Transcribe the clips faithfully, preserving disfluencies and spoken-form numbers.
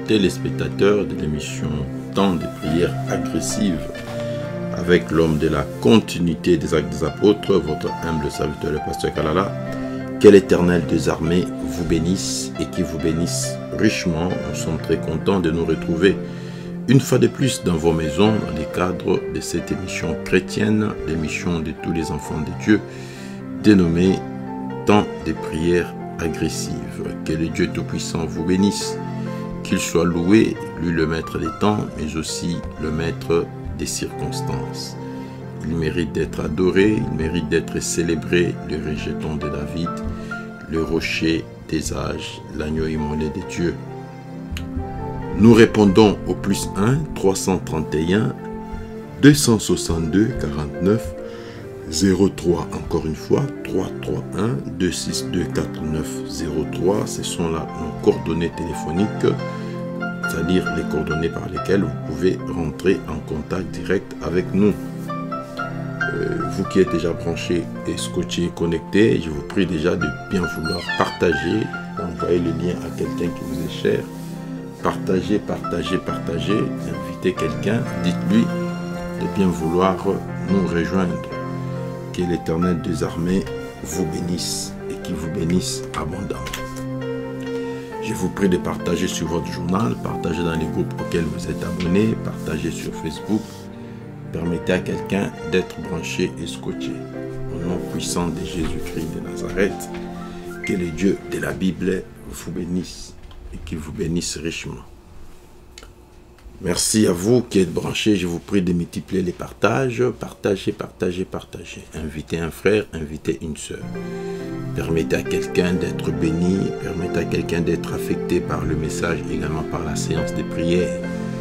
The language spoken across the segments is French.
téléspectateurs de l'émission Temps des prières agressives avec l'homme de la continuité des actes des apôtres, votre humble serviteur le pasteur Kalala. Que l'Éternel des armées vous bénisse et qu'il vous bénisse richement. Nous sommes très contents de nous retrouver une fois de plus dans vos maisons dans le cadre de cette émission chrétienne, l'émission de tous les enfants de Dieu, dénommée Temps des prières agressives. Que le Dieu Tout-Puissant vous bénisse, qu'il soit loué, lui le maître des temps, mais aussi le maître des circonstances. Il mérite d'être adoré, il mérite d'être célébré, le rejeton de David, le rocher des âges, l'agneau immolé des dieux. Nous répondons au plus un, trois cent trente et un, deux cent soixante-deux, quarante-neuf, zéro trois, encore une fois, trois cent trente et un, deux cent soixante-deux, quarante-neuf, zéro trois, ce sont là nos coordonnées téléphoniques, c'est-à-dire les coordonnées par lesquelles vous pouvez rentrer en contact direct avec nous. Euh, vous qui êtes déjà branchés et scotchés, connectés, je vous prie déjà de bien vouloir partager, envoyer le lien à quelqu'un qui vous est cher. Partagez, partagez, partagez, invitez quelqu'un, dites-lui de bien vouloir nous rejoindre. Que l'Éternel des armées vous bénisse et qu'il vous bénisse abondamment. Je vous prie de partager sur votre journal, partager dans les groupes auxquels vous êtes abonnés, partager sur Facebook. Permettez à quelqu'un d'être branché et scotché. Au nom puissant de Jésus-Christ de Nazareth, que le Dieu de la Bible vous bénisse et qu'il vous bénisse richement. Merci à vous qui êtes branchés. Je vous prie de multiplier les partages. Partagez, partagez, partagez. Invitez un frère, invitez une sœur. Permettez à quelqu'un d'être béni. Permettez à quelqu'un d'être affecté par le message, également par la séance de prière.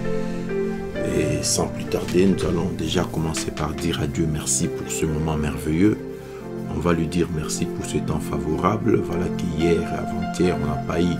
Et sans plus tarder, nous allons déjà commencer par dire à Dieu merci pour ce moment merveilleux. On va lui dire merci pour ce temps favorable. Voilà qu'hier et avant-hier, on n'a pas eu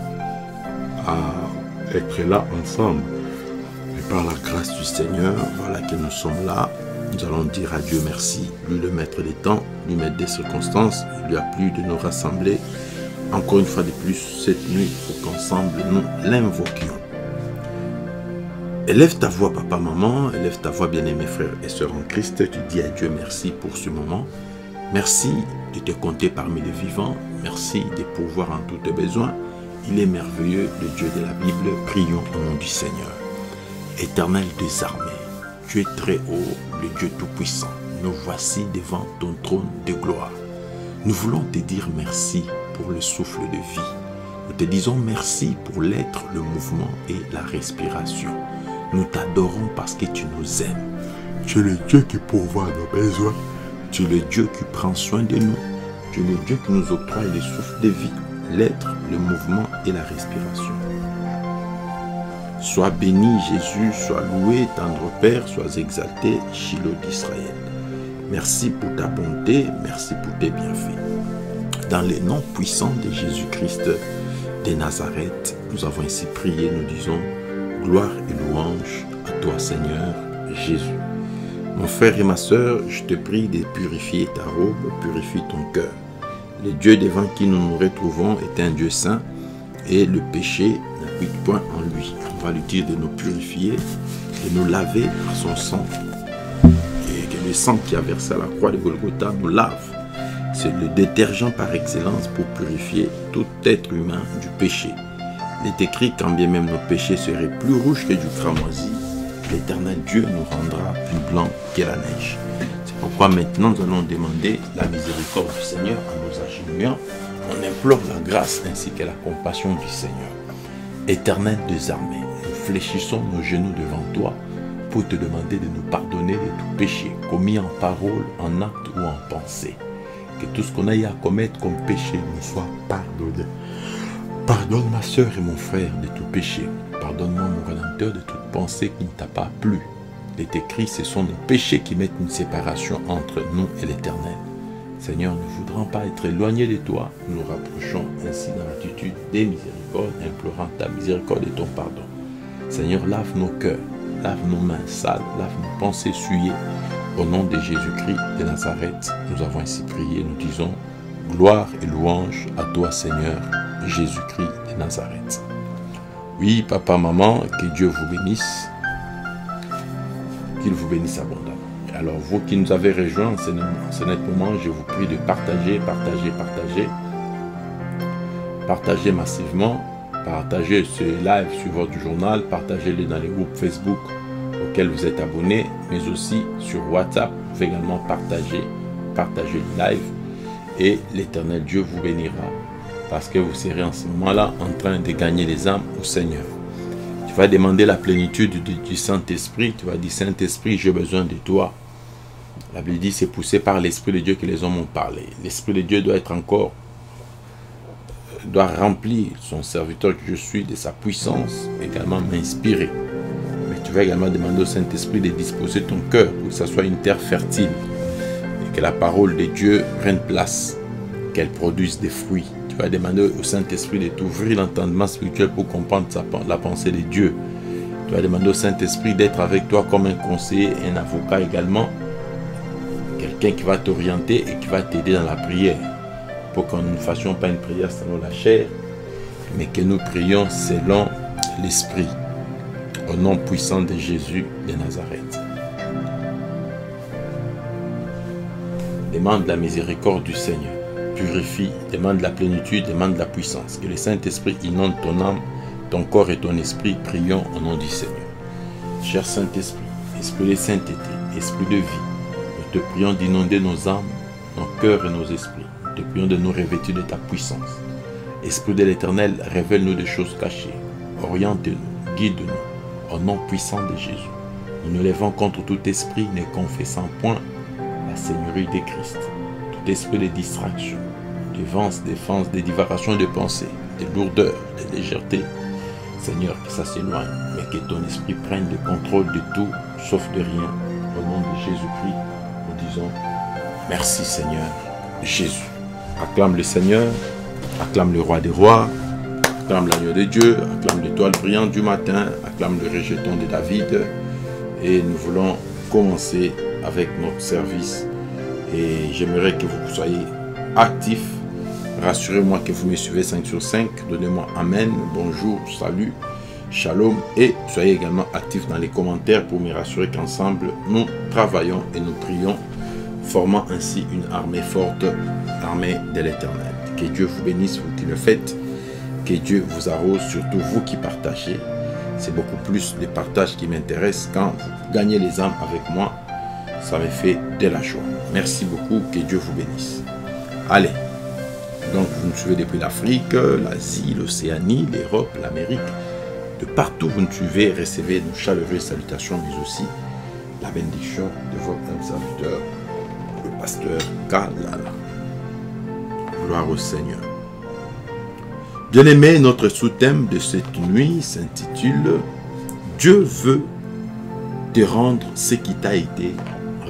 à être là ensemble. Et par la grâce du Seigneur, voilà que nous sommes là. Nous allons dire à Dieu merci. Lui le maître des temps, lui maître des circonstances. Il lui a plu de nous rassembler encore une fois de plus cette nuit pour qu'ensemble nous l'invoquions. Élève ta voix, papa, maman, élève ta voix, bien-aimés frères et sœurs en Christ. Tu dis à Dieu merci pour ce moment. Merci de te compter parmi les vivants. Merci de pourvoir en tous tes besoins. Il est merveilleux, le Dieu de la Bible. Prions au nom du Seigneur. Éternel des armées, tu es très haut, le Dieu Tout-Puissant. Nous voici devant ton trône de gloire. Nous voulons te dire merci pour le souffle de vie. Nous te disons merci pour l'être, le mouvement et la respiration. Nous t'adorons parce que tu nous aimes. Tu es le Dieu qui pourvoit nos besoins. Tu es le Dieu qui prend soin de nous. Tu es le Dieu qui nous octroie le souffle de vie, l'être, le mouvement et la respiration. Sois béni Jésus, sois loué, tendre Père, sois exalté, Shiloh d'Israël. Merci pour ta bonté, merci pour tes bienfaits. Dans le nom puissant de Jésus-Christ de Nazareth, nous avons ainsi prié, nous disons gloire et louange à toi Seigneur Jésus. Mon frère et ma sœur, je te prie de purifier ta robe, purifie ton cœur. Le Dieu devant qui nous nous retrouvons est un Dieu saint et le péché n'habite point en lui. On va lui dire de nous purifier, de nous laver par son sang. Et que le sang qui a versé à la croix de Golgotha nous lave. C'est le détergent par excellence pour purifier tout être humain du péché. Il est écrit, quand bien même nos péchés seraient plus rouges que du cramoisi, l'Éternel Dieu nous rendra plus blanc que la neige. C'est pourquoi maintenant nous allons demander la miséricorde du Seigneur en nous agenouillant. On implore la grâce ainsi que la compassion du Seigneur. Éternel des armées, nous fléchissons nos genoux devant toi pour te demander de nous pardonner de tout péché commis en parole, en acte ou en pensée. Que tout ce qu'on a eu à commettre comme péché nous soit pardonné. Pardonne ma soeur et mon frère de tout péché. Pardonne-moi mon Rédempteur de toute pensée qui ne t'a pas plu. Il est écrit, ce sont nos péchés qui mettent une séparation entre nous et l'Éternel. Seigneur, nous ne voudrons pas être éloignés de toi. Nous nous rapprochons ainsi dans l'attitude des miséricordes, implorant ta miséricorde et ton pardon. Seigneur, lave nos cœurs, lave nos mains sales, lave nos pensées souillées. Au nom de Jésus-Christ de Nazareth, nous avons ainsi prié, nous disons gloire et louange à toi Seigneur Jésus-Christ de Nazareth. Oui, papa, maman, que Dieu vous bénisse. Qu'il vous bénisse abondamment. Alors, vous qui nous avez rejoints en ce net moment, je vous prie de partager, partager, partager. Partagez massivement. Partagez ce live sur votre journal. Partagez-le dans les groupes Facebook auxquels vous êtes abonnés, mais aussi sur WhatsApp. Vous pouvez également partager, partager le live. Et l'Éternel Dieu vous bénira. Parce que vous serez en ce moment-là en train de gagner les âmes au Seigneur. Tu vas demander la plénitude du, du Saint-Esprit. Tu vas dire, Saint-Esprit, j'ai besoin de toi. La Bible dit, c'est poussé par l'Esprit de Dieu que les hommes ont parlé. L'Esprit de Dieu doit être encore, doit remplir son serviteur que je suis de sa puissance, également m'inspirer. Mais tu vas également demander au Saint-Esprit de disposer ton cœur pour que ça soit une terre fertile et que la parole de Dieu prenne place, qu'elle produise des fruits. Tu vas demander au Saint-Esprit de t'ouvrir l'entendement spirituel pour comprendre la pensée de Dieu. Tu vas demander au Saint-Esprit d'être avec toi comme un conseiller, un avocat également. Quelqu'un qui va t'orienter et qui va t'aider dans la prière. Pour que nous ne fassions pas une prière selon la chair, mais que nous prions selon l'Esprit. Au nom puissant de Jésus de Nazareth. Demande la miséricorde du Seigneur. Purifie, demande la plénitude, demande la puissance. Que le Saint-Esprit inonde ton âme, ton corps et ton esprit. Prions au nom du Seigneur. Cher Saint-Esprit, Esprit de sainteté, Esprit de vie, nous te prions d'inonder nos âmes, nos cœurs et nos esprits. Nous te prions de nous revêtir de ta puissance. Esprit de l'Éternel, révèle-nous des choses cachées. Oriente-nous, guide-nous, au nom puissant de Jésus. Nous nous levons contre tout esprit ne confessant point la Seigneurie de Christ. Tout esprit de distraction, de vence, d'effense, de divagation de pensée, de lourdeur, de légèreté. Seigneur, que ça s'éloigne, mais que ton esprit prenne le contrôle de tout, sauf de rien. Au nom de Jésus-Christ, nous disons merci Seigneur Jésus. Acclame le Seigneur, acclame le roi des rois, acclame l'agneau de Dieu, acclame l'étoile brillante du matin, acclame le rejeton de David. Et nous voulons commencer avec notre service. Et j'aimerais que vous soyez actifs. Rassurez-moi que vous me suivez cinq sur cinq. Donnez-moi Amen, bonjour, salut, shalom. Et soyez également actifs dans les commentaires pour me rassurer qu'ensemble, nous travaillons et nous prions, formant ainsi une armée forte, l'armée de l'Éternel. Que Dieu vous bénisse, vous qui le faites. Que Dieu vous arrose, surtout vous qui partagez. C'est beaucoup plus les partages qui m'intéressent. Quand vous gagnez les âmes avec moi, ça me fait de la joie. Merci beaucoup, que Dieu vous bénisse. Allez, donc vous nous suivez depuis l'Afrique, l'Asie, l'Océanie, l'Europe, l'Amérique. De partout vous nous suivez, recevez nos chaleureuses salutations, mais aussi la bénédiction de votre serviteur, le pasteur Kalala. Gloire au Seigneur. Bien-aimés, notre sous-thème de cette nuit s'intitule « Dieu veut te rendre ce qui t'a été ravi ».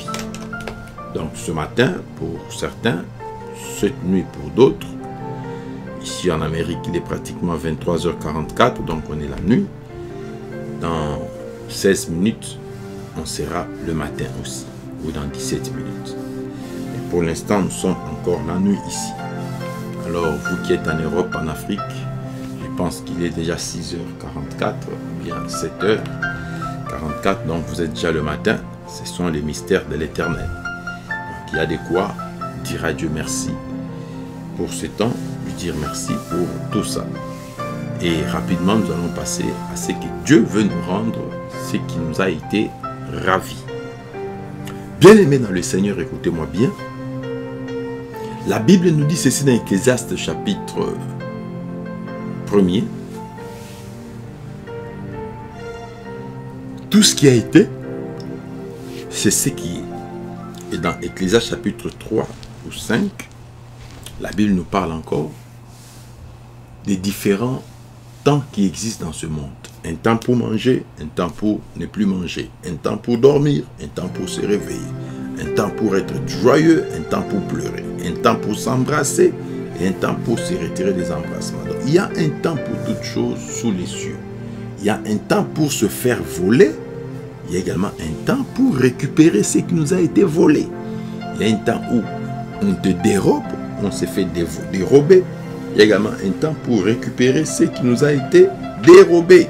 Donc ce matin, pour certains, cette nuit pour d'autres, ici en Amérique, il est pratiquement vingt-trois heures quarante-quatre, donc on est la nuit. Dans seize minutes, on sera le matin aussi, ou dans dix-sept minutes. Et pour l'instant, nous sommes encore la nuit ici. Alors, vous qui êtes en Europe, en Afrique, je pense qu'il est déjà six heures quarante-quatre, ou bien sept heures quarante-quatre, donc vous êtes déjà le matin. Ce sont les mystères de l'Éternel. Donc, il y a de quoi dire à Dieu merci pour ce temps, lui dire merci pour tout ça. Et rapidement, nous allons passer à ce que Dieu veut nous rendre, ce qui nous a été ravi. Bien-aimés dans le Seigneur, écoutez-moi bien. La Bible nous dit ceci dans Ecclésiaste chapitre premier. Tout ce qui a été, c'est ce qui est. Et dans Ecclésiaste chapitre trois ou cinq, la Bible nous parle encore des différents temps qui existent dans ce monde. Un temps pour manger, un temps pour ne plus manger, un temps pour dormir, un temps pour se réveiller, un temps pour être joyeux, un temps pour pleurer, un temps pour s'embrasser et un temps pour se retirer des embrassements. Donc, il y a un temps pour toutes choses sous les cieux. Il y a un temps pour se faire voler. Il y a également un temps pour récupérer ce qui nous a été volé. Il y a un temps où on te dérobe, on s'est fait dérober. Il y a également un temps pour récupérer ce qui nous a été dérobé.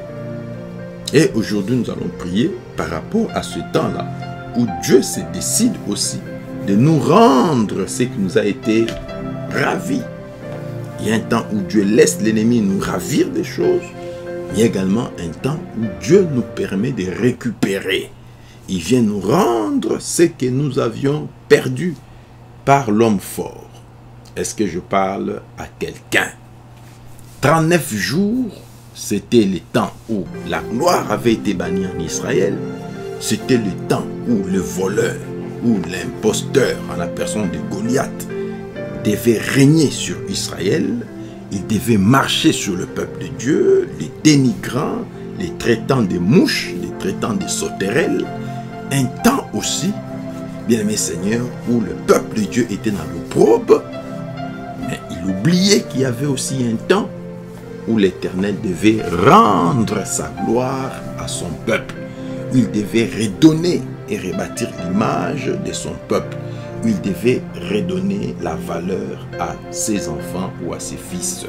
Et aujourd'hui, nous allons prier par rapport à ce temps-là, où Dieu se décide aussi de nous rendre ce qui nous a été ravi. Il y a un temps où Dieu laisse l'ennemi nous ravir des choses. Il y a également un temps où Dieu nous permet de récupérer. Il vient nous rendre ce que nous avions perdu par l'homme fort. Est-ce que je parle à quelqu'un? trente-neuf jours, c'était le temps où la gloire avait été bannie en Israël. C'était le temps où le voleur, où l'imposteur en la personne de Goliath devait régner sur Israël. Il devait marcher sur le peuple de Dieu, les dénigrant, les traitant de mouches, les traitant de sauterelles. Un temps aussi, bien-aimé Seigneur, où le peuple de Dieu était dans l'opprobre, mais il oubliait qu'il y avait aussi un temps où l'Éternel devait rendre sa gloire à son peuple. Il devait redonner et rebâtir l'image de son peuple. Il devait redonner la valeur à ses enfants ou à ses fils.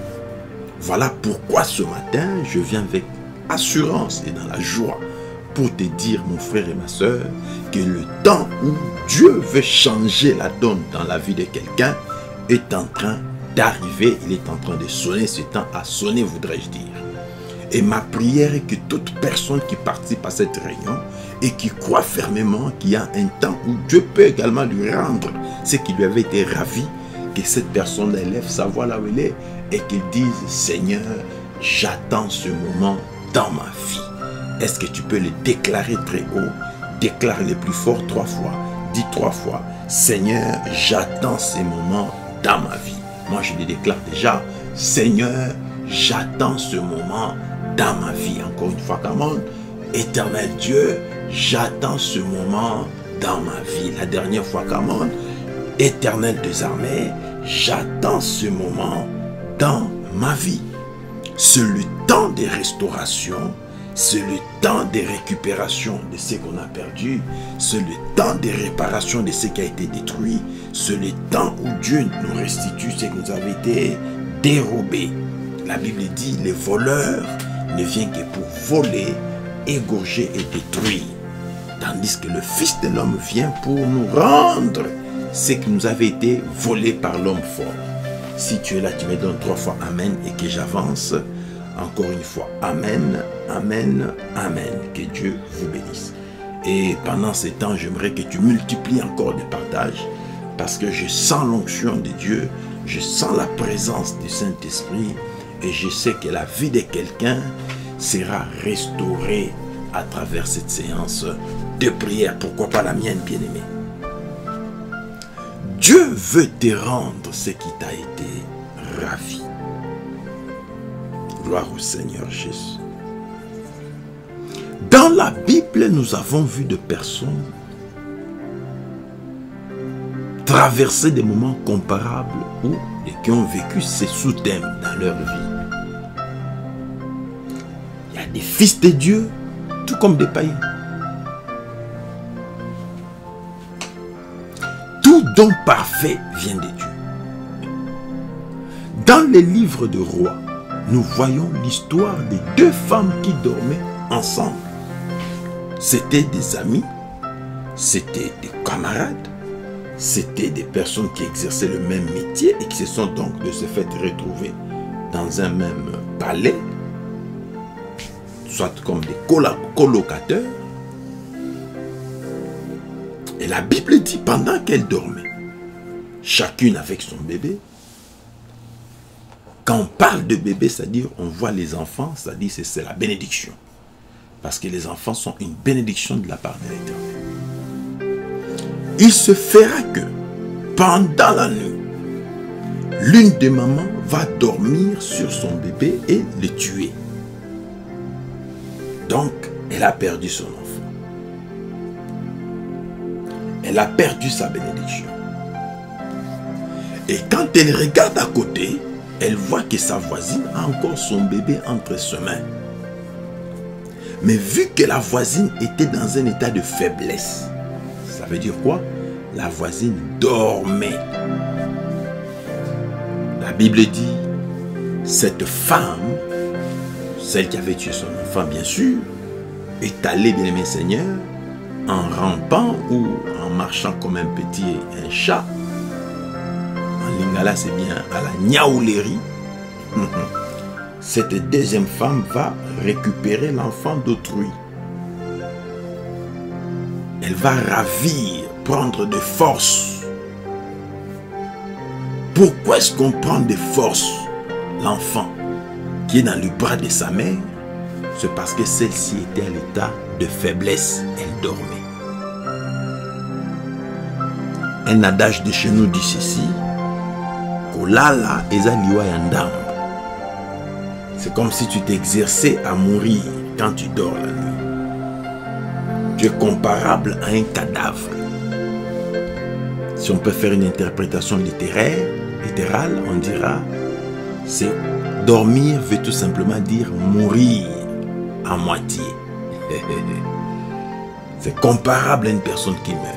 Voilà pourquoi ce matin, je viens avec assurance et dans la joie pour te dire, mon frère et ma soeur, que le temps où Dieu veut changer la donne dans la vie de quelqu'un est en train d'arriver. Il est en train de sonner. Ce temps a sonné, voudrais-je dire. Et ma prière est que toute personne qui participe à cette réunion et qui croit fermement qu'il y a un temps où Dieu peut également lui rendre ce qui lui avait été ravi, que cette personne élève sa voix là où elle est et qu'il dise, Seigneur, j'attends ce moment dans ma vie. Est-ce que tu peux le déclarer très haut? Déclare le plus fort trois fois. Dis trois fois, Seigneur, j'attends ces moments dans ma vie. Moi, je le déclare déjà, Seigneur, j'attends ce moment dans ma vie. Encore une fois, commande, Éternel Dieu, j'attends ce moment dans ma vie. La dernière fois, commande, Éternel des armées, j'attends ce moment dans ma vie. C'est le temps de restauration, c'est le temps de récupération de ce qu'on a perdu, c'est le temps de réparation de ce qui a été détruit, c'est le temps où Dieu nous restitue ce qui nous avait été dérobé. La Bible dit, les voleurs ne viennent que pour voler, égorger et détruire. Tandis que le Fils de l'homme vient pour nous rendre ce qui nous avait été volé par l'homme fort. Si tu es là, tu me donnes trois fois Amen et que j'avance. Encore une fois, Amen, Amen, Amen. Que Dieu vous bénisse. Et pendant ces temps, j'aimerais que tu multiplies encore des partages parce que je sens l'onction de Dieu, je sens la présence du Saint-Esprit et je sais que la vie de quelqu'un sera restaurée à travers cette séance de prière. Pourquoi pas la mienne, bien-aimée? Dieu veut te rendre ce qui t'a été ravi. Gloire au Seigneur Jésus. Dans la Bible, nous avons vu de personnes traverser des moments comparables où et qui ont vécu ces sous-thèmes dans leur vie. Il y a des fils de Dieu, tout comme des païens. Tout don parfait vient de Dieu. Dans les livres de rois, nous voyons l'histoire des deux femmes qui dormaient ensemble. C'était des amis, c'était des camarades, c'était des personnes qui exerçaient le même métier et qui se sont donc de ce fait retrouvées dans un même palais, soit comme des colocataires. Et la Bible dit, pendant qu'elles dormaient, chacune avec son bébé, quand on parle de bébé, c'est-à-dire on voit les enfants, c'est-à-dire c'est la bénédiction. Parce que les enfants sont une bénédiction de la part de l'Éternel. Il se fera que pendant la nuit, l'une des mamans va dormir sur son bébé et le tuer. Donc, elle a perdu son enfant. Elle a perdu sa bénédiction. Et quand elle regarde à côté, elle voit que sa voisine a encore son bébé entre ses mains. Mais vu que la voisine était dans un état de faiblesse, ça veut dire quoi? La voisine dormait. La Bible dit, cette femme celle qui avait tué son enfant, bien sûr, est allée, bien aimé Seigneur, en rampant ou en marchant comme un petit un chat. En lingala, c'est bien à la niaoulerie. Cette deuxième femme va récupérer l'enfant d'autrui. Elle va ravir, prendre de force. Pourquoi est-ce qu'on prend de force l'enfant qui est dans le bras de sa mère? C'est parce que celle-ci était à l'état de faiblesse. Elle dormait. Un adage de chez nous dit ceci. Kolala ezaliwa yandam. C'est comme si tu t'exerçais à mourir quand tu dors la nuit. Tu es comparable à un cadavre. Si on peut faire une interprétation littéraire, littérale, on dira c'est dormir veut tout simplement dire mourir à moitié. C'est comparable à une personne qui meurt.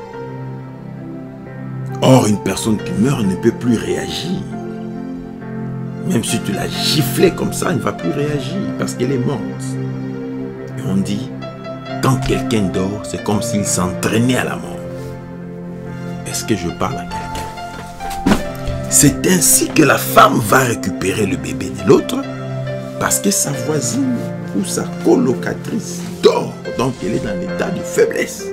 Or, une personne qui meurt ne peut plus réagir. Même si tu l'as giflé comme ça, elle ne va plus réagir parce qu'elle est morte. Et on dit, quand quelqu'un dort, c'est comme s'il s'entraînait à la mort. Est-ce que je parle à quelqu'un? C'est ainsi que la femme va récupérer le bébé de l'autre parce que sa voisine ou sa colocatrice dort. Donc elle est dans l'état de faiblesse.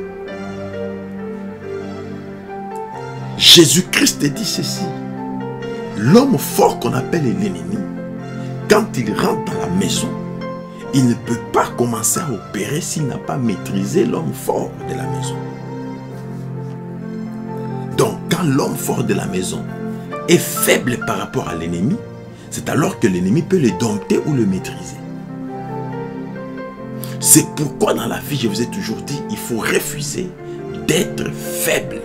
Jésus-Christ dit ceci. L'homme fort qu'on appelle l'ennemi, quand il rentre dans la maison, il ne peut pas commencer à opérer s'il n'a pas maîtrisé l'homme fort de la maison. Donc, quand l'homme fort de la maison est faible par rapport à l'ennemi, c'est alors que l'ennemi peut le dompter ou le maîtriser. C'est pourquoi dans la vie, je vous ai toujours dit, il faut refuser d'être faible.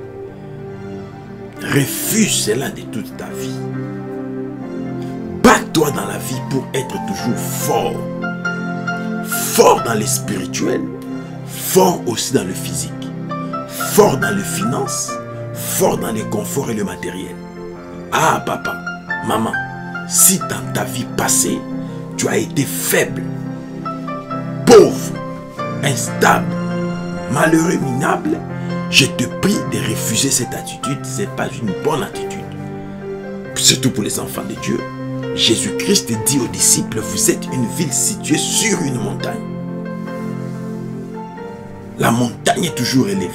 Refuse cela de toute ta vie. Bats-toi dans la vie pour être toujours fort. Fort dans le spirituel, fort aussi dans le physique, fort dans les finances, fort dans les conforts et le matériel. Ah papa, maman, si dans ta vie passée, tu as été faible, pauvre, instable, malheureux, minable, je te prie de refuser cette attitude. Ce n'est pas une bonne attitude. Surtout pour les enfants de Dieu. Jésus-Christ dit aux disciples, vous êtes une ville située sur une montagne. La montagne est toujours élevée.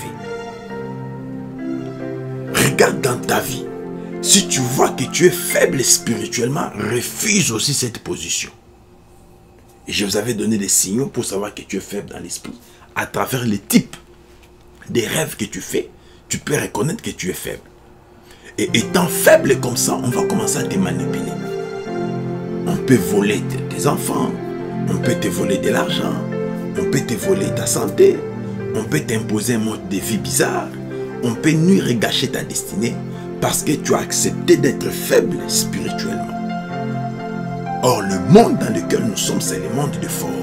Regarde dans ta vie. Si tu vois que tu es faible spirituellement, refuse aussi cette position. Et je vous avais donné des signaux pour savoir que tu es faible dans l'esprit. À travers les types des rêves que tu fais, tu peux reconnaître que tu es faible. Et étant faible comme ça, on va commencer à te manipuler. On peut voler tes enfants, on peut te voler de l'argent, on peut te voler ta santé, on peut t'imposer un mode de vie bizarre, on peut nuire et gâcher ta destinée parce que tu as accepté d'être faible spirituellement. Or, le monde dans lequel nous sommes, c'est le monde de fort.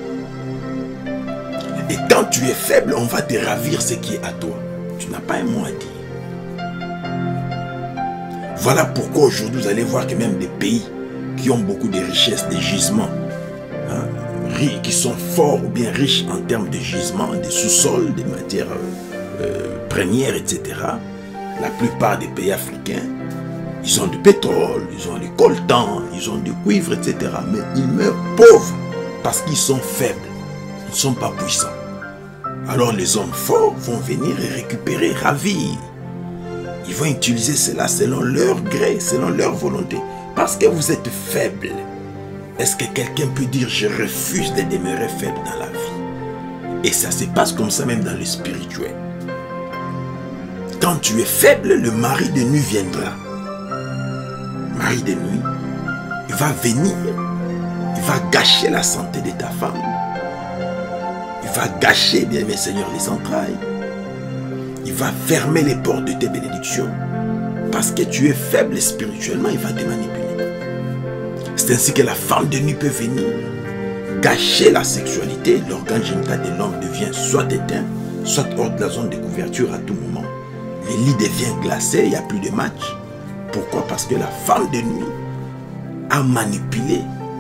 Et quand tu es faible, on va te ravir ce qui est à toi. Tu n'as pas un mot à dire. Voilà pourquoi aujourd'hui, vous allez voir que même des pays qui ont beaucoup de richesses, des gisements, hein, qui sont forts ou bien riches en termes de gisements, de sous-sols, des matières euh, premières, et cetera. La plupart des pays africains, ils ont du pétrole, ils ont du coltan, ils ont du cuivre, et cetera. Mais ils meurent pauvres parce qu'ils sont faibles. Ils ne sont pas puissants. Alors les hommes forts vont venir et récupérer, ravir. Ils vont utiliser cela selon leur gré, selon leur volonté. Parce que vous êtes faible. Est-ce que quelqu'un peut dire je refuse de demeurer faible dans la vie? Et ça se passe comme ça même dans le spirituel. Quand tu es faible, le mari de nuit viendra. Mari de nuit, il va venir, il va gâcher la santé de ta femme. Il va gâcher, bien aimé Seigneur, les entrailles. Il va fermer les portes de tes bénédictions. Parce que tu es faible spirituellement, il va te manipuler. C'est ainsi que la femme de nuit peut venir gâcher la sexualité. L'organe génital de l'homme devient soit éteint, soit hors de la zone de couverture à tout moment. Le lit devient glacé, il n'y a plus de match. Pourquoi? Parce que la femme de nuit a manipulé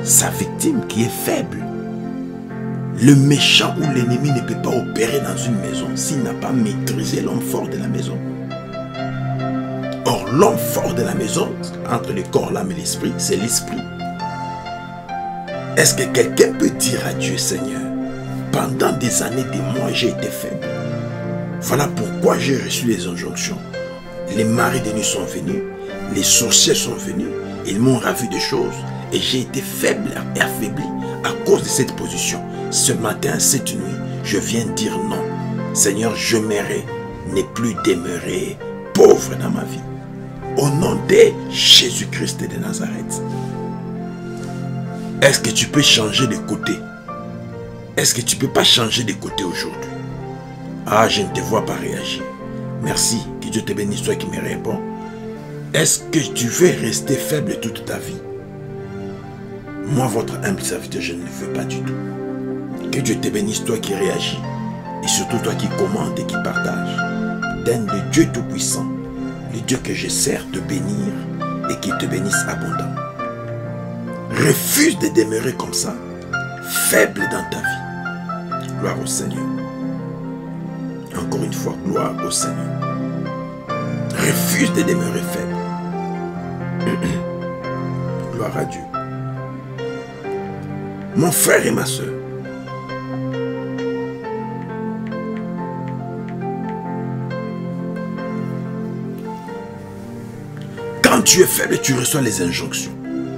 sa victime qui est faible. Le méchant ou l'ennemi ne peut pas opérer dans une maison s'il n'a pas maîtrisé l'homme fort de la maison. Or, l'homme fort de la maison, entre le corps, l'âme et l'esprit, c'est l'esprit. Est-ce que quelqu'un peut dire à Dieu, Seigneur, pendant des années, des mois, j'ai été faible. Voilà pourquoi j'ai reçu les injonctions. Les maris de nuit sont venus, les sorciers sont venus, ils m'ont ravi des choses et j'ai été faible et affaibli à cause de cette position. Ce matin, cette nuit, je viens dire non. Seigneur, je m'aimerais ne plus demeurer pauvre dans ma vie. Au nom de Jésus-Christ de Nazareth. Est-ce que tu peux changer de côté? Est-ce que tu ne peux pas changer de côté aujourd'hui? Ah, je ne te vois pas réagir. Merci, que Dieu te bénisse, toi qui me réponds. Est-ce que tu veux rester faible toute ta vie? Moi, votre humble serviteur, je ne le veux pas du tout. Que Dieu te bénisse, toi qui réagis. Et surtout toi qui commandes et qui partage. Donne le Dieu Tout-Puissant, le Dieu que je sers, te bénir et qu'il te bénisse abondamment. Refuse de demeurer comme ça, faible dans ta vie. Gloire au Seigneur. Encore une fois, gloire au Seigneur. Refuse de demeurer faible. Gloire à Dieu. Mon frère et ma soeur, quand tu es faible, tu reçois les injonctions.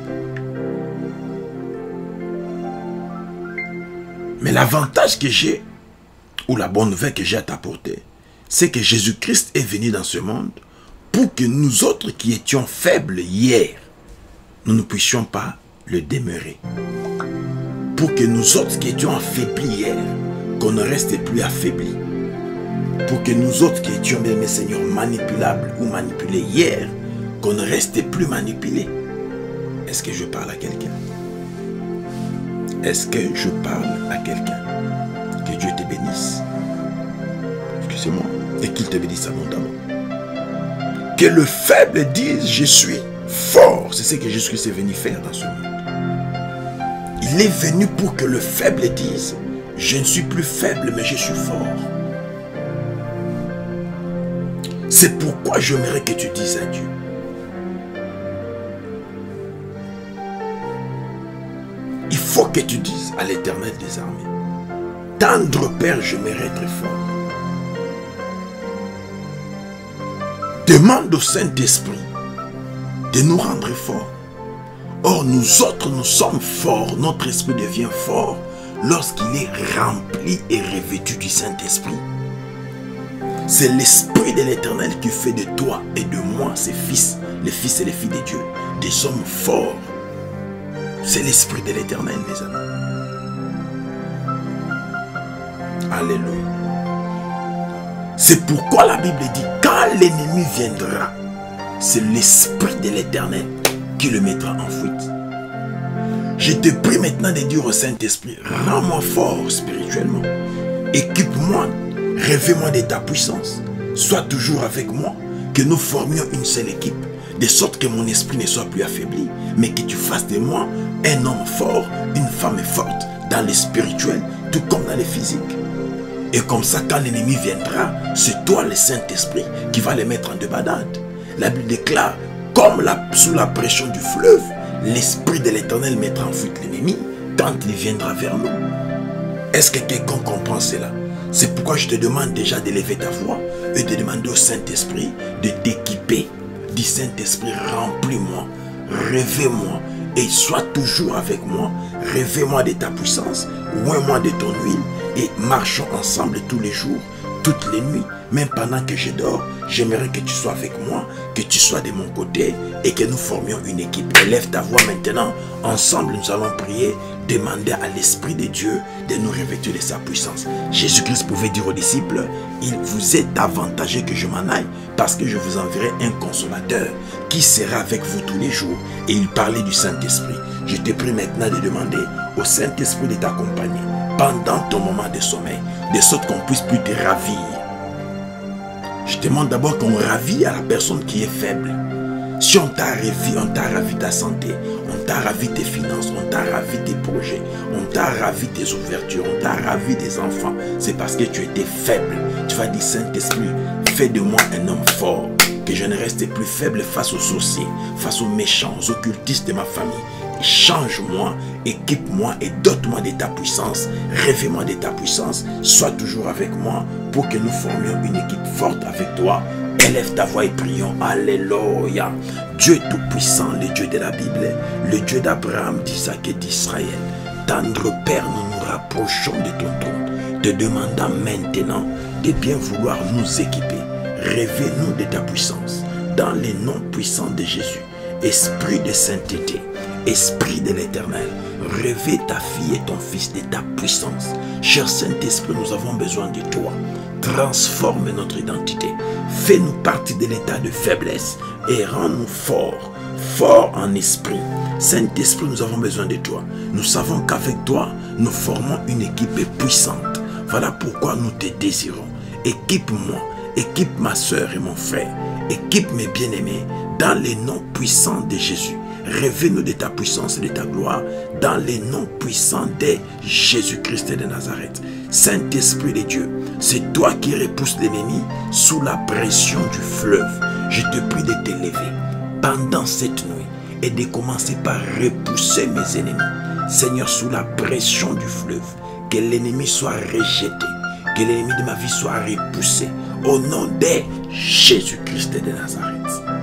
Mais l'avantage que j'ai, ou la bonne nouvelle que j'ai à t'apporter, c'est que Jésus-Christ est venu dans ce monde pour que nous autres qui étions faibles hier, nous ne puissions pas le demeurer. Pour que nous autres qui étions affaiblis hier, qu'on ne reste plus affaiblis. Pour que nous autres qui étions, bien mes seigneurs, manipulables ou manipulés hier, qu'on ne reste plus manipulés. Est-ce que je parle à quelqu'un? Est-ce que je parle à quelqu'un? Que Dieu te bénisse. Excusez-moi. Et qu'il te bénisse abondamment. Que le faible dise, je suis fort. C'est ce que Jésus-Christ est venu faire dans ce monde. Il est venu pour que le faible dise, je ne suis plus faible, mais je suis fort. C'est pourquoi j'aimerais que tu dises à Dieu, il faut que tu dises à l'Éternel des armées, tendre Père, j'aimerais être fort. Demande au Saint-Esprit de nous rendre forts. Or, nous autres, nous sommes forts. Notre esprit devient fort lorsqu'il est rempli et revêtu du Saint-Esprit. C'est l'Esprit de l'Éternel qui fait de toi et de moi, ses fils, les fils et les filles de Dieu, des hommes forts. C'est l'Esprit de l'Éternel, mes amis. Alléluia. C'est pourquoi la Bible dit, quand l'ennemi viendra, c'est l'Esprit de l'Éternel qui le mettra en fuite. Je te prie maintenant de dire au Saint-Esprit, rends-moi fort spirituellement. Équipe-moi, rêve-moi de ta puissance. Sois toujours avec moi, que nous formions une seule équipe, de sorte que mon esprit ne soit plus affaibli, mais que tu fasses de moi un homme fort, une femme forte, dans le spirituel, tout comme dans le physique. Et comme ça, quand l'ennemi viendra, c'est toi, le Saint-Esprit, qui va les mettre en débandade. La Bible déclare, comme la, sous la pression du fleuve, l'Esprit de l'Éternel mettra en fuite l'ennemi quand il viendra vers nous. Est-ce que quelqu'un comprend cela? C'est pourquoi je te demande déjà d'élever ta voix et de demander au Saint-Esprit de t'équiper. Dis Saint-Esprit, remplis-moi, rêvez-moi et sois toujours avec moi. Rêvez-moi de ta puissance, oins-moi de ton huile et marchons ensemble tous les jours, toutes les nuits. Même pendant que je dors, j'aimerais que tu sois avec moi, que tu sois de mon côté et que nous formions une équipe. Élève ta voix maintenant. Ensemble, nous allons prier, demander à l'Esprit de Dieu de nous revêtir de sa puissance. Jésus-Christ pouvait dire aux disciples, il vous est avantageux que je m'en aille parce que je vous enverrai un consolateur qui sera avec vous tous les jours. Et il parlait du Saint-Esprit. Je te prie maintenant de demander au Saint-Esprit de t'accompagner pendant ton moment de sommeil, de sorte qu'on puisse plus te ravir. Je demande d'abord qu'on ravit à la personne qui est faible. Si on t'a ravi, on t'a ravi ta santé, on t'a ravi tes finances, on t'a ravi tes projets, on t'a ravi tes ouvertures, on t'a ravi des enfants, c'est parce que tu étais faible. Tu vas dire, Saint-Esprit, fais de moi un homme fort, que je ne reste plus faible face aux sorciers, face aux méchants, aux occultistes de ma famille. Change-moi, équipe-moi et dote-moi de ta puissance, rêve-moi de ta puissance, sois toujours avec moi pour que nous formions une équipe forte avec toi. Élève ta voix et prions. Alléluia. Dieu tout-puissant, le Dieu de la Bible, le Dieu d'Abraham, d'Isaac et d'Israël. Tendre Père, nous nous rapprochons de ton trône, te demandant maintenant de bien vouloir nous équiper. Révèle-nous de ta puissance, dans les noms puissants de Jésus. Esprit de sainteté, Esprit de l'Éternel, réveille ta fille et ton fils de ta puissance. Cher Saint-Esprit, nous avons besoin de toi. Transforme notre identité. Fais-nous partie de l'état de faiblesse et rends-nous forts, forts en esprit. Saint-Esprit, nous avons besoin de toi. Nous savons qu'avec toi, nous formons une équipe puissante. Voilà pourquoi nous te désirons. Équipe-moi, équipe ma soeur et mon frère. Équipe mes bien-aimés dans les noms puissants de Jésus. Révèle-nous de ta puissance et de ta gloire dans les noms puissants de Jésus-Christ de Nazareth. Saint-Esprit de Dieu, c'est toi qui repousses l'ennemi sous la pression du fleuve. Je te prie de t'élever pendant cette nuit et de commencer par repousser mes ennemis. Seigneur, sous la pression du fleuve, que l'ennemi soit rejeté, que l'ennemi de ma vie soit repoussé. Au nom de Jésus-Christ de Nazareth.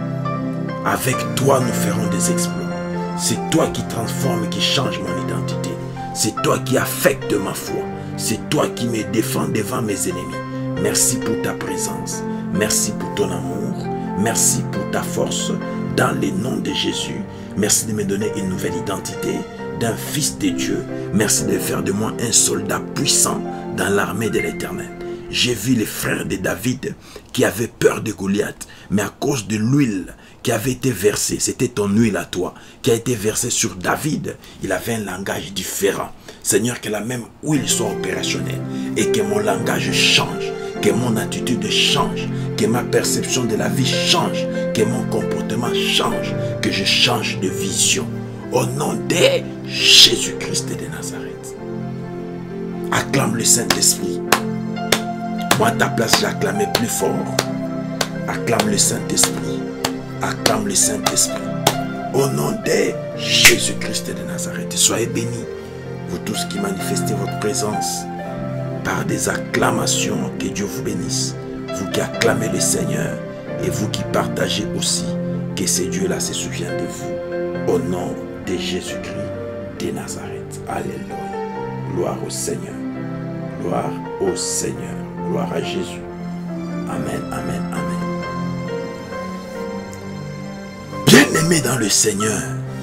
Avec toi, nous ferons des exploits. C'est toi qui transforme et qui change mon identité. C'est toi qui affecte ma foi. C'est toi qui me défends devant mes ennemis. Merci pour ta présence. Merci pour ton amour. Merci pour ta force. Dans le nom de Jésus, merci de me donner une nouvelle identité d'un fils de Dieu. Merci de faire de moi un soldat puissant dans l'armée de l'Éternel. J'ai vu les frères de David qui avaient peur de Goliath, mais à cause de l'huile qui avait été versée, c'était ton huile à toi, qui a été versée sur David, il avait un langage différent. Seigneur, que la même huile soit opérationnelle et que mon langage change, que mon attitude change, que ma perception de la vie change, que mon comportement change, que je change de vision. Au nom de Jésus-Christ de Nazareth. Acclame le Saint-Esprit. Moi, à ta place, j'acclamais plus fort. Acclame le Saint-Esprit. Acclame le Saint-Esprit. Au nom de Jésus-Christ de Nazareth. Soyez bénis, vous tous qui manifestez votre présence par des acclamations. Que Dieu vous bénisse. Vous qui acclamez le Seigneur et vous qui partagez aussi, que ce Dieu-là se souvienne de vous. Au nom de Jésus-Christ de Nazareth. Alléluia. Gloire au Seigneur. Gloire au Seigneur. Gloire à Jésus. Amen, amen, amen. Bien-aimé dans le Seigneur,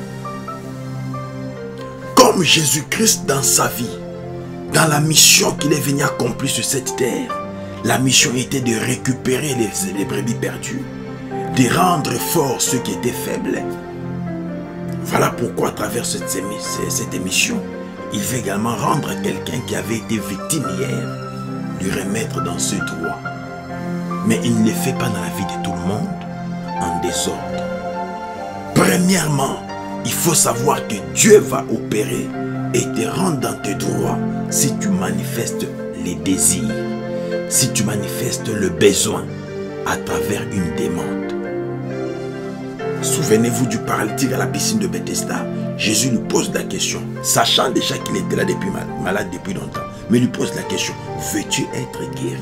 comme Jésus-Christ dans sa vie, dans la mission qu'il est venu accomplir sur cette terre, la mission était de récupérer les, les brebis perdues, de rendre forts ceux qui étaient faibles. Voilà pourquoi à travers cette, cette émission, il veut également rendre quelqu'un qui avait été victime hier, lui remettre dans ce droit. Mais il ne le fait pas dans la vie de tout le monde en désordre. Premièrement, il faut savoir que Dieu va opérer et te rendre dans tes droits si tu manifestes les désirs, si tu manifestes le besoin à travers une demande. Souvenez-vous du paralytique à la piscine de Bethesda. Jésus lui pose la question, sachant déjà qu'il était là depuis mal, malade depuis longtemps, mais lui pose la question, veux-tu être guéri?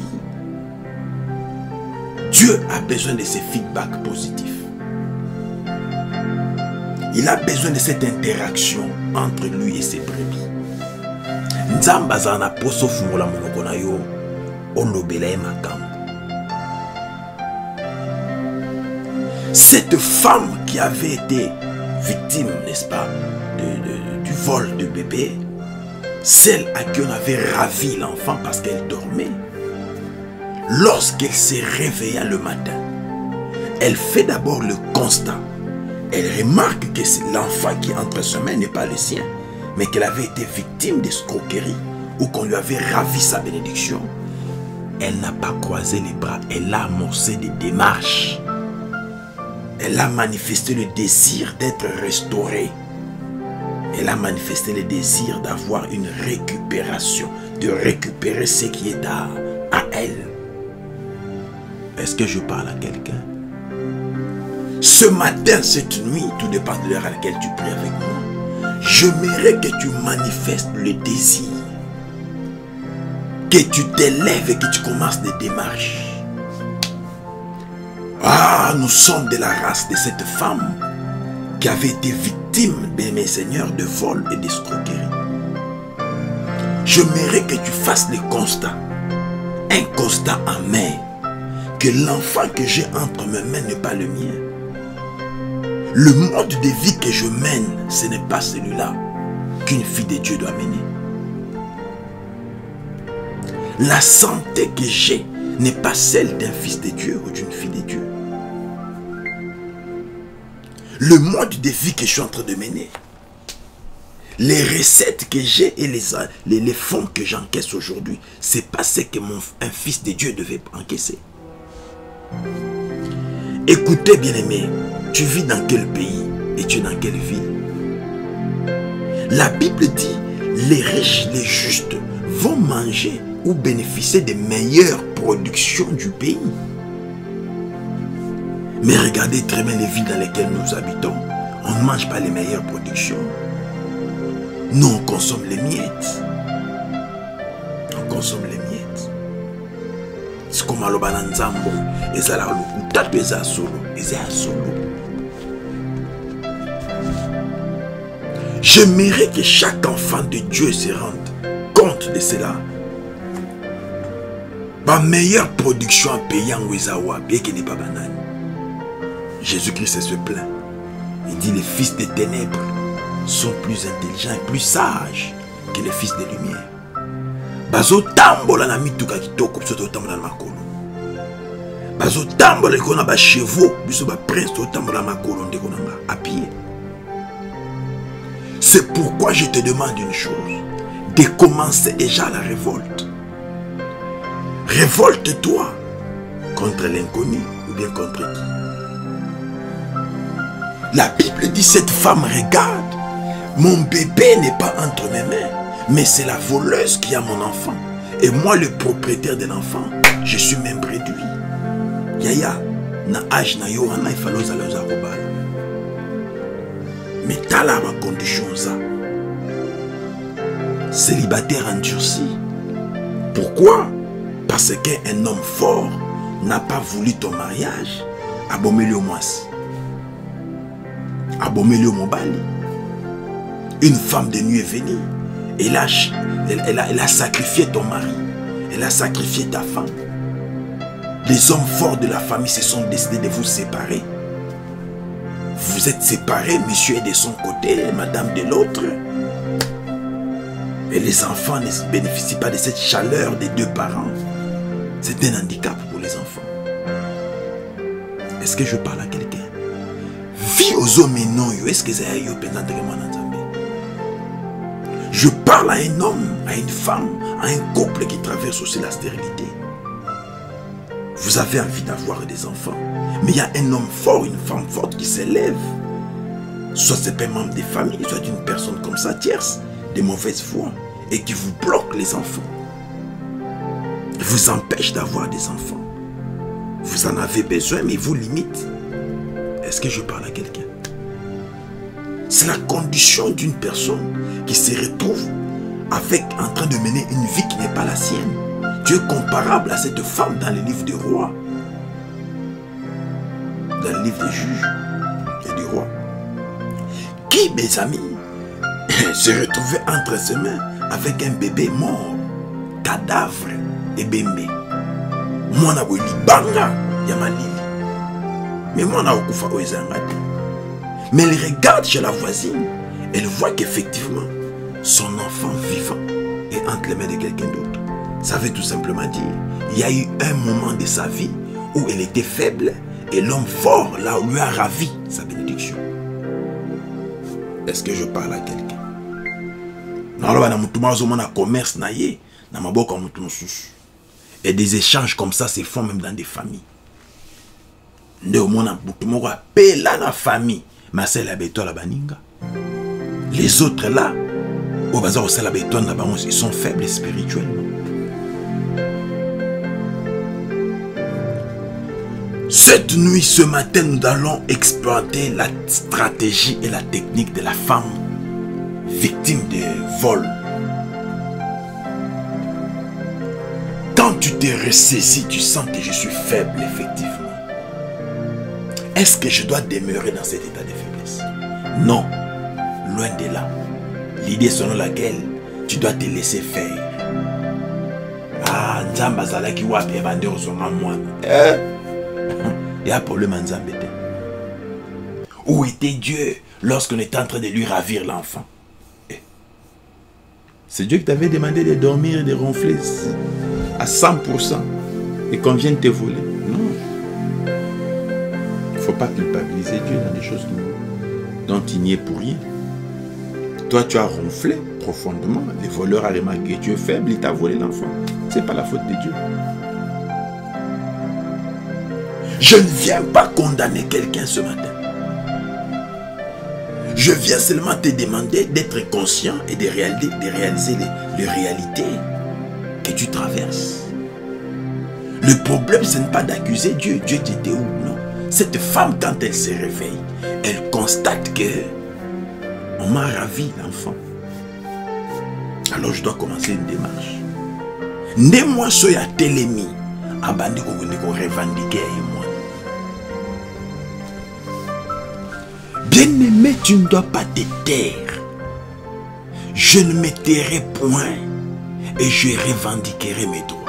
Dieu a besoin de ces feedbacks positifs. Il a besoin de cette interaction entre lui et ses brebis. Nzamba zana poso fungola monoko na yo olobela e makambo. Cette femme qui avait été victime, n'est-ce pas, de, de, du vol de bébé, celle à qui on avait ravi l'enfant parce qu'elle dormait, lorsqu'elle s'est réveillée le matin, elle fait d'abord le constat. Elle remarque que l'enfant qui est entre ses mains n'est pas le sien, mais qu'elle avait été victime d'escroquerie ou qu'on lui avait ravi sa bénédiction. Elle n'a pas croisé les bras, elle a amorcé des démarches. Elle a manifesté le désir d'être restaurée. Elle a manifesté le désir d'avoir une récupération, de récupérer ce qui est à, à elle. Est-ce que je parle à quelqu'un? Ce matin, cette nuit, tout dépend de l'heure à laquelle tu pries avec moi, j'aimerais que tu manifestes le désir, que tu t'élèves et que tu commences des démarches. Ah, nous sommes de la race de cette femme qui avait été victime, bien mes seigneurs, de vol et d'escroquerie. J'aimerais que tu fasses le constat, un constat amer, que l'enfant que j'ai entre mes mains n'est pas le mien. Le mode de vie que je mène, ce n'est pas celui-là qu'une fille de Dieu doit mener. La santé que j'ai n'est pas celle d'un fils de Dieu ou d'une fille de Dieu. Le mode de vie que je suis en train de mener, les recettes que j'ai et les, les, les fonds que j'encaisse aujourd'hui, ce n'est pas ce que mon, un fils de Dieu devait encaisser. Écoutez, bien-aimé, tu vis dans quel pays et tu es dans quelle ville? La Bible dit, les riches, les justes vont manger ou bénéficier des meilleures productions du pays. Mais regardez très bien les villes dans lesquelles nous habitons. On ne mange pas les meilleures productions. Nous, on consomme les miettes. On consomme les miettes. C'est comme le bananzambo. Et ça la lokuta tu es solo. Et c'est solo. J'aimerais que chaque enfant de Dieu se rende compte de cela. Ma meilleure production en payant Wezawa, bien qu'il n'est pas banane. Jésus-Christ se plaint. Il dit les fils des ténèbres sont plus intelligents et plus sages que les fils des lumières. Bazo tambola na mituka kitoko biso tambola na makolo. Bazo tambola kona ba chevaux biso ba prince tambola na makolo ndeko nanga à pied. C'est pourquoi je te demande une chose, de commencer déjà la révolte. Révolte-toi contre l'inconnu ou bien contre qui? La Bible dit, cette femme regarde, mon bébé n'est pas entre mes mains, mais c'est la voleuse qui a mon enfant. Et moi, le propriétaire de l'enfant, je suis même réduit. Yaya, na âge na yo, il faut que vous mais t'as là ma condition ça. Célibataire endurci. Pourquoi? Parce qu'un homme fort n'a pas voulu ton mariage. Abomé-le au mois. Abomé-le au mobali. Une femme de nuit est venue. Elle a, elle, elle, a, elle a sacrifié ton mari. Elle a sacrifié ta femme. Les hommes forts de la famille se sont décidés de vous séparer. Vous êtes séparés, monsieur est de son côté, madame de l'autre. Et les enfants ne bénéficient pas de cette chaleur des deux parents. C'est un handicap pour les enfants. Est-ce que je parle à quelqu'un? Vie aux hommes et non, est-ce que c'est je parle à un homme, à une femme, à un couple qui traverse aussi la stérilité. Vous avez envie d'avoir des enfants, mais il y a un homme fort, une femme forte qui s'élève. Soit c'est un membre des familles, soit une personne comme ça, tierce, de mauvaise foi, et qui vous bloque les enfants. Vous empêche d'avoir des enfants. Vous en avez besoin, mais vous limite. Est-ce que je parle à quelqu'un? C'est la condition d'une personne qui se retrouve avec, en train de mener une vie qui n'est pas la sienne. Tu es comparable à cette femme dans le livre des rois, dans le livre des juges et des rois, qui, mes amis, se retrouvait entre ses mains avec un bébé mort, cadavre et bébé. Moi, je suis banga, mais moi, je suis mais elle regarde chez la voisine, elle voit qu'effectivement, son enfant vivant est entre les mains de quelqu'un d'autre. Ça veut tout simplement dire, il y a eu un moment de sa vie où elle était faible et l'homme fort là lui a ravi sa bénédiction. Est-ce que je parle à quelqu'un? Et des échanges comme ça se font même dans des familles. nde omona butu moko apela na famille masala ya beto la baninga. Les autres là au bazar osala beto na bango ils sont faibles spirituellement. Cette nuit, ce matin, nous allons exploiter la stratégie et la technique de la femme victime de vol. Quand tu te ressaisis, tu sens que je suis faible, effectivement. Est-ce que je dois demeurer dans cet état de faiblesse? Non, loin de là. L'idée selon laquelle tu dois te laisser faire. Ah, Nzamba Zalaki wapi ebande osoma mwana. Eh? Il y a un problème en Nzamba. Où était Dieu lorsqu'on était en train de lui ravir l'enfant? Eh? C'est Dieu qui t'avait demandé de dormir et de ronfler à cent pour cent et qu'on vienne te voler. Non. Il ne faut pas culpabiliser Dieu dans des choses dont il n'y est pour rien. Toi, tu as ronflé profondément. Les voleurs ont remarqué que tu es faible, il t'a volé l'enfant. Ce n'est pas la faute de Dieu. Je ne viens pas condamner quelqu'un ce matin. Je viens seulement te demander d'être conscient et de réaliser, de réaliser les, les réalités que tu traverses. Le problème, ce n'est pas d'accuser Dieu. Dieu t'était où? Non. Cette femme, quand elle se réveille, elle constate que on m'a ravi l'enfant. Alors je dois commencer une démarche. Ne moi soya telemi abandi ko revendiquer moi. Bien-aimé, tu ne dois pas te taire. Je ne me tairai point et je revendiquerai mes droits.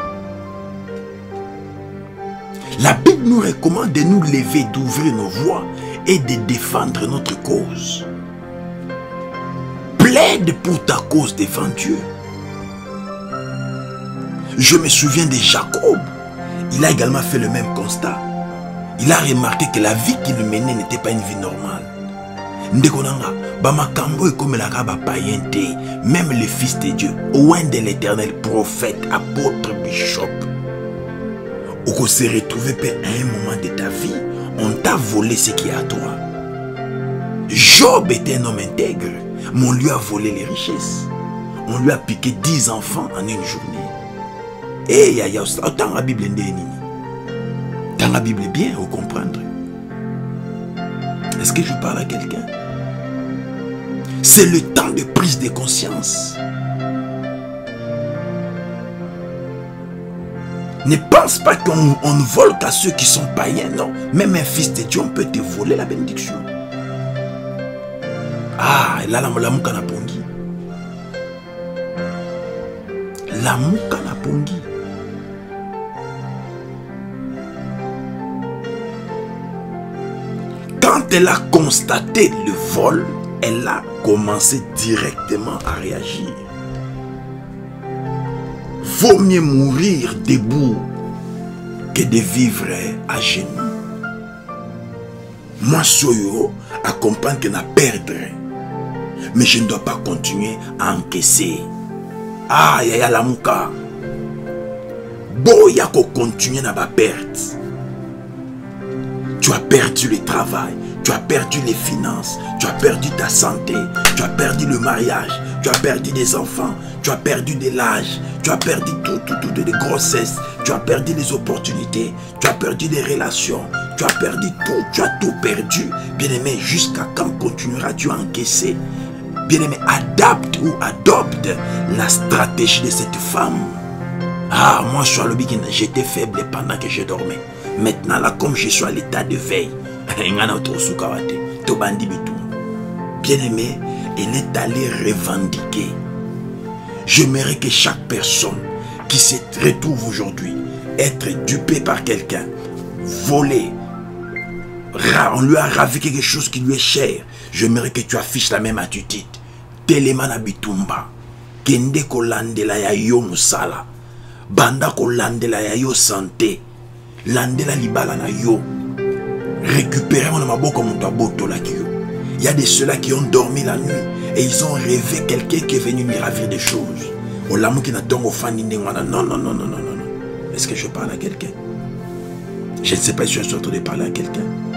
La Bible nous recommande de nous lever, d'ouvrir nos voix et de défendre notre cause. Plaide pour ta cause devant Dieu. Je me souviens de Jacob. Il a également fait le même constat. Il a remarqué que la vie qu'il menait n'était pas une vie normale. Même le fils de Dieu, loin de l'éternel prophète, apôtre, bishop, on s'est retrouvé à un moment de ta vie, on t'a volé ce qui est à toi. Job était un homme intègre, mais on lui a volé les richesses. On lui a piqué dix enfants en une journée. Et il y a autant la Bible est dans la Bible est bien, vous comprendre. Est-ce que je parle à quelqu'un? C'est le temps de prise de conscience. Ne pense pas qu'on ne vole qu'à ceux qui sont païens, non. Même un fils de Dieu, on peut te voler la bénédiction. Ah, là, la mouka na pongi. La mouka na pongi. Quand elle a constaté le vol, elle a commencé directement à réagir. Vaut mieux mourir debout que de vivre à genoux. Moi, Soyo, à comprendre que n'a perdre. Mais je ne dois pas continuer à encaisser. Ah, il y a la mouka. Bon, il y a qu'on continue à ma perte. Tu as perdu le travail, tu as perdu les finances, tu as perdu ta santé, tu as perdu le mariage, tu as perdu des enfants, tu as perdu de l'âge, tu as perdu tout, tout, tout, de grossesse, tu as perdu les opportunités, tu as perdu des relations, tu as perdu tout, tu as tout perdu. Bien-aimé, jusqu'à quand continueras-tu à encaisser? Bien-aimé, adapte ou adopte la stratégie de cette femme. Ah, moi, je suis à l'obéi, j'étais faible pendant que je dormais. Maintenant, là, comme je suis à l'état de veille, bien-aimé, elle est allée revendiquer. J'aimerais que chaque personne qui se retrouve aujourd'hui être dupée par quelqu'un, volée, on lui a ravi quelque chose qui lui est cher, j'aimerais que tu affiches la même attitude. Telemana bitumba, kende kolandela ya yo musala, banda kolandela ya yo santé, landela libala na yo, récupérer mon maboko mon taboto la kyo. Il y a de ceux-là qui ont dormi la nuit et ils ont rêvé quelqu'un qui est venu me ravir des choses. Au l'amour qui n'a pas au fan non non non non non non non. Est-ce que je parle à quelqu'un? Je ne sais pas si je suis en train de parler à quelqu'un.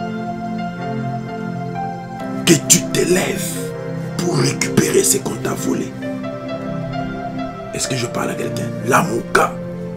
Que tu t'élèves pour récupérer ce qu'on t'a volé. Est-ce que je parle à quelqu'un? La mouka.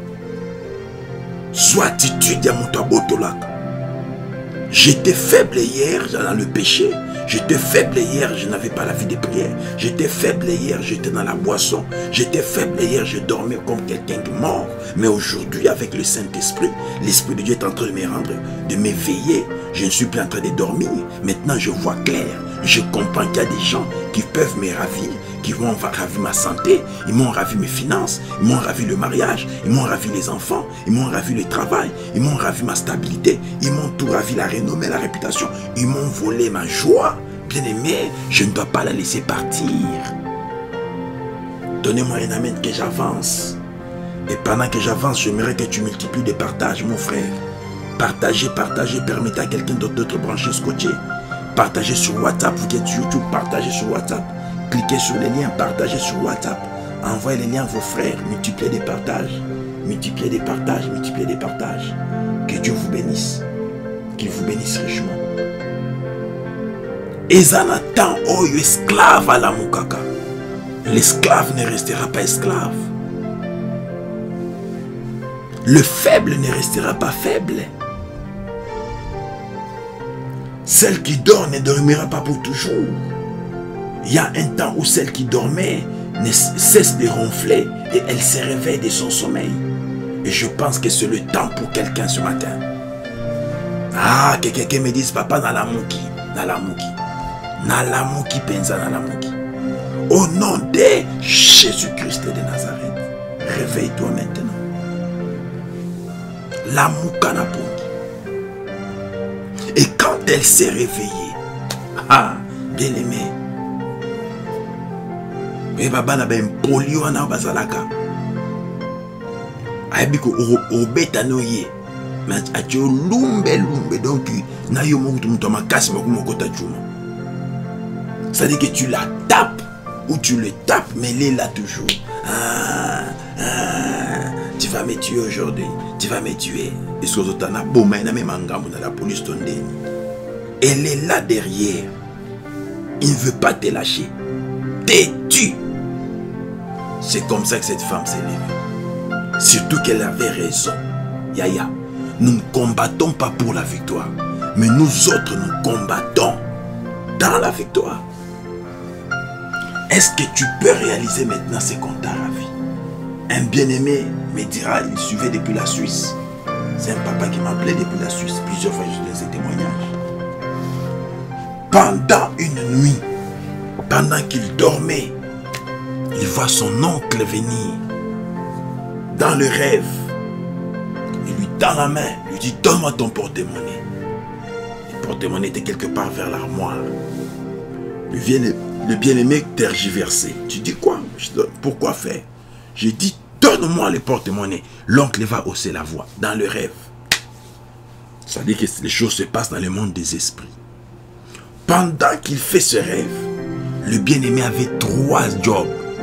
Soit attitude ya moutabotola. J'étais faible hier dans le péché. J'étais faible hier, je n'avais pas la vie de prière. J'étais faible hier, j'étais dans la boisson. J'étais faible hier, je dormais comme quelqu'un qui mort. Mais aujourd'hui, avec le Saint-Esprit, l'Esprit de Dieu est en train de me rendre, de m'éveiller. Je ne suis plus en train de dormir. Maintenant, je vois clair. Je comprends qu'il y a des gens qui peuvent me ravir, qui vont ravir ma santé, ils m'ont ravi mes finances, ils m'ont ravi le mariage, ils m'ont ravi les enfants, ils m'ont ravi le travail, ils m'ont ravi ma stabilité, ils m'ont tout ravi, la renommée, la réputation, ils m'ont volé ma joie. Bien aimé, je ne dois pas la laisser partir. Donnez-moi un amen que j'avance. Et pendant que j'avance, j'aimerais que tu multiplies des partages, mon frère. Partagez, partagez, permettez à quelqu'un d'autre de te brancher, scotcher. Partagez sur WhatsApp, vous qui êtes sur YouTube, partagez sur WhatsApp. Cliquez sur les liens, partagez sur WhatsApp. Envoyez les liens à vos frères, multipliez des partages. Multipliez des partages, multipliez des partages. Que Dieu vous bénisse. Qu'il vous bénisse richement. Ezanatan oyo esclave à la moukaka. L'esclave ne restera pas esclave. Le faible ne restera pas faible. Celle qui dort ne dormira pas pour toujours. Il y a un temps où celle qui dormait ne cesse de ronfler et elle se réveille de son sommeil. Et je pense que c'est le temps pour quelqu'un ce matin. Ah, que quelqu'un me dise, papa, dans la mouki, dans la mouki, dans la mouki, pensa dans la mouki. Au nom de Jésus-Christ de Nazareth, réveille-toi maintenant. La mouka na pongi. Et quand elle s'est réveillée, ah, bien aimé, et baba na ben polio na bazalaka. Aibiko obeta noye. Mais atio lumbe lumbe donc na yo mo muto makasi moko ta chuma. Ça dit que tu la tapes ou tu le tapes mais elle est là toujours. Ah, ah, tu vas me tuer aujourd'hui, tu vas me tuer. Et ce que tu as bomé na même ngambo na la police tondeni. Elle est là derrière. Il ne veut pas te lâcher. T'es tu. C'est comme ça que cette femme s'est levée. Surtout qu'elle avait raison. Yaya, nous ne combattons pas pour la victoire. Mais nous autres, nous combattons dans la victoire. Est-ce que tu peux réaliser maintenant ce qu'on t'a ravi? Un bien-aimé me dira, il suivait depuis la Suisse. C'est un papa qui m'appelait depuis la Suisse. Plusieurs fois, je donne ces témoignages. Pendant une nuit, pendant qu'il dormait, il voit son oncle venir dans le rêve. Il lui tend la main, il lui dit, donne-moi ton porte-monnaie. Le porte-monnaie était quelque part vers l'armoire. Le bien-aimé tergiversé. Tu dis quoi? Pourquoi faire? J'ai dit, donne-moi le porte-monnaie. L'oncle va hausser la voix dans le rêve. Ça dit que les choses se passent dans le monde des esprits. Pendant qu'il fait ce rêve, le bien-aimé avait trois jobs.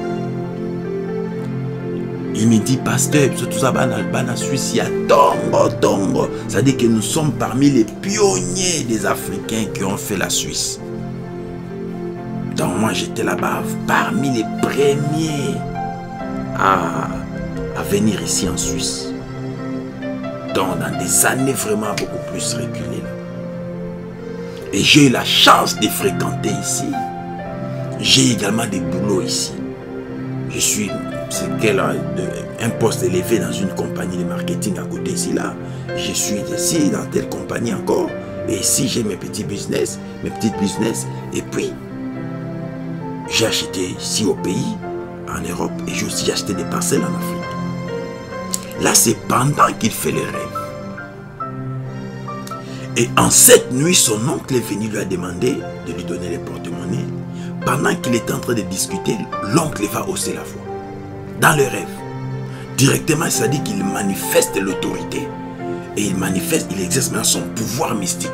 Il me dit, pasteur, tout ça, en Suisse, il y a tongo, tongo. Ça dit que nous sommes parmi les pionniers des Africains qui ont fait la Suisse. Donc moi, j'étais là-bas, parmi les premiers à, à venir ici en Suisse. Donc dans des années vraiment beaucoup plus reculées. Et j'ai eu la chance de fréquenter ici. J'ai également des boulots ici. Je suis un poste élevé dans une compagnie de marketing à côté ici là. Je suis ici dans telle compagnie encore. Et ici j'ai mes petits business, mes petits business. Et puis j'ai acheté ici au pays, en Europe, et j'ai aussi acheté des parcelles en Afrique. Là c'est pendant qu'il fait les rêves. Et en cette nuit, son oncle est venu lui a demandé de lui donner les porte-monnaies. Pendant qu'il est en train de discuter, l'oncle va hausser la voix. Dans le rêve, directement, ça dit qu'il manifeste l'autorité. Et il manifeste, il exerce maintenant son pouvoir mystique.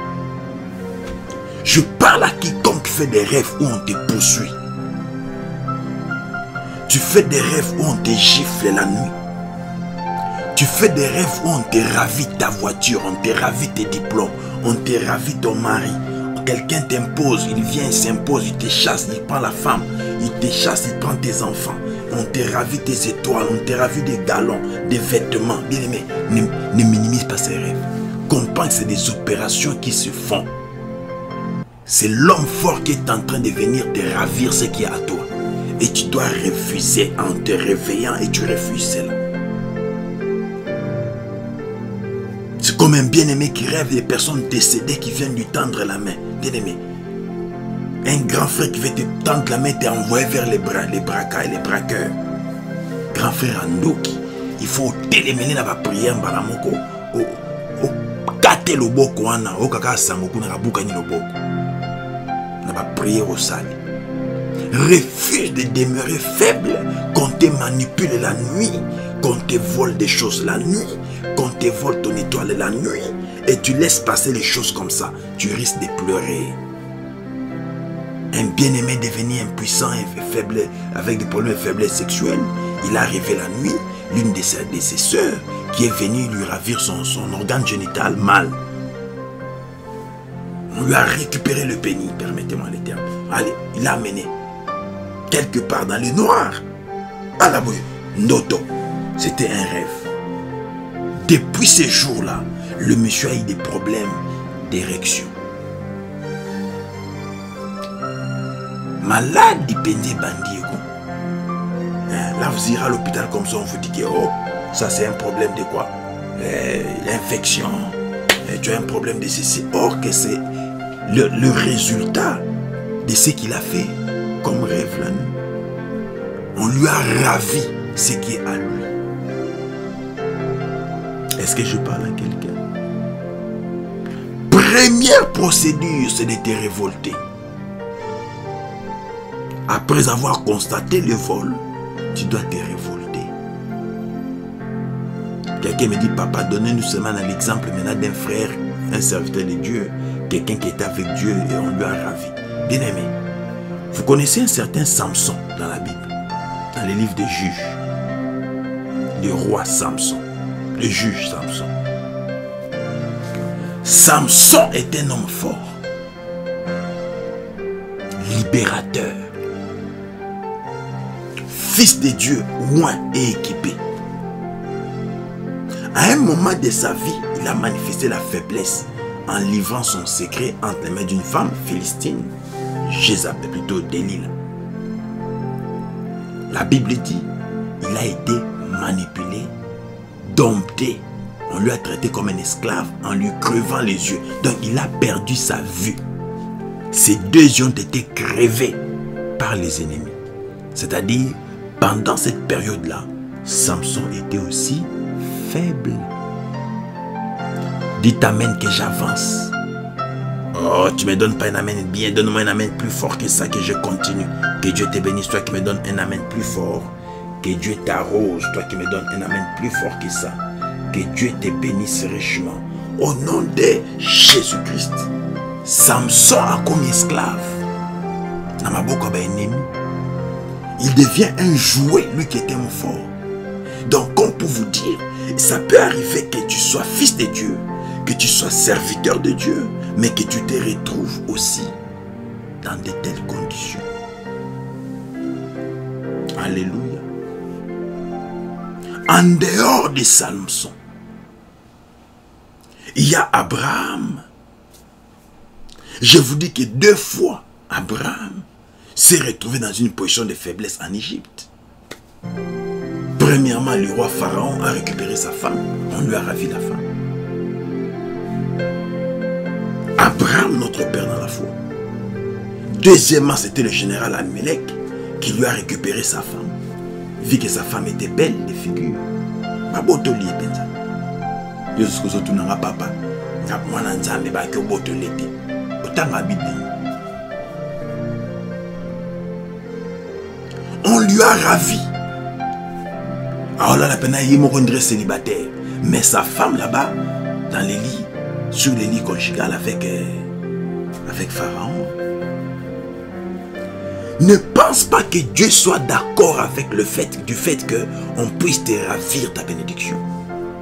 Je parle à quiconque fait des rêves où on te poursuit. Tu fais des rêves où on te gifle la nuit. Tu fais des rêves où on te ravit ta voiture, on te ravit tes diplômes, on te ravit ton mari. Quelqu'un t'impose, il vient, il s'impose, il te chasse, il prend la femme, il te chasse, il prend tes enfants. On te ravit tes étoiles, on te ravit des galons, des vêtements. Bien aimé, ne, ne minimise pas ces rêves. Comprends que c'est des opérations qui se font. C'est l'homme fort qui est en train de venir te ravir ce qui est à toi. Et tu dois refuser en te réveillant et tu refuses cela. C'est comme un bien-aimé qui rêve des personnes décédées qui viennent lui tendre la main. Bien-aimé. Un grand frère qui veut te tendre la main et t'envoyer vers les bras, les braqueurs et les braqueurs. Grand frère Andoki, il faut téléméler dans la prière, balamoko, au kate loboko wana, au kaka sangoku na kabuka ni loboko. Dans la prière au sali. Refuse de demeurer faible qu'on te manipule la nuit, qu'on te vole des choses la nuit, qu'on te vole ton étoile la nuit, et tu laisses passer les choses comme ça, tu risques de pleurer. Un bien-aimé devenu impuissant et faible, avec des problèmes de faiblesse sexuelle, il a arrivé la nuit, l'une de ses, de ses sœurs qui est venue lui ravir son, son organe génital mâle. On lui a récupéré le pénis, permettez-moi les termes. Allez, il l'a amené quelque part dans le noir. À la bouille. Ndoto, c'était un rêve. Depuis ces jours-là, le monsieur a eu des problèmes d'érection. Malade du pénis bandit. Là, vous irez à l'hôpital comme ça, on vous dit que oh, ça c'est un problème de quoi? euh, L'infection, euh, tu as un problème de ceci. Or que c'est le, le résultat de ce qu'il a fait comme rêve la nuit. On lui a ravi ce qui est à lui. Est-ce que je parle à quelqu'un? Première procédure, c'est de te révolter. Après avoir constaté le vol, tu dois te révolter. Quelqu'un me dit, papa, donnez-nous seulement l'exemple maintenant d'un frère, un serviteur de Dieu, quelqu'un qui était avec Dieu et on lui a ravi. Bien aimé, vous connaissez un certain Samson dans la Bible, dans les livres des juges. Le roi Samson, le juge Samson. Samson est un homme fort, libérateur, fils de Dieu, loin et équipé. À un moment de sa vie, il a manifesté la faiblesse en livrant son secret entre les mains d'une femme philistine, Jézabel, plutôt Delilah. La Bible dit, il a été manipulé, dompté. On lui a traité comme un esclave en lui crevant les yeux. Donc il a perdu sa vue. Ses deux yeux ont été crevés par les ennemis. C'est-à-dire, pendant cette période-là, Samson était aussi faible. Dites amen que j'avance. Oh, tu me donnes pas un amen bien, donne-moi un amen plus fort que ça, que je continue. Que Dieu te bénisse, toi qui me donnes un amen plus fort. Que Dieu t'arrose, toi qui me donnes un amen plus fort que ça. Que Dieu te bénisse richement. Au nom de Jésus-Christ. Samson a comme esclave. Il devient un jouet, lui qui était un fort. Donc, comme pour vous dire, ça peut arriver que tu sois fils de Dieu, que tu sois serviteur de Dieu, mais que tu te retrouves aussi dans de telles conditions. Alléluia. En dehors de Samson, il y a Abraham. Je vous dis que deux fois, Abraham s'est retrouvé dans une position de faiblesse en Égypte. Premièrement, le roi Pharaon a récupéré sa femme. On lui a ravi la femme. Abraham, notre père dans la foi. Deuxièmement, c'était le général Abimelech qui lui a récupéré sa femme. Vu que sa femme était belle de figure. Babotoli et penza. Yosuko sotu nanga papa. Na mwana nzambe ba ke botoli te. Otanga Bible. On lui a ravi. Alors là, la peine il est célibataire. Mais sa femme là-bas, dans les lits, sur les lits conjugales avec, euh, avec Pharaon. Ne pense pas que Dieu soit d'accord avec le fait du fait qu'on puisse te ravir ta bénédiction.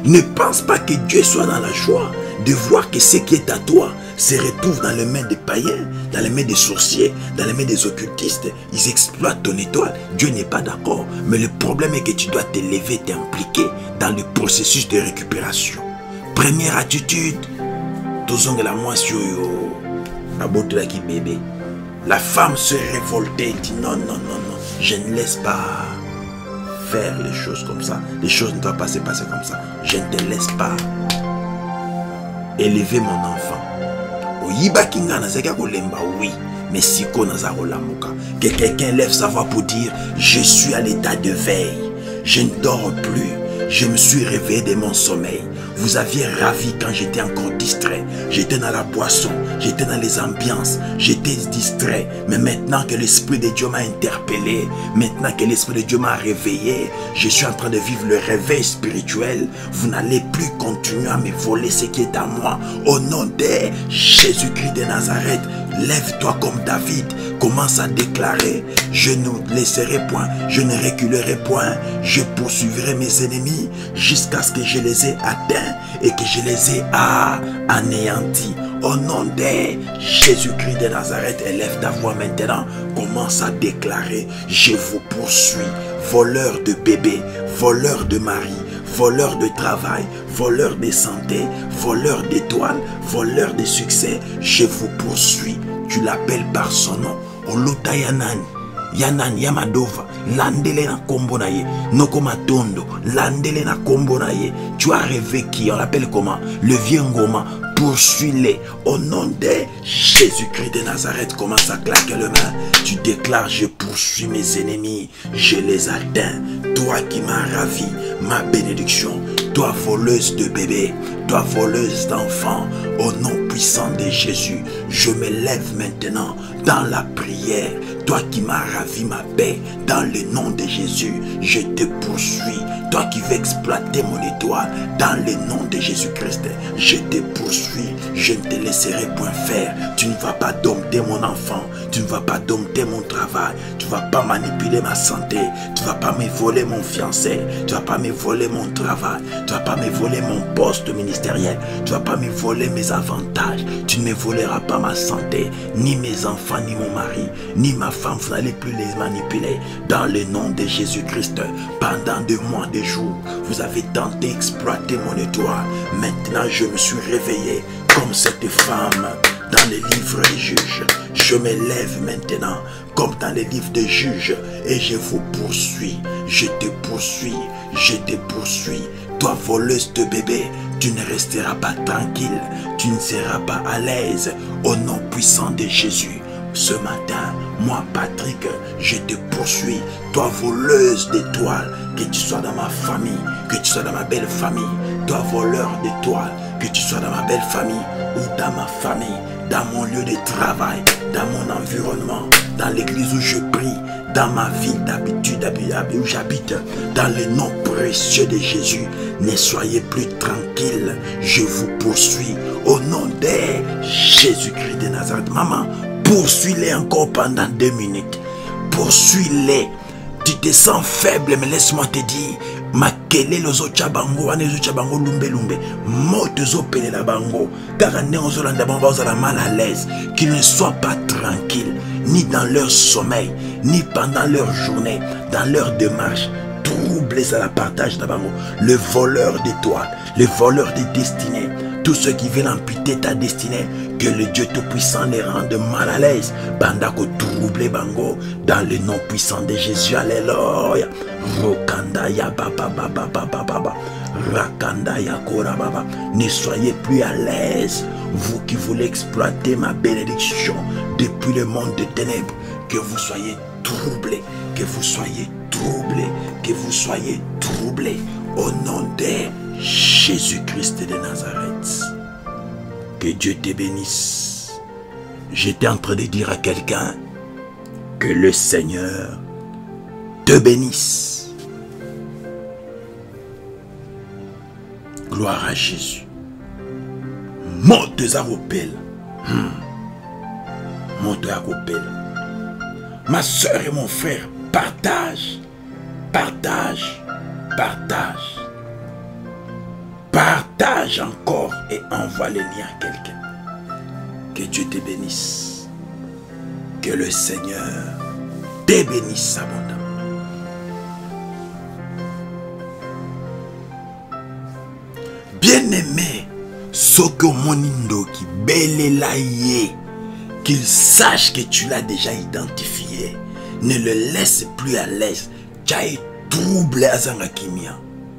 Ne pense pas que Dieu soit dans la joie de voir que ce qui est à toi se retrouve dans les mains des païens, dans les mains des sorciers, dans les mains des occultistes. Ils exploitent ton étoile. Dieu n'est pas d'accord. Mais le problème est que tu dois te lever, t'impliquer dans le processus de récupération. Première attitude, la bébé. La femme se révoltait et dit non, non, non, non, je ne laisse pas faire les choses comme ça. Les choses ne doivent pas se passer comme ça. Je ne te laisse pas élever mon enfant. Oui, mais si que quelqu'un lève sa voix pour dire je suis à l'état de veille, je ne dors plus, je me suis réveillé de mon sommeil. Vous aviez ravi quand j'étais encore distrait. J'étais dans la boisson, j'étais dans les ambiances, j'étais distrait. Mais maintenant que l'Esprit de Dieu m'a interpellé, maintenant que l'Esprit de Dieu m'a réveillé, je suis en train de vivre le réveil spirituel. Vous n'allez plus continuer à me voler ce qui est à moi. Au nom de Jésus-Christ de Nazareth, lève-toi comme David. Commence à déclarer, je ne laisserai point, je ne reculerai point, je poursuivrai mes ennemis jusqu'à ce que je les ai atteints et que je les ai anéantis. Au nom de Jésus-Christ de Nazareth, élève ta voix maintenant, commence à déclarer, je vous poursuis, voleurs de bébés, voleurs de mari, voleurs de travail, voleurs de santé, voleurs d'étoiles, voleurs de succès, je vous poursuis. Tu l'appelles par son nom. Oluta Yanan, Yanan Yamadova, Landele na kombo na ye, Noko Matondo, Landele na kombo na ye. Tu as rêvé qui? On l'appelle comment? Le vieux Ngoma. Poursuis-les au nom de Jésus-Christ de Nazareth. Commence à claquer le main. Tu déclares, je poursuis mes ennemis, je les atteins. Toi qui m'as ravi, ma bénédiction. Toi voleuse de bébés, toi voleuse d'enfants, au nom puissant de Jésus, je me lève maintenant dans la prière. Toi qui m'as ravi ma paix, dans le nom de Jésus, je te poursuis. Toi qui veux exploiter mon étoile, dans le nom de Jésus-Christ, je te poursuis. Je ne te laisserai point faire. Tu ne vas pas dompter mon enfant, tu ne vas pas dompter mon travail, tu ne vas pas manipuler ma santé, tu ne vas pas me voler mon fiancé, tu ne vas pas me voler mon travail, tu ne vas pas me voler mon poste ministériel, tu ne vas pas me voler mes avantages, tu ne me voleras pas ma santé, ni mes enfants, ni mon mari, ni ma femme, vous n'allez plus les manipuler. Dans le nom de Jésus-Christ, pendant deux mois, des jours, vous avez tenté d'exploiter mon étoile. Maintenant, je me suis réveillé comme cette femme dans les livres des juges. Je me lève maintenant comme dans les livres des juges et je vous poursuis. Je te poursuis, je te poursuis. Toi, voleuse de bébé, tu ne resteras pas tranquille, tu ne seras pas à l'aise. Au nom puissant de Jésus, ce matin, moi, Patrick, je te poursuis. Toi, voleuse d'étoiles, que tu sois dans ma famille, que tu sois dans ma belle famille. Toi, voleur d'étoiles, que tu sois dans ma belle famille ou dans ma famille, dans mon lieu de travail, dans mon environnement, dans l'église où je prie, dans ma ville d'habitude où j'habite, dans le nom précieux de Jésus. Ne soyez plus tranquille, je vous poursuis au nom de Jésus-Christ de Nazareth. Maman, poursuis-les encore pendant deux minutes. Poursuis-les. Tu te sens faible, mais laisse-moi te dire, makele lozo chabango, ane zo chabango lumbe lumbe, moto zo pele la bango, car ane ozo landa bango ozo la mal à l'aise, qu'ils ne soient pas tranquilles, ni dans leur sommeil, ni pendant leur journée, dans leur démarche. Troublés à la partage de bango, le voleur d'étoiles, le voleur de destinée, tous ceux qui veulent amputer ta destinée, que le Dieu Tout-Puissant les rende mal à l'aise. Bandako troublé bango, dans le nom puissant de Jésus, alléluia. Rokanda ya baba baba baba baba, Rakanda ya kora baba. Ne soyez plus à l'aise, vous qui voulez exploiter ma bénédiction depuis le monde des ténèbres, que vous soyez troublés, que vous soyez troublés, que vous soyez troublés, au nom de Jésus-Christ de Nazareth. Que Dieu te bénisse. J'étais en train de dire à quelqu'un que le Seigneur te bénisse. Gloire à Jésus. Monte Zaropel. Monte Zaropel. Ma soeur et mon frère, partage, partage, partage. Partage encore et envoie le lien à quelqu'un. Que Dieu te bénisse. Que le Seigneur te bénisse abondamment. Bien-aimé, Soko Monindo qui belelaye, qu'il sache que tu l'as déjà identifié. Ne le laisse plus à l'aise. Tu as été troublé à Zangakimia.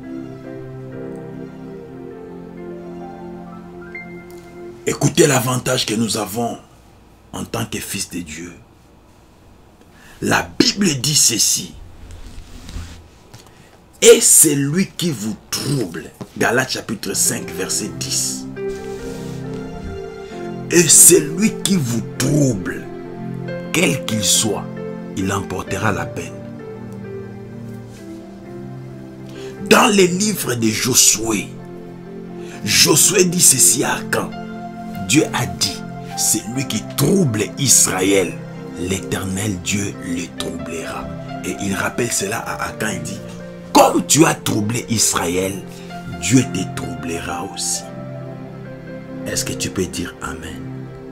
Écoutez l'avantage que nous avons en tant que fils de Dieu. La Bible dit ceci. Et c'est lui qui vous trouble. Galates chapitre cinq, verset dix. Et c'est lui qui vous trouble. Quel qu'il soit, il emportera la peine. Dans les livres de Josué, Josué dit ceci à Akan. Dieu a dit, c'est lui qui trouble Israël. L'Éternel Dieu le troublera. Et il rappelle cela à Akan, il dit, comme tu as troublé Israël, Dieu te troublera aussi. Est-ce que tu peux dire Amen?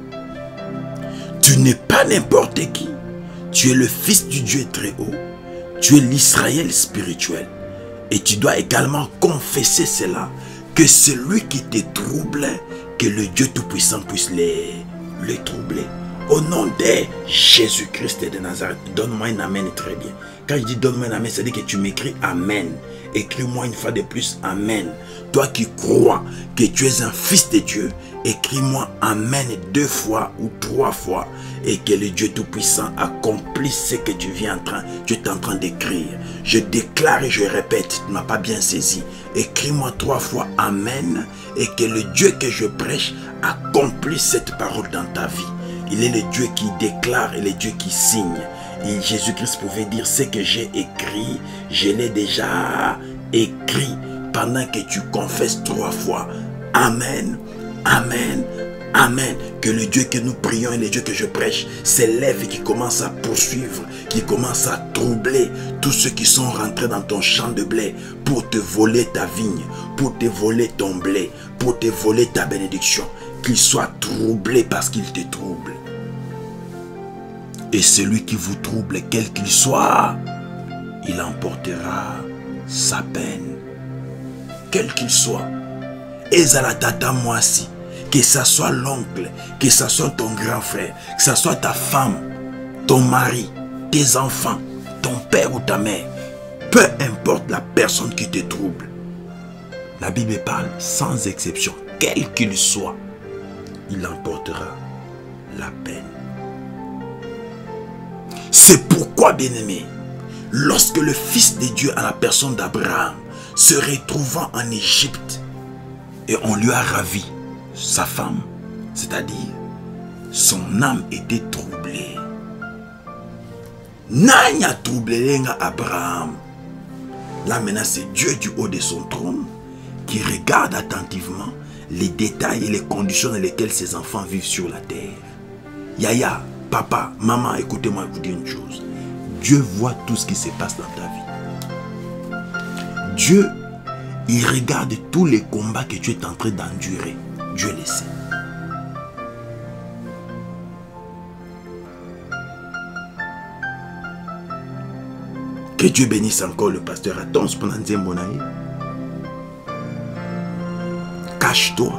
Tu n'es pas n'importe qui. Tu es le fils du Dieu très haut. Tu es l'Israël spirituel. Et tu dois également confesser cela, que celui qui te trouble, que le Dieu Tout-Puissant puisse les, les troubler. Au nom de Jésus-Christ de Nazareth, donne-moi un Amen très bien. Quand je dis donne-moi un Amen, c'est-à-dire que tu m'écris Amen. Écris-moi une fois de plus Amen. Toi qui crois que tu es un fils de Dieu, écris-moi Amen deux fois ou trois fois. Et que le Dieu Tout-Puissant accomplisse ce que tu viens en train, tu es en train d'écrire. Je déclare et je répète, tu ne m'as pas bien saisi. Écris-moi trois fois Amen. Et que le Dieu que je prêche accomplisse cette parole dans ta vie. Il est le Dieu qui déclare et le Dieu qui signe. Et Jésus-Christ pouvait dire, ce que j'ai écrit, je l'ai déjà écrit. Pendant que tu confesses trois fois Amen, Amen, Amen. Que le Dieu que nous prions et le Dieu que je prêche s'élève et qui commence à poursuivre, qui commence à troubler tous ceux qui sont rentrés dans ton champ de blé pour te voler ta vigne, pour te voler ton blé, pour te voler ta bénédiction. Qu'il soit troublé parce qu'il te trouble. Et celui qui vous trouble, quel qu'il soit, il emportera sa peine. Quel qu'il soit. Et Zalatata Moisi, que ce soit l'oncle, que ce soit ton grand frère, que ce soit ta femme, ton mari, tes enfants, ton père ou ta mère, peu importe la personne qui te trouble. La Bible parle sans exception, quel qu'il soit, il emportera la peine. C'est pourquoi, bien-aimé, lorsque le Fils de Dieu à la personne d'Abraham se retrouvant en Égypte et on lui a ravi sa femme, c'est-à-dire son âme était troublée. Nani a troublé Abraham. Là maintenant c'est Dieu du haut de son trône qui regarde attentivement les détails et les conditions dans lesquelles ses enfants vivent sur la terre. Yaya, papa, maman, écoutez-moi vous dire une chose. Dieu voit tout ce qui se passe dans ta vie. Dieu, il regarde tous les combats que tu es en train d'endurer. Dieu le sait. Que Dieu bénisse encore le pasteur Atons pendant Nzembonaï. Cache-toi.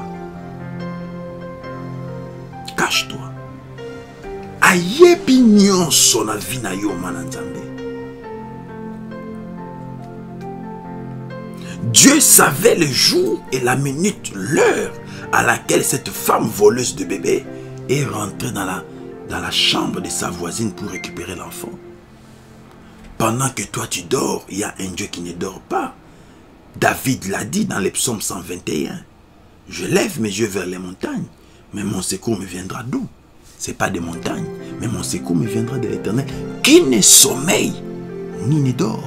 Cache-toi. Ayebi nyonso na vie na yo mana Nzambe. Dieu savait le jour et la minute, l'heure à laquelle cette femme voleuse de bébé est rentrée dans la, dans la chambre de sa voisine pour récupérer l'enfant. Pendant que toi tu dors, il y a un Dieu qui ne dort pas. David l'a dit dans les psaumes cent vingt et un. Je lève mes yeux vers les montagnes, mais mon secours me viendra d'où? Ce n'est pas des montagnes, mais mon secours me viendra de l'Éternel, qui ne sommeille ni ne dort.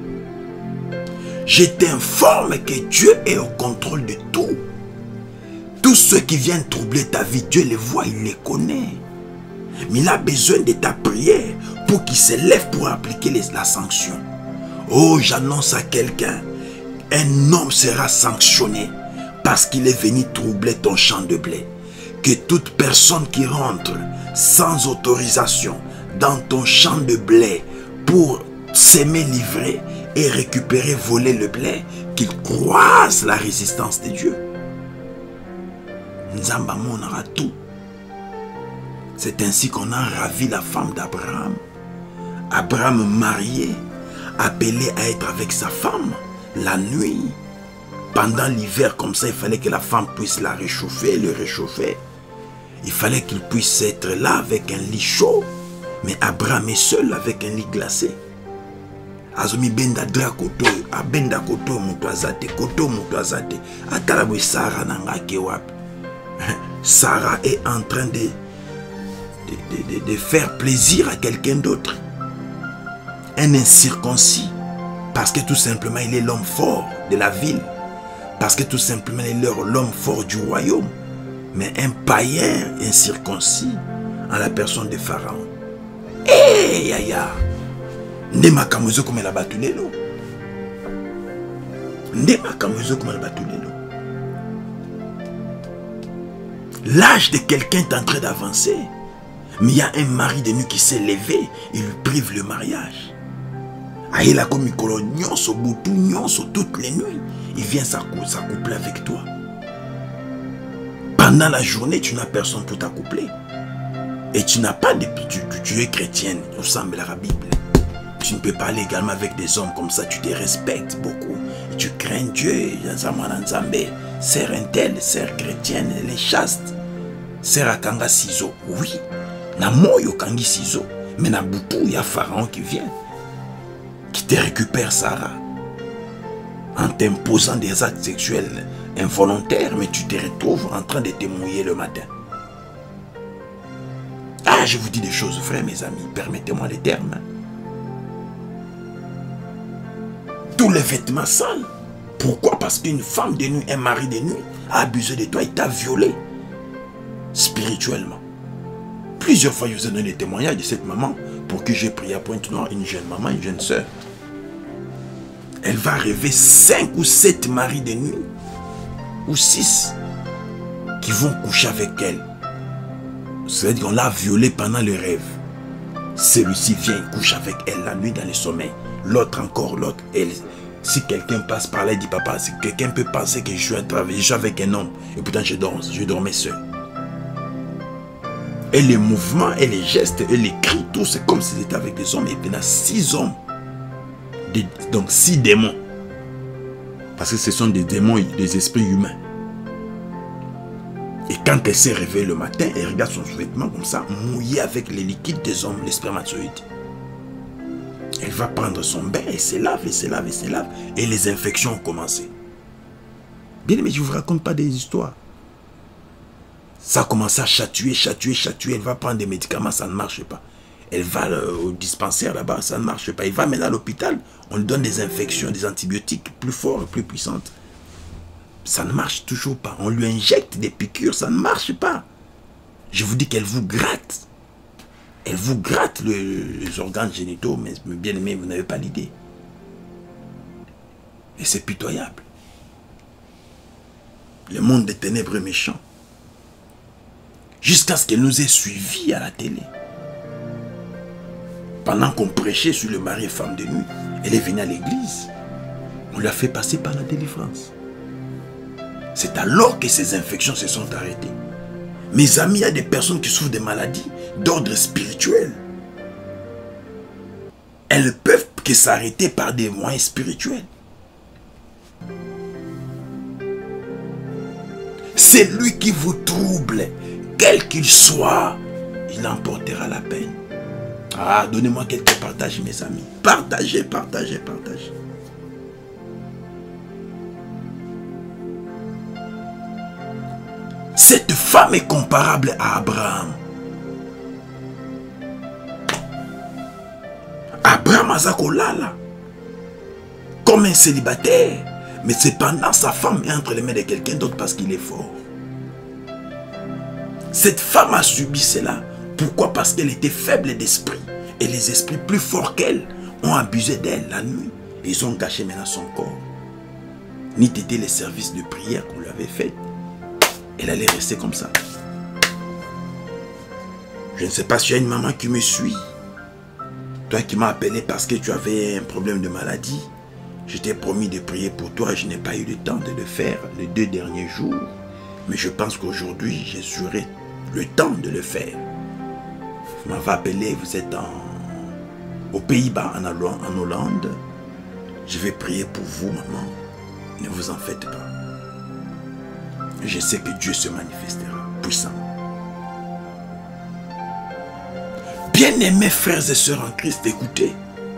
Je t'informe que Dieu est au contrôle de tout. Tous ceux qui viennent troubler ta vie, Dieu les voit, il les connaît. Mais il a besoin de ta prière pour qu'il se lève pour appliquer les, la sanction. Oh, j'annonce à quelqu'un, un homme sera sanctionné parce qu'il est venu troubler ton champ de blé. Que toute personne qui rentre sans autorisation dans ton champ de blé pour s'aimer livrer et récupérer, voler le blé, qu'il croise la résistance de Dieu. Nzamba monara tout. C'est ainsi qu'on a ravi la femme d'Abraham. Abraham marié, appelé à être avec sa femme la nuit. Pendant l'hiver, comme ça, il fallait que la femme puisse la réchauffer, le réchauffer. Il fallait qu'il puisse être là avec un lit chaud. Mais Abraham est seul avec un lit glacé. Azomi benda dra koto, abenda koto mutu azate, koto mutu azate. Atalabwe Sarah nanga kewap. Sarah est en train de, de, de, de faire plaisir à quelqu'un d'autre. Un incirconcis. Parce que tout simplement il est l'homme fort de la ville. Parce que tout simplement il est l'homme fort du royaume. Mais un païen incirconcis en la personne de Pharaon. Eh, yaya. Ndema kamuzo comme la batulelo. Ndema kamuzo comme la batulelo. L'âge de quelqu'un est en train d'avancer. Mais il y a un mari de nuit qui s'est levé. Il lui prive le mariage. Aïla comme il nyonso, boutou, nyonso, toutes les nuits. Il vient s'accoupler avec toi. Pendant la journée, tu n'as personne pour t'accoupler. Et tu n'as pas de... Tu, tu, tu es chrétienne, il semble la Bible. Tu ne peux pas aller également avec des hommes comme ça. Tu te respectes beaucoup. Et tu crains Dieu. Sœur un tel, sœur chrétienne, elle est chaste. Sœur Akanga Sizo. Oui. Na moyo kangi Sizo. Mais na boutou, il y a Pharaon qui vient. Qui te récupère Sarah. En t'imposant des actes sexuels involontaires. Mais tu te retrouves en train de te mouiller le matin. Ah, je vous dis des choses vraies, mes amis. Permettez-moi les termes. Tous les vêtements sales. Pourquoi? Parce qu'une femme de nuit, un mari de nuit a abusé de toi et t'a violé spirituellement. Plusieurs fois, je vous ai donné des témoignages de cette maman pour que j'ai prié à Pointe-Noire, une jeune maman, une jeune sœur. Elle va rêver cinq ou sept maris de nuit, ou six, qui vont coucher avec elle. C'est-à-dire qu'on l'a violée pendant le rêve. Celui-ci vient et couche avec elle la nuit dans le sommeil. L'autre encore, l'autre, elle. Si quelqu'un passe par là, il dit papa, si quelqu'un peut penser que je suis, à travailler, je suis avec un homme, et pourtant je dors, je dormais seul. Et les mouvements, et les gestes, et les cris, tout, c'est comme si c'était avec des hommes, et puis il y a six hommes. Des, donc six démons. Parce que ce sont des démons, des esprits humains. Et quand elle s'est réveillée le matin, elle regarde son vêtement comme ça, mouillé avec les liquides des hommes, les spermatozoïdes. Elle va prendre son bain, et se lave, et se lave, et se lave. Et les infections ont commencé. Bien aimé, je ne vous raconte pas des histoires. Ça a commencé à chatouiller, chatouiller, chatouiller. Elle va prendre des médicaments, ça ne marche pas. Elle va au dispensaire là-bas, ça ne marche pas. Elle va maintenant à l'hôpital, on lui donne des infections, des antibiotiques plus forts et plus puissantes. Ça ne marche toujours pas. On lui injecte des piqûres, ça ne marche pas. Je vous dis qu'elle vous gratte. Elle vous gratte le, les organes génitaux, mais bien aimé, vous n'avez pas l'idée. Et c'est pitoyable. Le monde des ténèbres est méchant. Jusqu'à ce qu'elle nous ait suivis à la télé. Pendant qu'on prêchait sur le mari et femme de nuit, elle est venue à l'église. On l'a fait passer par la délivrance. C'est alors que ces infections se sont arrêtées. Mes amis, il y a des personnes qui souffrent de maladies d'ordre spirituel. Elles ne peuvent que s'arrêter par des moyens spirituels. C'est lui qui vous trouble, quel qu'il soit, il emportera la peine. Ah, donnez-moi quelques partages, mes amis. Partagez, partagez, partagez. Cette femme est comparable à Abraham. Abraham Azakolala, comme un célibataire, mais cependant sa femme est entre les mains de quelqu'un d'autre parce qu'il est fort. Cette femme a subi cela. Pourquoi? Parce qu'elle était faible d'esprit. Et les esprits plus forts qu'elle ont abusé d'elle la nuit. Et ils ont gâché maintenant son corps. ni t'aider les services de prière qu'on lui avait fait. Elle allait rester comme ça. Je ne sais pas si tu as une maman qui me suit. Toi qui m'as appelé parce que tu avais un problème de maladie. Je t'ai promis de prier pour toi. Je n'ai pas eu le temps de le faire les deux derniers jours. Mais je pense qu'aujourd'hui, j'aurai le temps de le faire. Vous m'avez appelé, vous êtes en, aux Pays-Bas, en, en Hollande. Je vais prier pour vous, maman. Ne vous en faites pas. Je sais que Dieu se manifestera puissamment. Bien-aimés frères et sœurs en Christ, écoutez.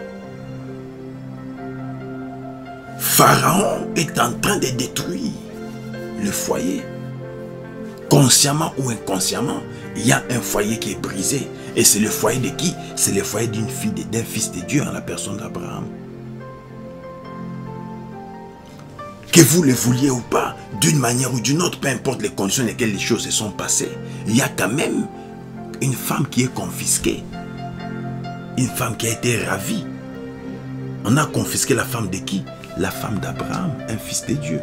Pharaon est en train de détruire le foyer. Consciemment ou inconsciemment, il y a un foyer qui est brisé. Et c'est le foyer de qui? C'est le foyer d'une fille, d'un fils de Dieu en la personne d'Abraham. Que vous le vouliez ou pas, d'une manière ou d'une autre, peu importe les conditions dans lesquelles les choses se sont passées, il y a quand même une femme qui est confisquée. Une femme qui a été ravie. On a confisqué la femme de qui? La femme d'Abraham, un fils de Dieu.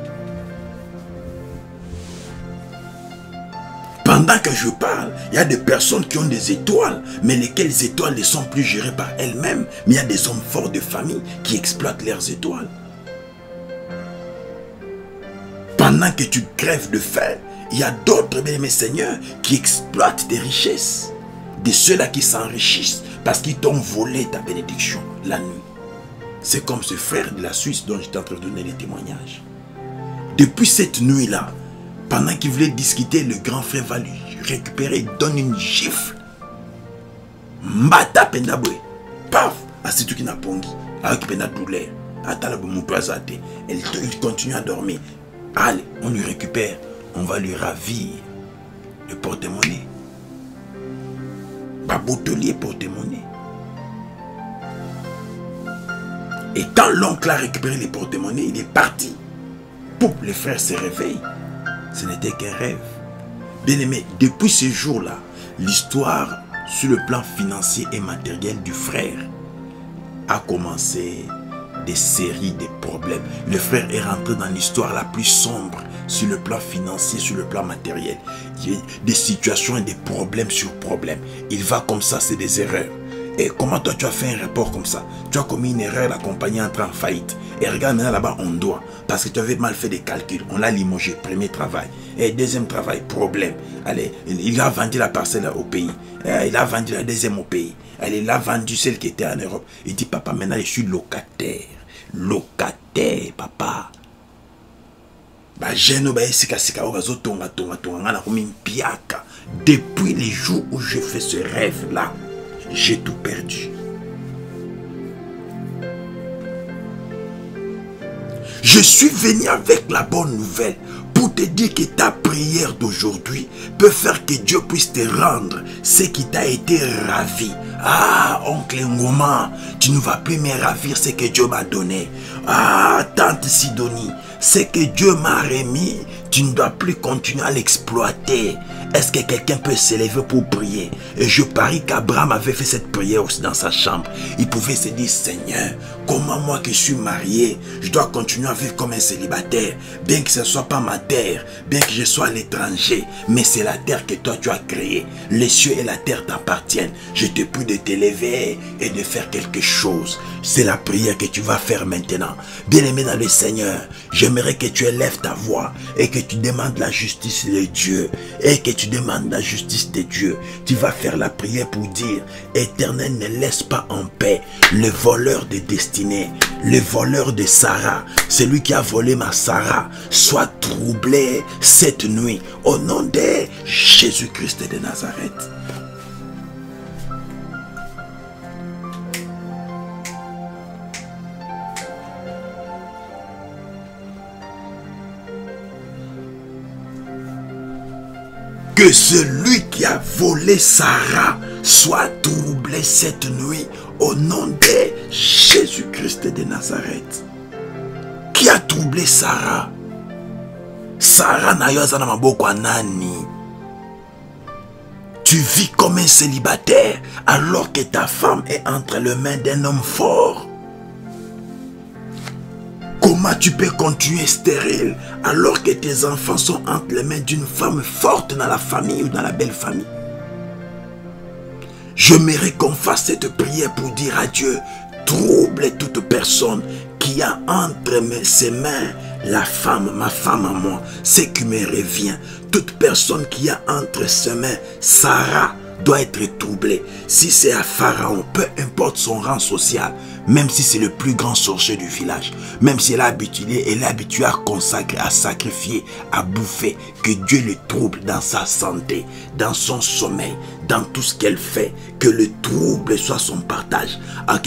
Pendant que je parle, il y a des personnes qui ont des étoiles, mais lesquelles étoiles ne sont plus gérées par elles-mêmes, mais il y a des hommes forts de famille qui exploitent leurs étoiles. Pendant que tu crèves de faim, il y a d'autres, mes seigneurs, qui exploitent des richesses. De ceux-là qui s'enrichissent parce qu'ils t'ont volé ta bénédiction la nuit. C'est comme ce frère de la Suisse dont j'étais en train de donner les témoignages. Depuis cette nuit-là, pendant qu'il voulait discuter, le grand frère va lui récupérer, il donne une gifle. Mbata pendabwe. Paf! C'est tout qui n'a pongi. Avec pena douleur. Il continue à dormir. Allez, on lui récupère. On va lui ravir le porte-monnaie. Babotelier porte-monnaie. Et quand l'oncle a récupéré les porte-monnaies, il est parti. Pouf, le frère se réveille. Ce n'était qu'un rêve. Bien aimé, depuis ce jour-là, l'histoire sur le plan financier et matériel du frère a commencé des séries de problèmes. Le frère est rentré dans l'histoire la plus sombre sur le plan financier, sur le plan matériel. Il y a des situations et des problèmes sur problèmes. Il va comme ça, c'est des erreurs. Et comment toi tu as fait un rapport comme ça? Tu as commis une erreur, la compagnie entre en faillite. Et regarde maintenant là-bas, on doit. Parce que tu avais mal fait des calculs. On l'a limogé, premier travail. Et deuxième travail, problème. Allez, il a vendu la parcelle au pays. Il a vendu la deuxième au pays. Allez, il a vendu celle qui était en Europe. Il dit, papa, maintenant je suis locataire. Locataire, papa. Depuis les jours où je fais ce rêve-là, j'ai tout perdu. Je suis venu avec la bonne nouvelle pour te dire que ta prière d'aujourd'hui peut faire que Dieu puisse te rendre ce qui t'a été ravi. Ah, oncle Ngoma, tu ne vas plus me ravir ce que Dieu m'a donné. Ah, tante Sidonie, ce que Dieu m'a remis, tu ne dois plus continuer à l'exploiter. Est-ce que quelqu'un peut s'élever pour prier? Et je parie qu'Abraham avait fait cette prière aussi dans sa chambre. Il pouvait se dire, Seigneur, comment moi qui suis marié, je dois continuer à vivre comme un célibataire, bien que ce ne soit pas ma terre, bien que je sois à l'étranger, mais c'est la terre que toi tu as créée. Les cieux et la terre t'appartiennent. Je te prie de t'élever et de faire quelque chose. C'est la prière que tu vas faire maintenant. Bien-aimé dans le Seigneur, j'aimerais que tu élèves ta voix et que tu demandes la justice de Dieu et que tu demandes la justice de Dieu. Tu vas faire la prière pour dire, Éternel, ne laisse pas en paix le voleur de destinée, le voleur de Sarah, celui qui a volé ma Sarah, soit troublé cette nuit au nom de Jésus-Christ de Nazareth. Que celui qui a volé Sarah soit troublé cette nuit au nom de Jésus-Christ de Nazareth. Qui a troublé Sarah? Sarah n'a pas na maboko nani. Tu vis comme un célibataire alors que ta femme est entre les mains d'un homme fort. Comment tu peux continuer stérile alors que tes enfants sont entre les mains d'une femme forte dans la famille ou dans la belle famille? J'aimerais qu'on fasse cette prière pour dire à Dieu, trouble toute personne qui a entre ses mains la femme, ma femme à moi, ce qui me revient. Toute personne qui a entre ses mains Sarah doit être troublée. Si c'est à Pharaon, peu importe son rang social, même si c'est le plus grand sorcier du village, même si elle est habituée, elle est habituée à consacrer, à sacrifier, à bouffer, que Dieu le trouble dans sa santé, dans son sommeil, dans tout ce qu'elle fait, que le trouble soit son partage.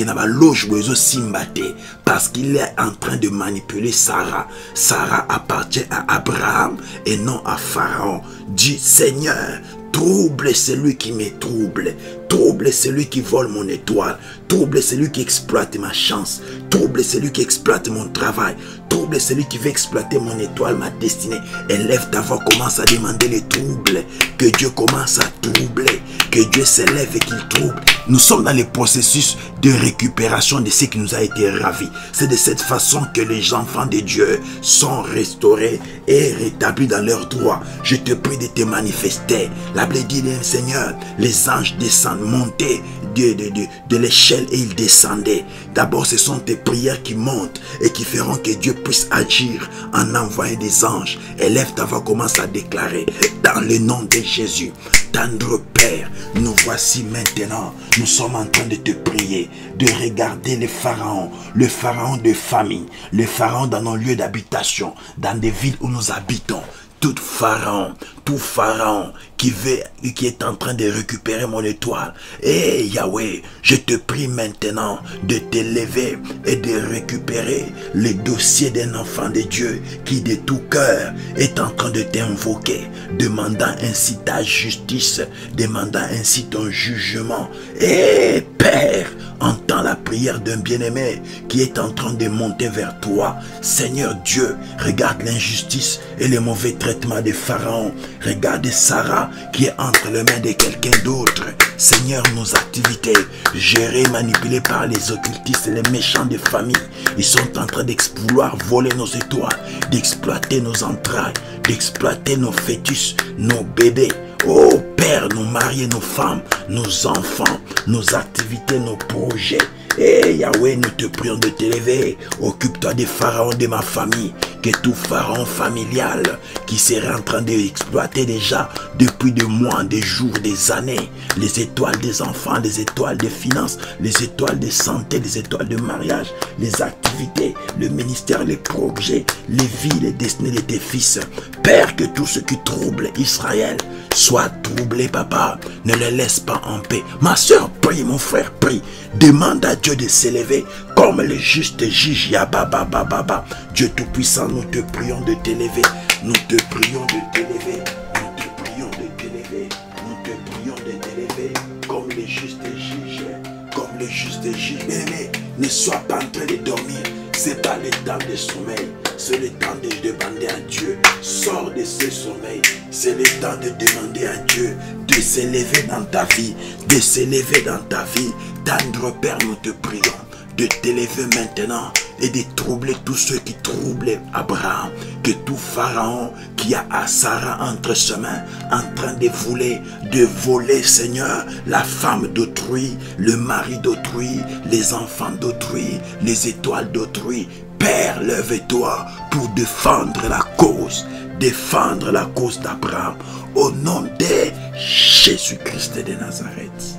Parce qu'il est en train de manipuler Sarah. Sarah appartient à Abraham et non à Pharaon. Dis, Seigneur, trouble celui qui me trouble. Trouble celui qui vole mon étoile. Trouble celui qui exploite ma chance. Trouble celui qui exploite mon travail. Trouble celui qui veut exploiter mon étoile, ma destinée. Élève ta voix, commence à demander les troubles. Que Dieu commence à troubler. Que Dieu s'élève et qu'il trouble. Nous sommes dans le processus de récupération de ce qui nous a été ravi. C'est de cette façon que les enfants de Dieu sont restaurés et rétablis dans leurs droits. Je te prie de te manifester. La Bible dit, Seigneur, les anges descendent, montaient de, de, de, de l'échelle et ils descendaient. D'abord, ce sont tes prières qui montent et qui feront que Dieu puisse agir en envoyant des anges. Élève ta voix, commence à déclarer dans le nom de Jésus. Tendre Père, nous voici maintenant, nous sommes en train de te prier, de regarder le pharaon, le pharaon de famille, le pharaon dans nos lieux d'habitation, dans des villes où nous habitons. Tout pharaon, tout pharaon qui veut, qui est en train de récupérer mon étoile. Et hey, Yahweh, je te prie maintenant de te lever et de récupérer le dossier d'un enfant de Dieu qui de tout cœur est en train de t'invoquer, demandant ainsi ta justice, demandant ainsi ton jugement. Et hey, Père, entends la prière d'un bien-aimé qui est en train de monter vers toi. Seigneur Dieu, regarde l'injustice et le mauvais traitement de Pharaon. Regarde Sarah qui est entre les mains de quelqu'un d'autre. Seigneur, nos activités gérées, manipulées par les occultistes et les méchants de famille. Ils sont en train d'exploiter, voler nos étoiles, d'exploiter nos entrailles, d'exploiter nos fœtus, nos bébés. Oh Père, nos mariés, nos femmes, nos enfants, nos activités, nos projets. Et hey, Yahweh, nous te prions de t'élever. Occupe-toi des pharaons de ma famille. Que tout pharaon familial qui serait en train d'exploiter déjà depuis des mois, des jours, des années, les étoiles des enfants, les étoiles des finances, les étoiles de santé, les étoiles de mariage, les activités, le ministère, les projets, les vies, les destinées de tes fils. Père, que tout ce qui trouble Israël soit troublé, papa. Ne les laisse pas en paix. Ma soeur, prie, mon frère, prie. Demande à Dieu de s'élever comme le juste juge. Yababababa. Dieu Tout-Puissant, nous te prions de t'élever. Nous te prions de t'élever. Nous te prions de t'élever. Nous te prions de t'élever comme le juste juge. Comme le juste juge. Mais, mais ne sois pas en train de dormir. Ce n'est pas le temps de sommeil. C'est le temps de demander à Dieu. Sors de ce sommeil. C'est le temps de demander à Dieu de s'élever dans ta vie. De s'élever dans ta vie. Tendre Père, nous te prions de t'élever maintenant et de troubler tous ceux qui troublent Abraham. Que tout pharaon qui a à Sarah entre ses mains, en train de voler, de voler, Seigneur, la femme d'autrui, le mari d'autrui, les enfants d'autrui, les étoiles d'autrui. Père, lève-toi pour défendre la cause, défendre la cause d'Abraham, au nom de Jésus-Christ de Nazareth.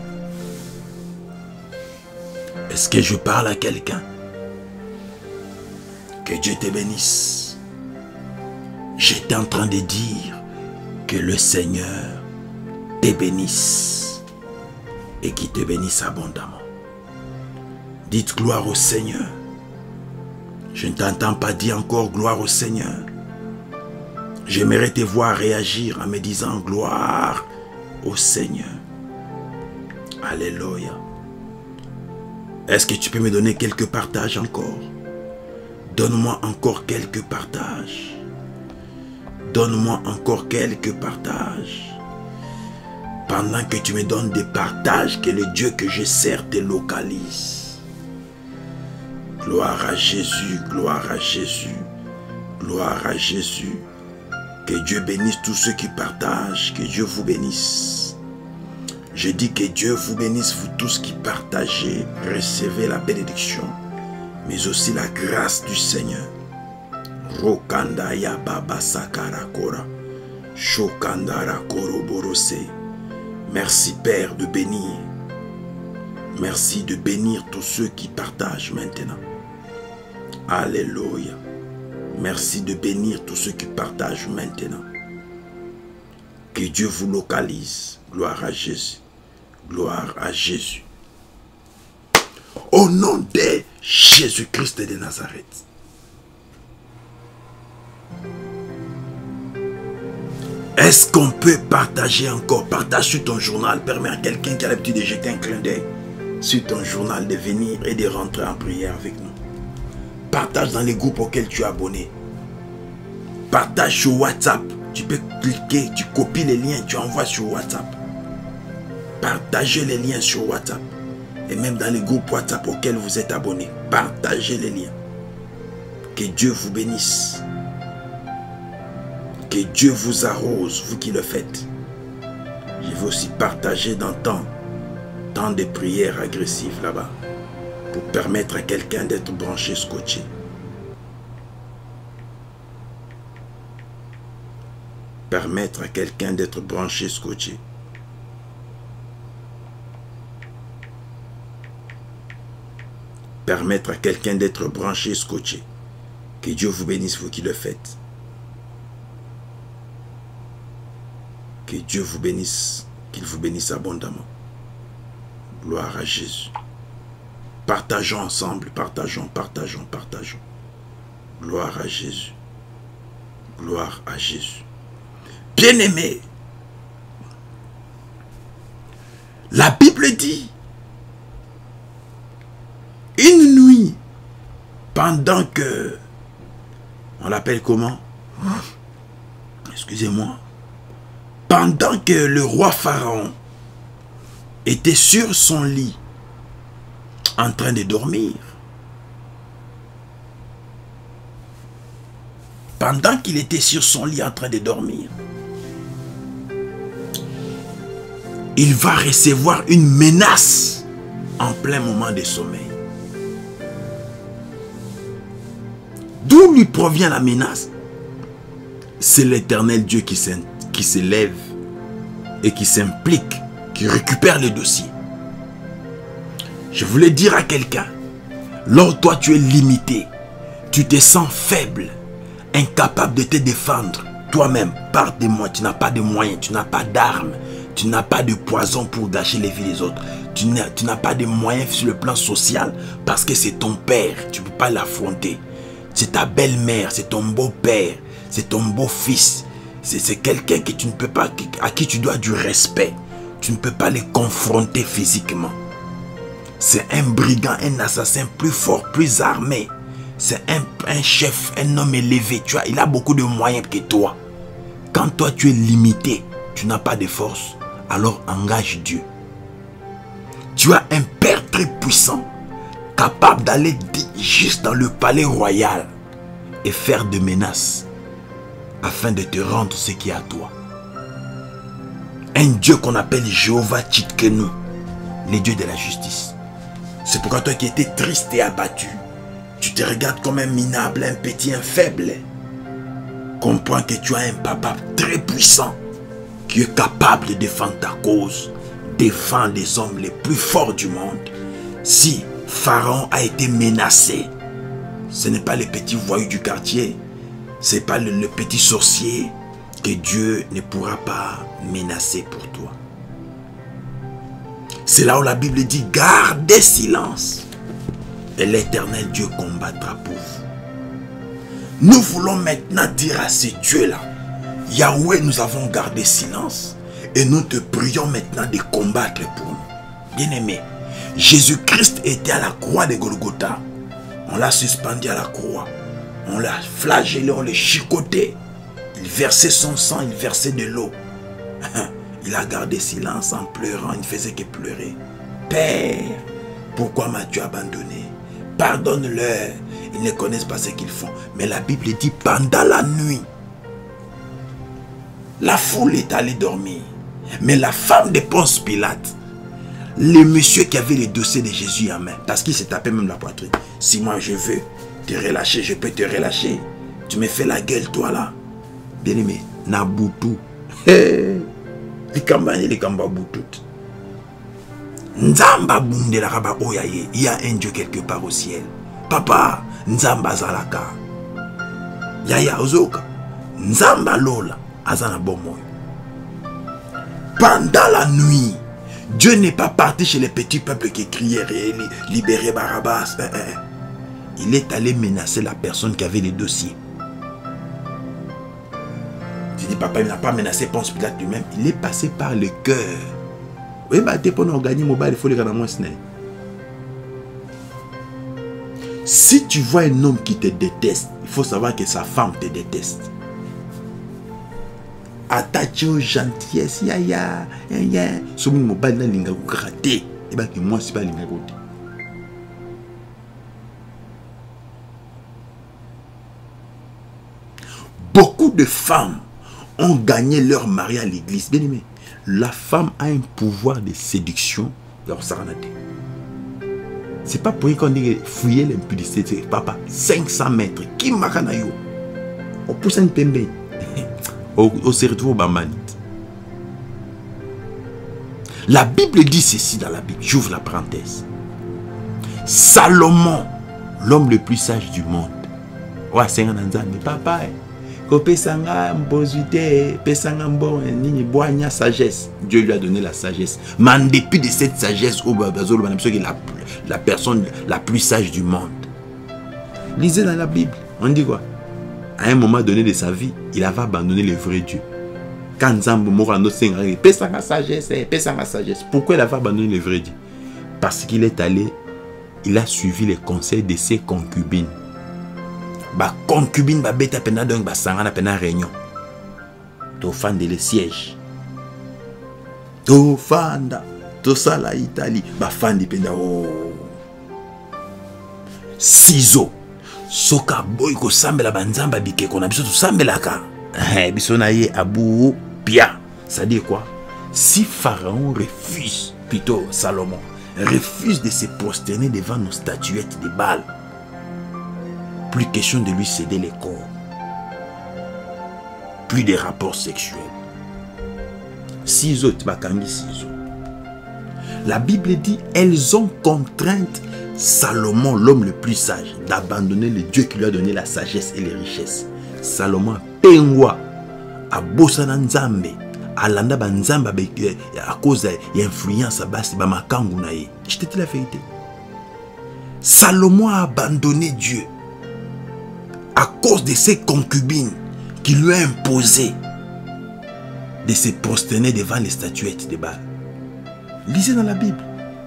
Est-ce que je parle à quelqu'un? Que Dieu te bénisse. J'étais en train de dire que le Seigneur te bénisse et qu'il te bénisse abondamment. Dites gloire au Seigneur. Je ne t'entends pas dire encore gloire au Seigneur. J'aimerais te voir réagir en me disant gloire au Seigneur. Alléluia. Est-ce que tu peux me donner quelques partages encore? Donne-moi encore quelques partages. Donne-moi encore quelques partages. Pendant que tu me donnes des partages, que le Dieu que je sers te localise. Gloire à Jésus, gloire à Jésus, gloire à Jésus. Que Dieu bénisse tous ceux qui partagent, que Dieu vous bénisse. Je dis que Dieu vous bénisse, vous tous qui partagez, recevez la bénédiction, mais aussi la grâce du Seigneur. Rokanda ya baba sakara kora, shokandara koroborose. Merci Père de bénir. Merci de bénir tous ceux qui partagent maintenant. Alléluia. Merci de bénir tous ceux qui partagent maintenant. Que Dieu vous localise. Gloire à Jésus. Gloire à Jésus. Au nom de Jésus-Christ de Nazareth. Est-ce qu'on peut partager encore? Partage sur ton journal. Permets à quelqu'un qui a l'habitude de jeter un clin d'œil sur ton journal de venir et de rentrer en prière avec nous. Partage dans les groupes auxquels tu es abonné. Partage sur WhatsApp. Tu peux cliquer, tu copies les liens, tu envoies sur WhatsApp. Partagez les liens sur WhatsApp. Et même dans les groupes WhatsApp auxquels vous êtes abonnés. Partagez les liens. Que Dieu vous bénisse. Que Dieu vous arrose, vous qui le faites. Je veux aussi partager dans tant, tant de prières agressives là-bas. Pour permettre à quelqu'un d'être branché, scotché. Permettre à quelqu'un d'être branché, scotché. Permettre à quelqu'un d'être branché, scotché. Que Dieu vous bénisse, vous qui le faites. Que Dieu vous bénisse, qu'il vous bénisse abondamment. Gloire à Jésus. Partageons ensemble, partageons, partageons, partageons. Gloire à Jésus. Gloire à Jésus. Bien-aimés, la Bible dit, une nuit, pendant que, on l'appelle comment? Excusez-moi. Pendant que le roi Pharaon était sur son lit, en train de dormir, pendant qu'il était sur son lit en train de dormir, il va recevoir une menace en plein moment de sommeil. D'où lui provient la menace? C'est l'Éternel Dieu qui s'élève et qui s'implique, qui récupère le dossier. Je voulais dire à quelqu'un, lorsque toi tu es limité, tu te sens faible, incapable de te défendre toi-même par des moyens, tu n'as pas de moyens, tu n'as pas d'armes, tu n'as pas de poison pour gâcher les vies des autres, tu n'as pas de moyens sur le plan social parce que c'est ton père, tu ne peux pas l'affronter, c'est ta belle-mère, c'est ton beau-père, c'est ton beau-fils, c'est quelqu'un que tu ne peux pas, à qui tu dois du respect, tu ne peux pas les confronter physiquement. C'est un brigand, un assassin plus fort, plus armé. C'est un, un chef, un homme élevé. Tu vois, il a beaucoup de moyens que toi. Quand toi tu es limité, tu n'as pas de force, alors engage Dieu. Tu as un père très puissant, capable d'aller juste dans le palais royal et faire des menaces afin de te rendre ce qui est à toi. Un Dieu qu'on appelle Jéhovah Tsidkenu, le Dieu de la justice. C'est pourquoi toi qui étais triste et abattu, tu te regardes comme un minable, un petit, un faible. Comprends que tu as un papa très puissant qui est capable de défendre ta cause, défendre les hommes les plus forts du monde. Si Pharaon a été menacé, ce n'est pas le petit voyou du quartier, ce n'est pas le, le petit sorcier que Dieu ne pourra pas menacer pour toi. C'est là où la Bible dit, gardez silence et l'Éternel Dieu combattra pour vous. Nous voulons maintenant dire à ces dieux-là, Yahweh, nous avons gardé silence et nous te prions maintenant de combattre pour nous. Bien-aimé, Jésus-Christ était à la croix de Golgotha. On l'a suspendu à la croix. On l'a flagellé, on l'a chicoté. Il versait son sang, il versait de l'eau. Il a gardé silence en pleurant, il ne faisait que pleurer. Père, pourquoi m'as-tu abandonné? pardonne-leur. Ils ne connaissent pas ce qu'ils font. Mais la Bible dit pendant la nuit, la foule est allée dormir. Mais la femme de Ponce Pilate, le monsieur qui avait le dossier de Jésus en main, parce qu'il s'est tapé même la poitrine. Si moi je veux te relâcher, je peux te relâcher. Tu me fais la gueule toi là. Bien aimé, Nabutu. Les campagnes, les campagnes boutout. Nzamba bunde la raba oyaye. Il y a un Dieu quelque part au ciel. Papa, Nzamba zalaka. Yaya ozoka. Nzamba lola. Azana bomoy. Pendant la nuit, Dieu n'est pas parti chez les petits peuples qui criaient libérer Barabbas. Il est allé menacer la personne qui avait les dossiers. Je dis, papa, il n'a pas menacé Ponce Pilate lui-même. Il est passé par le cœur. Oui, bah, t'es pour nous gagner mobile, il faut les gagner moins. Si tu vois un homme qui te déteste, il faut savoir que sa femme te déteste. Attaché aux gentillesses, ya ya, ya ya. Si mon mobile n'a pas gratté, et bien que moi, c'est pas l'inga gratté. Beaucoup de femmes ont gagné leur mari à l'église. Bien aimé, la femme a un pouvoir de séduction. C'est pas pour qu'on dit fouiller l'impudicité. Papa, cinq cents mètres. Qui m'a canaillou? On pousse un pembe. On se retrouve au Bamanite. La Bible dit ceci dans la Bible. J'ouvre la parenthèse. Salomon, l'homme le plus sage du monde. Ouais, c'est un anzani. Papa, pesanga mbozité, pesanga mbon nini boanya sagesse. Dieu lui a donné la sagesse. Mais en dépit de cette sagesse, la, la personne la plus sage du monde. Lisez dans la Bible. On dit quoi? À un moment donné de sa vie, il avait abandonné le vrai Dieu. Quand Nzambo Morano Senga, pesanga sagesse, pesanga sagesse. Pourquoi il avait abandonné le vrai Dieu? Parce qu'il est allé, il a suivi les conseils de ses concubines. Ba concubine ba beta pena donc ba sangana pena réunion. To fan de le siège. To fanda, to sala Italie, ba fan de pena oh. Ciseaux. Soka boy ko sambela banzamba bike ko na biso to sambela ka. Eh biso na ye abu pia. Ça dit quoi? Si Pharaon refuse, plutôt Salomon refuse de se prosterner devant nos statuettes de Baal, plus question de lui céder les corps. Plus de rapports sexuels. Ciseaux, tu vas cambier ciseaux. La Bible dit, elles ont contraint Salomon, l'homme le plus sage, d'abandonner le Dieu qui lui a donné la sagesse et les richesses. Salomon, pengwa, a bossana nzambe, a landa banzamba à cause de l'influence à base de makangu na ye. Je te dis la vérité. Salomon a abandonné Dieu à cause de ses concubines qui lui ont imposé de se prosterner devant les statuettes de Baal. Lisez dans la Bible.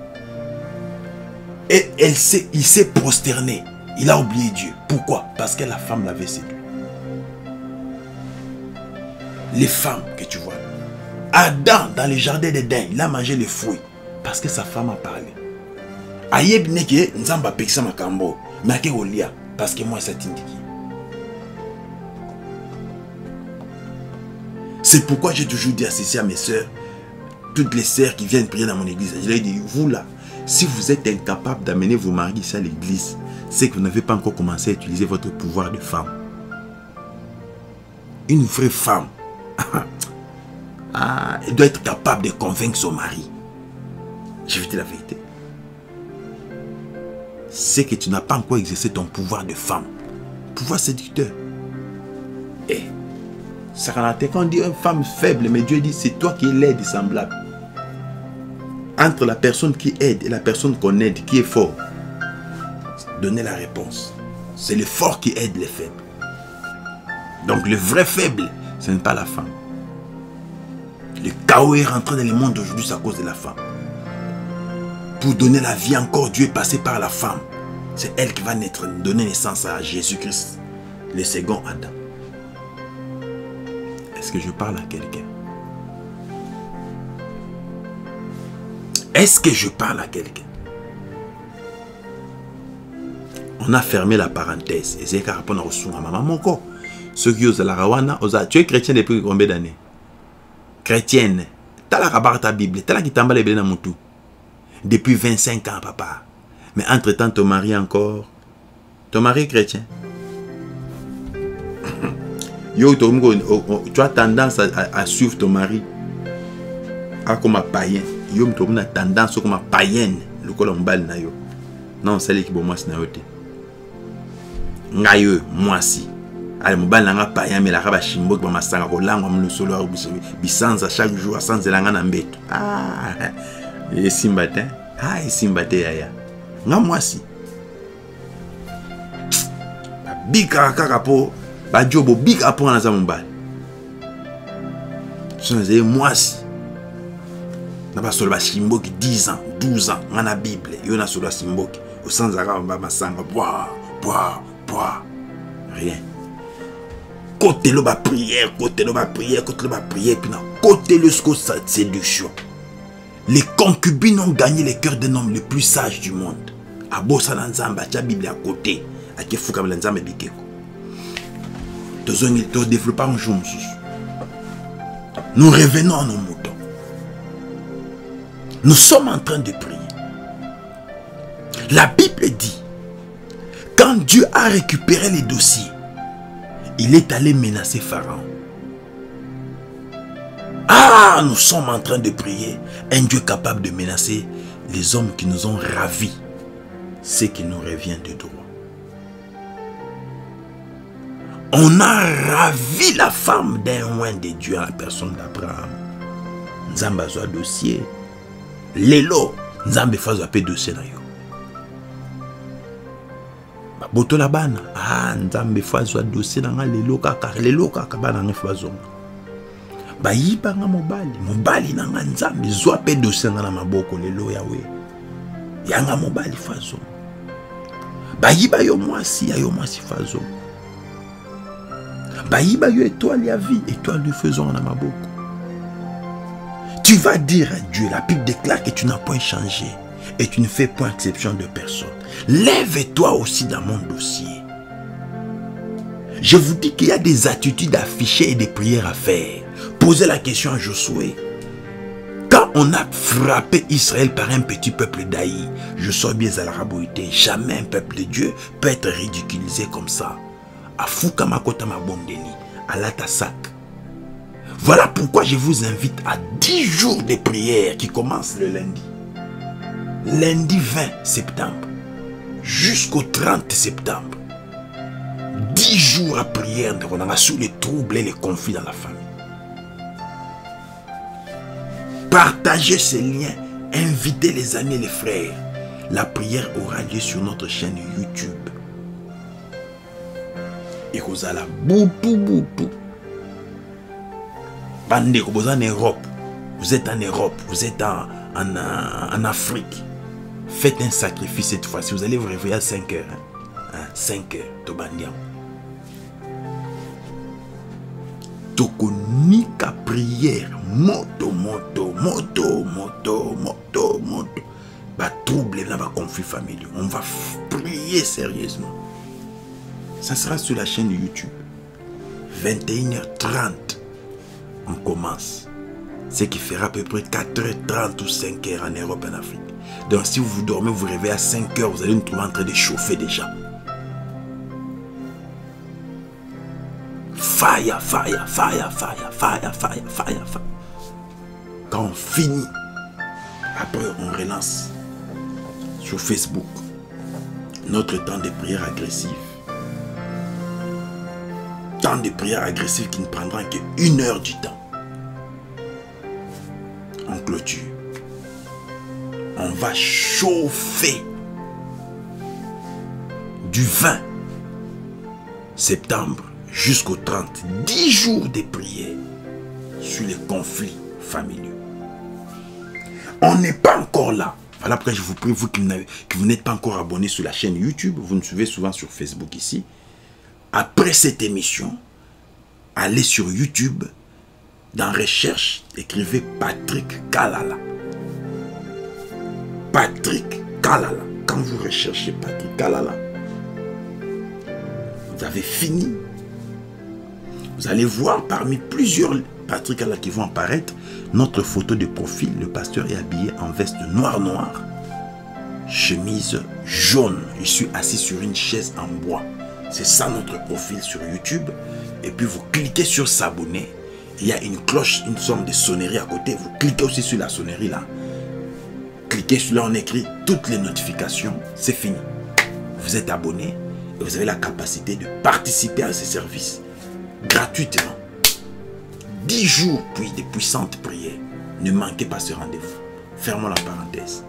Et elle s'est, il s'est prosterné. Il a oublié Dieu. Pourquoi? Parce que la femme l'avait séduit. Les femmes que tu vois. Adam, dans le jardin d'Éden, il a mangé les fruits. Parce que sa femme a parlé. Ayeb neke nzamba peksa makambo. Make olia. Parce que moi ça t'indique. C'est pourquoi j'ai toujours dit à ceci à mes soeurs, toutes les sœurs qui viennent prier dans mon église, je leur ai dit, vous là, si vous êtes incapable d'amener vos maris ici à l'église, c'est que vous n'avez pas encore commencé à utiliser votre pouvoir de femme. Une vraie femme, ah, elle doit être capable de convaincre son mari. Je vais te dire la vérité. C'est que tu n'as pas encore exercé ton pouvoir de femme. Pouvoir séducteur. Et quand on dit une femme faible, mais Dieu dit c'est toi qui es laide et semblable. Entre la personne qui aide et la personne qu'on aide, qui est fort, donnez la réponse. C'est le fort qui aide les faibles. Donc le vrai faible, ce n'est pas la femme. Le chaos est rentré dans le monde aujourd'hui, c'est à cause de la femme. Pour donner la vie encore, Dieu est passé par la femme. C'est elle qui va naître, donner naissance à Jésus-Christ, le second Adam. Est-ce que je parle à quelqu'un? Est-ce que je parle à quelqu'un? on a fermé la parenthèse. Et c'est qu'à répondre à maman moko. Ceux qui osent la rawana, tu es chrétien depuis combien d'années? Chrétienne. Tu as la rabarre ta Bible. Tu as la qui t'emballe les dans mon tout. Depuis vingt-cinq ans, papa. Mais entre-temps, ton mari encore. Ton mari est chrétien. Yo, tu as tendance à, à, à suivre ton mari à comme un païen. Yo, tu as tendance comme un païen. Le colon bal na yo. Non, c'est lui qui bon moi c'est na yo te. Ngayo, moi si. Allez, mon bal n'a pas païen mais la raba chimbo qui m'a sanga ko langue am le solo bisanza chaque jour sans zelanga na mbeto. Ah, et simbate. Ah, et simbate yaya. Nga moi si. Bika kaka po ba jobo bika po na za mbal. Son zé moi si. Na ba solo ba chimbo qui dix ans, douze ans dans la Bible, yo na solo chimbo qui au sans ara ba masanga bois, bois, bois. Rien. Côté le ba prière, côté le ba prière, côté le ba prière puis na côté le sco séduction. Les concubines ont gagné les cœurs des hommes les plus sages du monde. A bossa na nzamba cha Bible à côté. Ake fuka la nzamba bikeko. Tozongi to développer un jour. Nous revenons à nos moutons. Nous sommes en train de prier. La Bible dit, quand Dieu a récupéré les dossiers, il est allé menacer Pharaon. Ah, nous sommes en train de prier. Un Dieu capable de menacer les hommes qui nous ont ravis. Ce qui nous revient de droit. On a ravi la femme d'un oint de Dieu à la personne d'Abraham. Nzamba zoa dossier. Lelo, Nzambe fazo apé dossier na yo. Boto la bana. Ah, Nzambe fazo dossier na nga lelo kaka. Lelo kaka bana nga fazo. Ba yiba nga mobali. Mobali na nga Nzambe zoa apé dossier na maboko lelo yawe. Yanga mobali fazo. Ba yiba yo mwasi ya yo mwasi fazo. Ba yiba yo étoile ya vie. Étoile lui faisons na maboko. Tu vas dire à Dieu, la Bible déclare que tu n'as point changé et tu ne fais point exception de personne. Lève-toi aussi dans mon dossier. Je vous dis qu'il y a des attitudes affichées et des prières à faire. Posez la question à Josué. Quand on a frappé Israël par un petit peuple d'Aï, je sors bien à la raboïté, jamais un peuple de Dieu peut être ridiculisé comme ça. À Foukamakota Mabondeli, à l'Atasak. Voilà pourquoi je vous invite à dix jours de prière qui commencent le lundi. Lundi vingt septembre jusqu'au trente septembre. dix jours à prière de Ronanga sur les troubles et les conflits dans la famille. Partagez ces liens, invitez les amis et les frères. La prière aura lieu sur notre chaîne YouTube. Et vous allez boupou boupou. Vous êtes en Europe, vous êtes en Europe, vous êtes en, en, en Afrique. Faites un sacrifice cette fois-ci. Vous allez vous réveiller à cinq heures. Hein? cinq heures, Tobandian. Tokonika prière. Moto, moto, moto, moto, moto, moto. Bah, trouble, là, bah, conflit familial. On va prier sérieusement. Ça sera sur la chaîne YouTube. vingt et une heures trente. On commence. Ce qui fera à peu près quatre heures trente ou cinq heures en Europe et en Afrique. Donc si vous dormez, vous vous réveillez à cinq heures, vous allez nous trouver en train de chauffer déjà. Fire, fire, fire, fire, fire, fire, fire, fire. Quand on finit, après on relance sur Facebook notre temps de prière agressive. Temps de prière agressive qui ne prendra qu'une heure du temps. On clôture. On va chauffer du vingt septembre jusqu'au trente. dix jours de prière sur les conflits familiaux. On n'est pas encore là. Voilà pourquoi je vous prie, vous qui, qui vous n'êtes pas encore abonné sur la chaîne YouTube, vous nous suivez souvent sur Facebook ici. Après cette émission, allez sur YouTube, dans recherche, écrivez Patrick Kalala. Patrick Kalala. Quand vous recherchez Patrick Kalala, vous avez fini. Vous allez voir parmi plusieurs Patrick Kala qui vont apparaître, notre photo de profil, le pasteur est habillé en veste noire noire, chemise jaune. Je suis assis sur une chaise en bois. C'est ça notre profil sur YouTube. Et puis vous cliquez sur s'abonner. Il y a une cloche, une sorte de sonnerie à côté. Vous cliquez aussi sur la sonnerie là. Cliquez sur là, on écrit toutes les notifications. C'est fini. Vous êtes abonné et vous avez la capacité de participer à ces services gratuitement. dix jours puis des puissantes prières. Ne manquez pas ce rendez-vous. Fermons la parenthèse.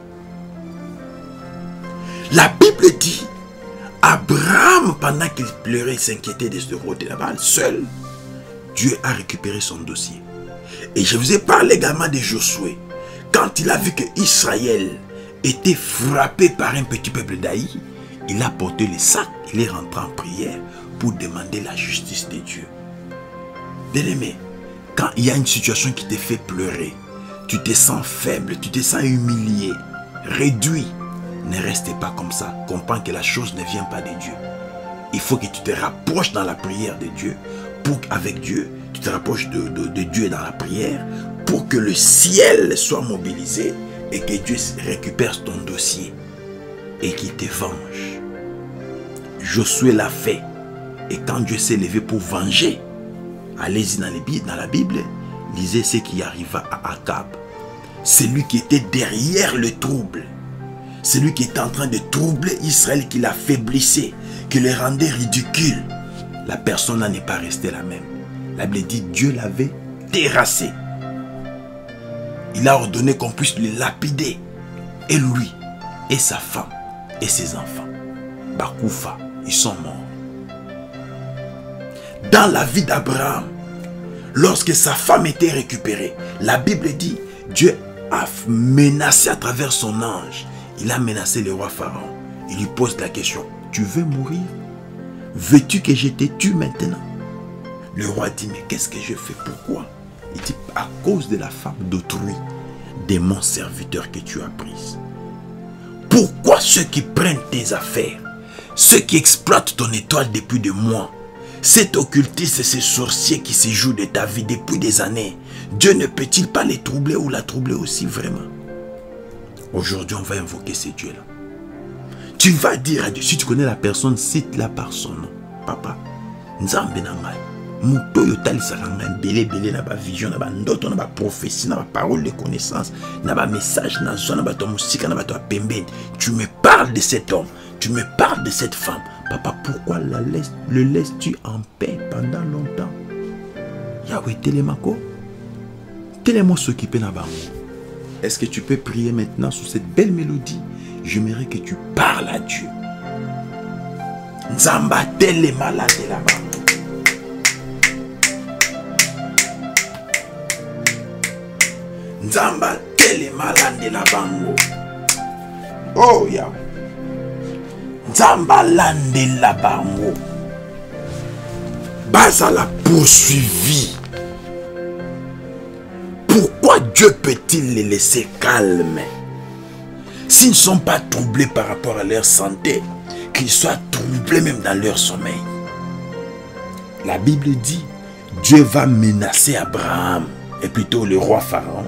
La Bible dit, Abraham, pendant qu'il pleurait et s'inquiétait de ce roi de Nabal, seul, Dieu a récupéré son dossier. Et je vous ai parlé également de Josué. Quand il a vu que Israël était frappé par un petit peuple d'Aï, il a porté le sac, il est rentré en prière pour demander la justice de Dieu. Bien-aimé, quand il y a une situation qui te fait pleurer, tu te sens faible, tu te sens humilié, réduit, ne restez pas comme ça. Comprends que la chose ne vient pas de Dieu. Il faut que tu te rapproches dans la prière de Dieu, pour qu'avec Dieu, tu te rapproches de, de, de Dieu dans la prière, pour que le ciel soit mobilisé et que Dieu récupère ton dossier et qu'il te venge. Josué l'a fait. Et quand Dieu s'est levé pour venger, allez-y dans, dans la Bible, lisez ce qui arriva à Akab. C'est lui qui était derrière le trouble. C'est lui qui était en train de troubler Israël, qui l'affaiblissait, qui le rendait ridicule. La personne là n'est pas restée la même. La Bible dit Dieu l'avait terrassé. Il a ordonné qu'on puisse le lapider. Et lui, et sa femme, et ses enfants. Bakoufa, ils sont morts. Dans la vie d'Abraham, lorsque sa femme était récupérée, la Bible dit, Dieu a menacé à travers son ange. Il a menacé le roi Pharaon. Il lui pose la question, tu veux mourir? Veux-tu que je te tue maintenant? Le roi dit, mais qu'est-ce que je fais? Pourquoi? Il dit, à cause de la femme d'autrui, de mon serviteur que tu as prise. Pourquoi ceux qui prennent tes affaires, ceux qui exploitent ton étoile depuis des mois, cet occultiste et ces sorciers qui se jouent de ta vie depuis des années, Dieu ne peut-il pas les troubler ou la troubler aussi vraiment? Aujourd'hui, on va invoquer ces dieux-là. Tu vas dire à Dieu, si tu connais la personne, cite-la par son nom. Papa, Nzambe na ngai, muto yo talisaka ngai belé belé na ba vision, na ba ndoto, na ba prophétie, na ba parole de connaissance, na ba message, na zo, na ba to musika, na ba to pembeni. Tu me parles de cet homme, tu me parles de cette femme. Papa, pourquoi la laisse, le laisses-tu en paix pendant longtemps? Yahweh Télémako, Télémo s'occuper na bango. Est-ce que tu peux prier maintenant sur cette belle mélodie? J'aimerais que tu parles à Dieu. Nzamba Téléma la de la bango. Nzamba Téléma la de la bango. Oh Yahweh. Nzamba lande la bango. Baza la poursuivi. Pourquoi Dieu peut-il les laisser calmes? S'ils ne sont pas troublés par rapport à leur santé, qu'ils soient troublés même dans leur sommeil. La Bible dit, Dieu va menacer Abraham, et plutôt le roi Pharaon.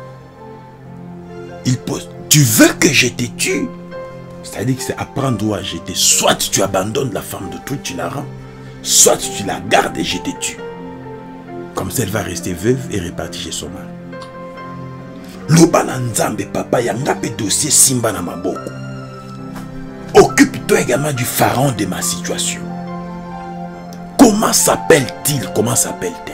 Il pose, tu veux que je te tue? C'est-à-dire que c'est apprendre ou à jeter. Soit tu abandonnes la femme d'autrui, tu la rends. Soit tu la gardes et je te tue. Comme ça, elle va rester veuve et répartie chez son mari. Loba na nzambe papa yanga pe dossier simba na maboko. Occupe-toi également du pharaon de ma situation. Comment s'appelle-t-il? Comment s'appelle-t-elle?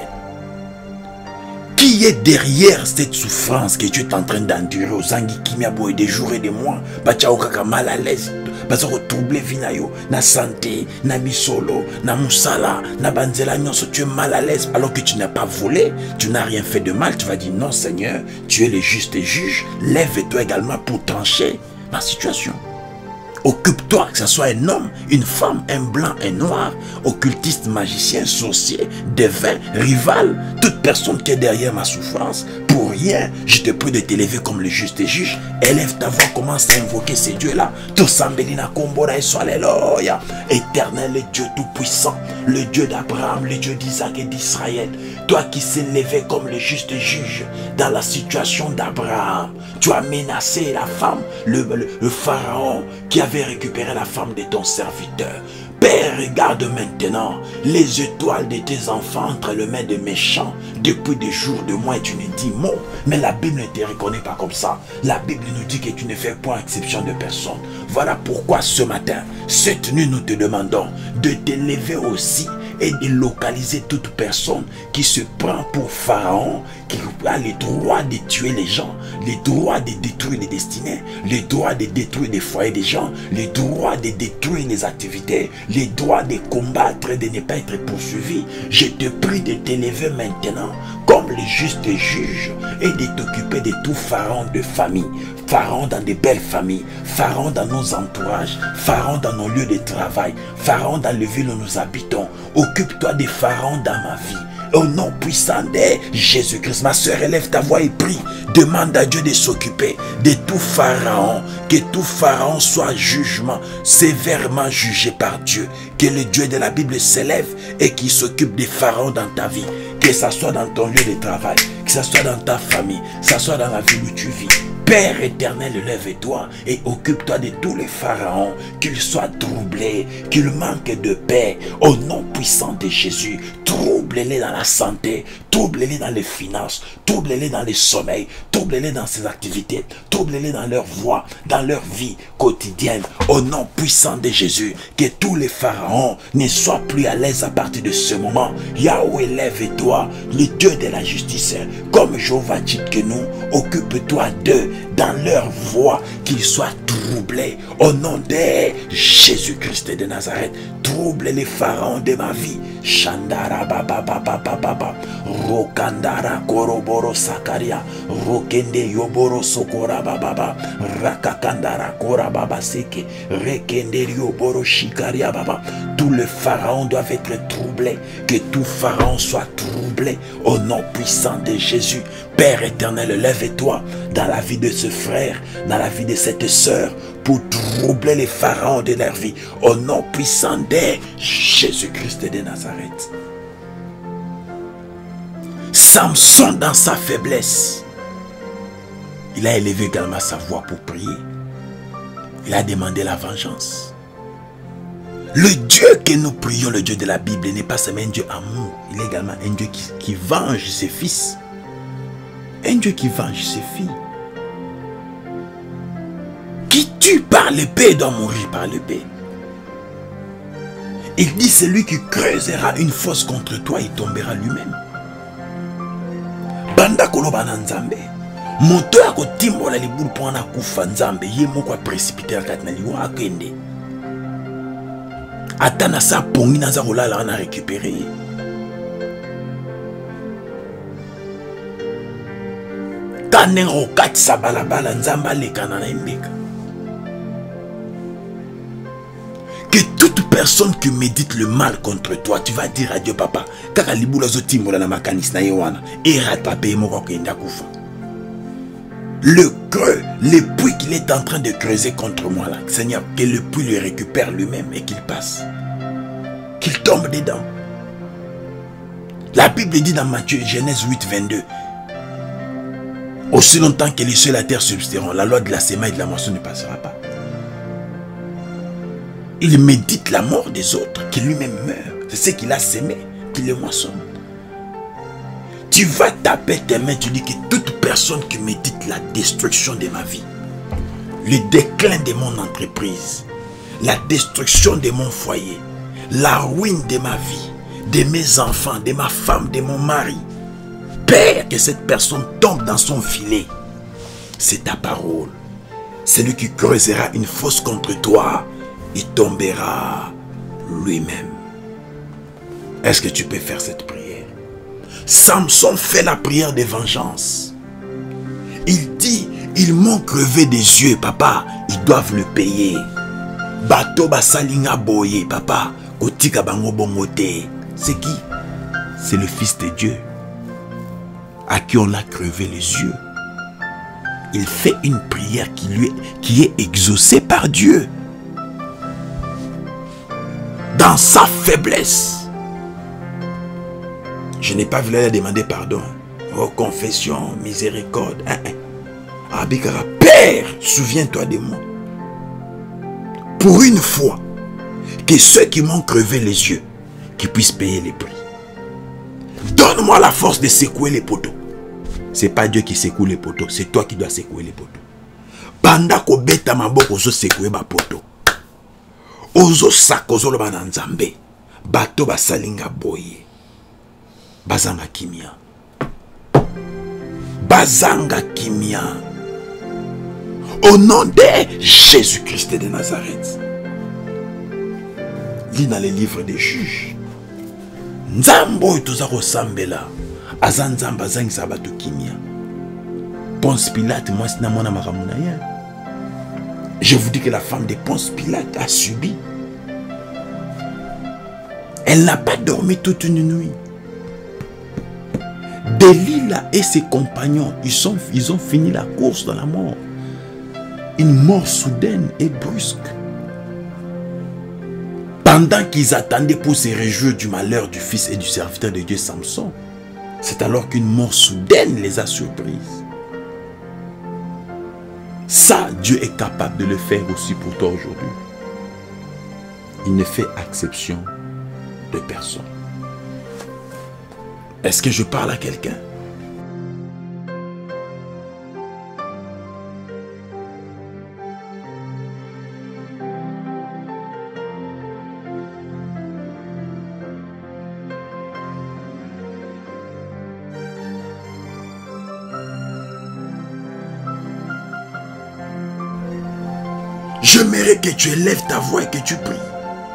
Qui est derrière cette souffrance que tu es en train d'endurer aux anguilles qui m'a beau des jours et des mois? Bachaokaka mal à l'aise. Parce que troublé vinayo, na santé, na misolo, na musala, na banzela nyonso, tu es mal à l'aise alors que tu n'as pas volé, tu n'as rien fait de mal. Tu vas dire non Seigneur, tu es le juste juge, lève-toi également pour trancher ma situation. Occupe-toi, que ce soit un homme, une femme, un blanc, un noir, occultiste, magicien, sorcier, devin, rival, toute personne qui est derrière ma souffrance. Pour rien, je te prie de t'élever comme le juste juge. Élève ta voix, commence à invoquer ces dieux-là. Éternel, le Dieu tout-puissant, le Dieu d'Abraham, le Dieu d'Isaac et d'Israël. Toi qui s'est levé comme le juste juge dans la situation d'Abraham. Tu as menacé la femme, le, le, le pharaon qui avait récupéré la femme de ton serviteur. Père, regarde maintenant les étoiles de tes enfants entre les mains de méchants. Depuis des jours, de mois, et tu ne dis mot. Mais la Bible ne te reconnaît pas comme ça. La Bible nous dit que tu ne fais point exception de personne. Voilà pourquoi ce matin, cette nuit, nous te demandons de te lever aussi et de localiser toute personne qui se prend pour Pharaon, qui a le droit de tuer les gens, le droit de détruire les destinées, le droit de détruire les foyers des gens, le droit de détruire les activités, le droit de combattre et de ne pas être poursuivi. Je te prie de t'élever maintenant comme le juste juge et de t'occuper de tout Pharaon de famille. Pharaon dans des belles familles, Pharaon dans nos entourages, Pharaon dans nos lieux de travail, Pharaon dans les villes où nous habitons. Occupe-toi des pharaons dans ma vie. Au nom puissant de Jésus-Christ, ma soeur, élève ta voix et prie. Demande à Dieu de s'occuper de tout pharaon. Que tout pharaon soit jugement, sévèrement jugé par Dieu. Que le Dieu de la Bible s'élève et qu'il s'occupe des pharaons dans ta vie. Que ça soit dans ton lieu de travail, que ça soit dans ta famille, que ça soit dans la ville où tu vis. Père éternel, lève-toi et occupe-toi de tous les pharaons, qu'ils soient troublés, qu'ils manquent de paix. Au nom puissant de Jésus, trouble-les dans la santé, trouble-les dans les finances, trouble-les dans les sommeils, trouble-les dans ses activités, trouble-les dans leur voie, dans leur vie quotidienne. Au nom puissant de Jésus, que tous les pharaons ne soient plus à l'aise à partir de ce moment. Yahweh, lève-toi, le Dieu de la justice, comme Jéhovah dit que nous, occupe-toi d'eux dans leur voie, qu'ils soient troublés. Au nom de Jésus-Christ de Nazareth, trouble les pharaons de ma vie. Shandara baba baba baba, Rokandara koroboro sakaria, Rokende yoboro sokora baba, Rakakandara kora baba seke, Rekende yoboro shikaria baba. Tous les pharaons doivent être troublés, que tout pharaon soit troublé au nom puissant de Jésus. Père éternel, lève-toi dans la vie de ce frère, dans la vie de cette sœur, pour troubler les pharaons de leur vie, au nom puissant de Jésus-Christ de Nazareth. Samson, dans sa faiblesse, il a élevé également sa voix pour prier. Il a demandé la vengeance. Le Dieu que nous prions, le Dieu de la Bible, n'est pas seulement un Dieu amour, il est également un Dieu qui, qui venge ses fils. Un Dieu qui venge ses filles. Qui tue par l'épée doit mourir par l'épée. Il dit, celui qui creusera une fosse contre toi, il tombera lui-même. Banda koloba na nzambe. Moto ya kotimbola libulu po na kufa nzambe, ye moko précipiter kat na liwa akende. Atana sa pongi na za kolala na récupérer. Kanengo kat sa balabala nzamba lekana na imbeka. Que toute personne qui médite le mal contre toi, tu vas dire à Dieu, papa, kaka libula zo timola na makanis na yewana, et rattraper moko kenda kufa. Le creux, le puits qu'il est en train de creuser contre moi là, Seigneur, que le puits le récupère lui-même et qu'il passe. Qu'il tombe dedans. La Bible dit dans Matthieu, Genèse huit, vingt-deux, aussi longtemps que les cieux et la terre subsisteront, la loi de la semaille et de la moisson ne passera pas. Il médite la mort des autres, qui lui-même meurt. C'est ce qu'il a sémé, qui le moissonne. Tu vas taper tes mains, tu dis que toute personne qui médite la destruction de ma vie, le déclin de mon entreprise, la destruction de mon foyer, la ruine de ma vie, de mes enfants, de ma femme, de mon mari, Père, que cette personne tombe dans son filet. C'est ta parole. Celui qui creusera une fosse contre toi, il tombera lui-même. Est-ce que tu peux faire cette prière? Samson fait la prière de vengeance. Il dit, ils m'ont crevé des yeux, papa, ils doivent le payer. Bato basalinga boye, papa. Kotika bango bongote. C'est qui? C'est le Fils de Dieu. À qui on a crevé les yeux. Il fait une prière qui, lui, qui est exaucée par Dieu. Dans sa faiblesse. Je n'ai pas voulu leur demander pardon. Oh, confession, miséricorde. Hein, hein. Abikara, Père, souviens-toi de moi. Pour une fois, que ceux qui m'ont crevé les yeux, qui puissent payer les prix. Donne-moi la force de secouer les poteaux. C'est pas Dieu qui secoue les poteaux, c'est toi qui dois secouer les poteaux. Banda ko beta maboko ozo secouer ba poteau. Ozo sakozo lo bananzambe. Bato basalinga boye. Bazanga kimia. Bazanga kimia. Au nom de Jésus-Christ de Nazareth. Lis dans les livres des juges. Nzambo itozako sambela. Azanzamba zangi sabato kimia. Ponce Pilate, moi c'est namona makamuna ya. Je vous dis que la femme de Ponce Pilate a subi. Elle n'a pas dormi toute une nuit. Delilah et ses compagnons, ils, sont, ils ont fini la course dans la mort. Une mort soudaine et brusque. Pendant qu'ils attendaient pour se réjouir du malheur du fils et du serviteur de Dieu Samson, c'est alors qu'une mort soudaine les a surprises. Ça, Dieu est capable de le faire aussi pour toi aujourd'hui. Il ne fait exception de personne. Est-ce que je parle à quelqu'un? J'aimerais que tu élèves ta voix et que tu pries.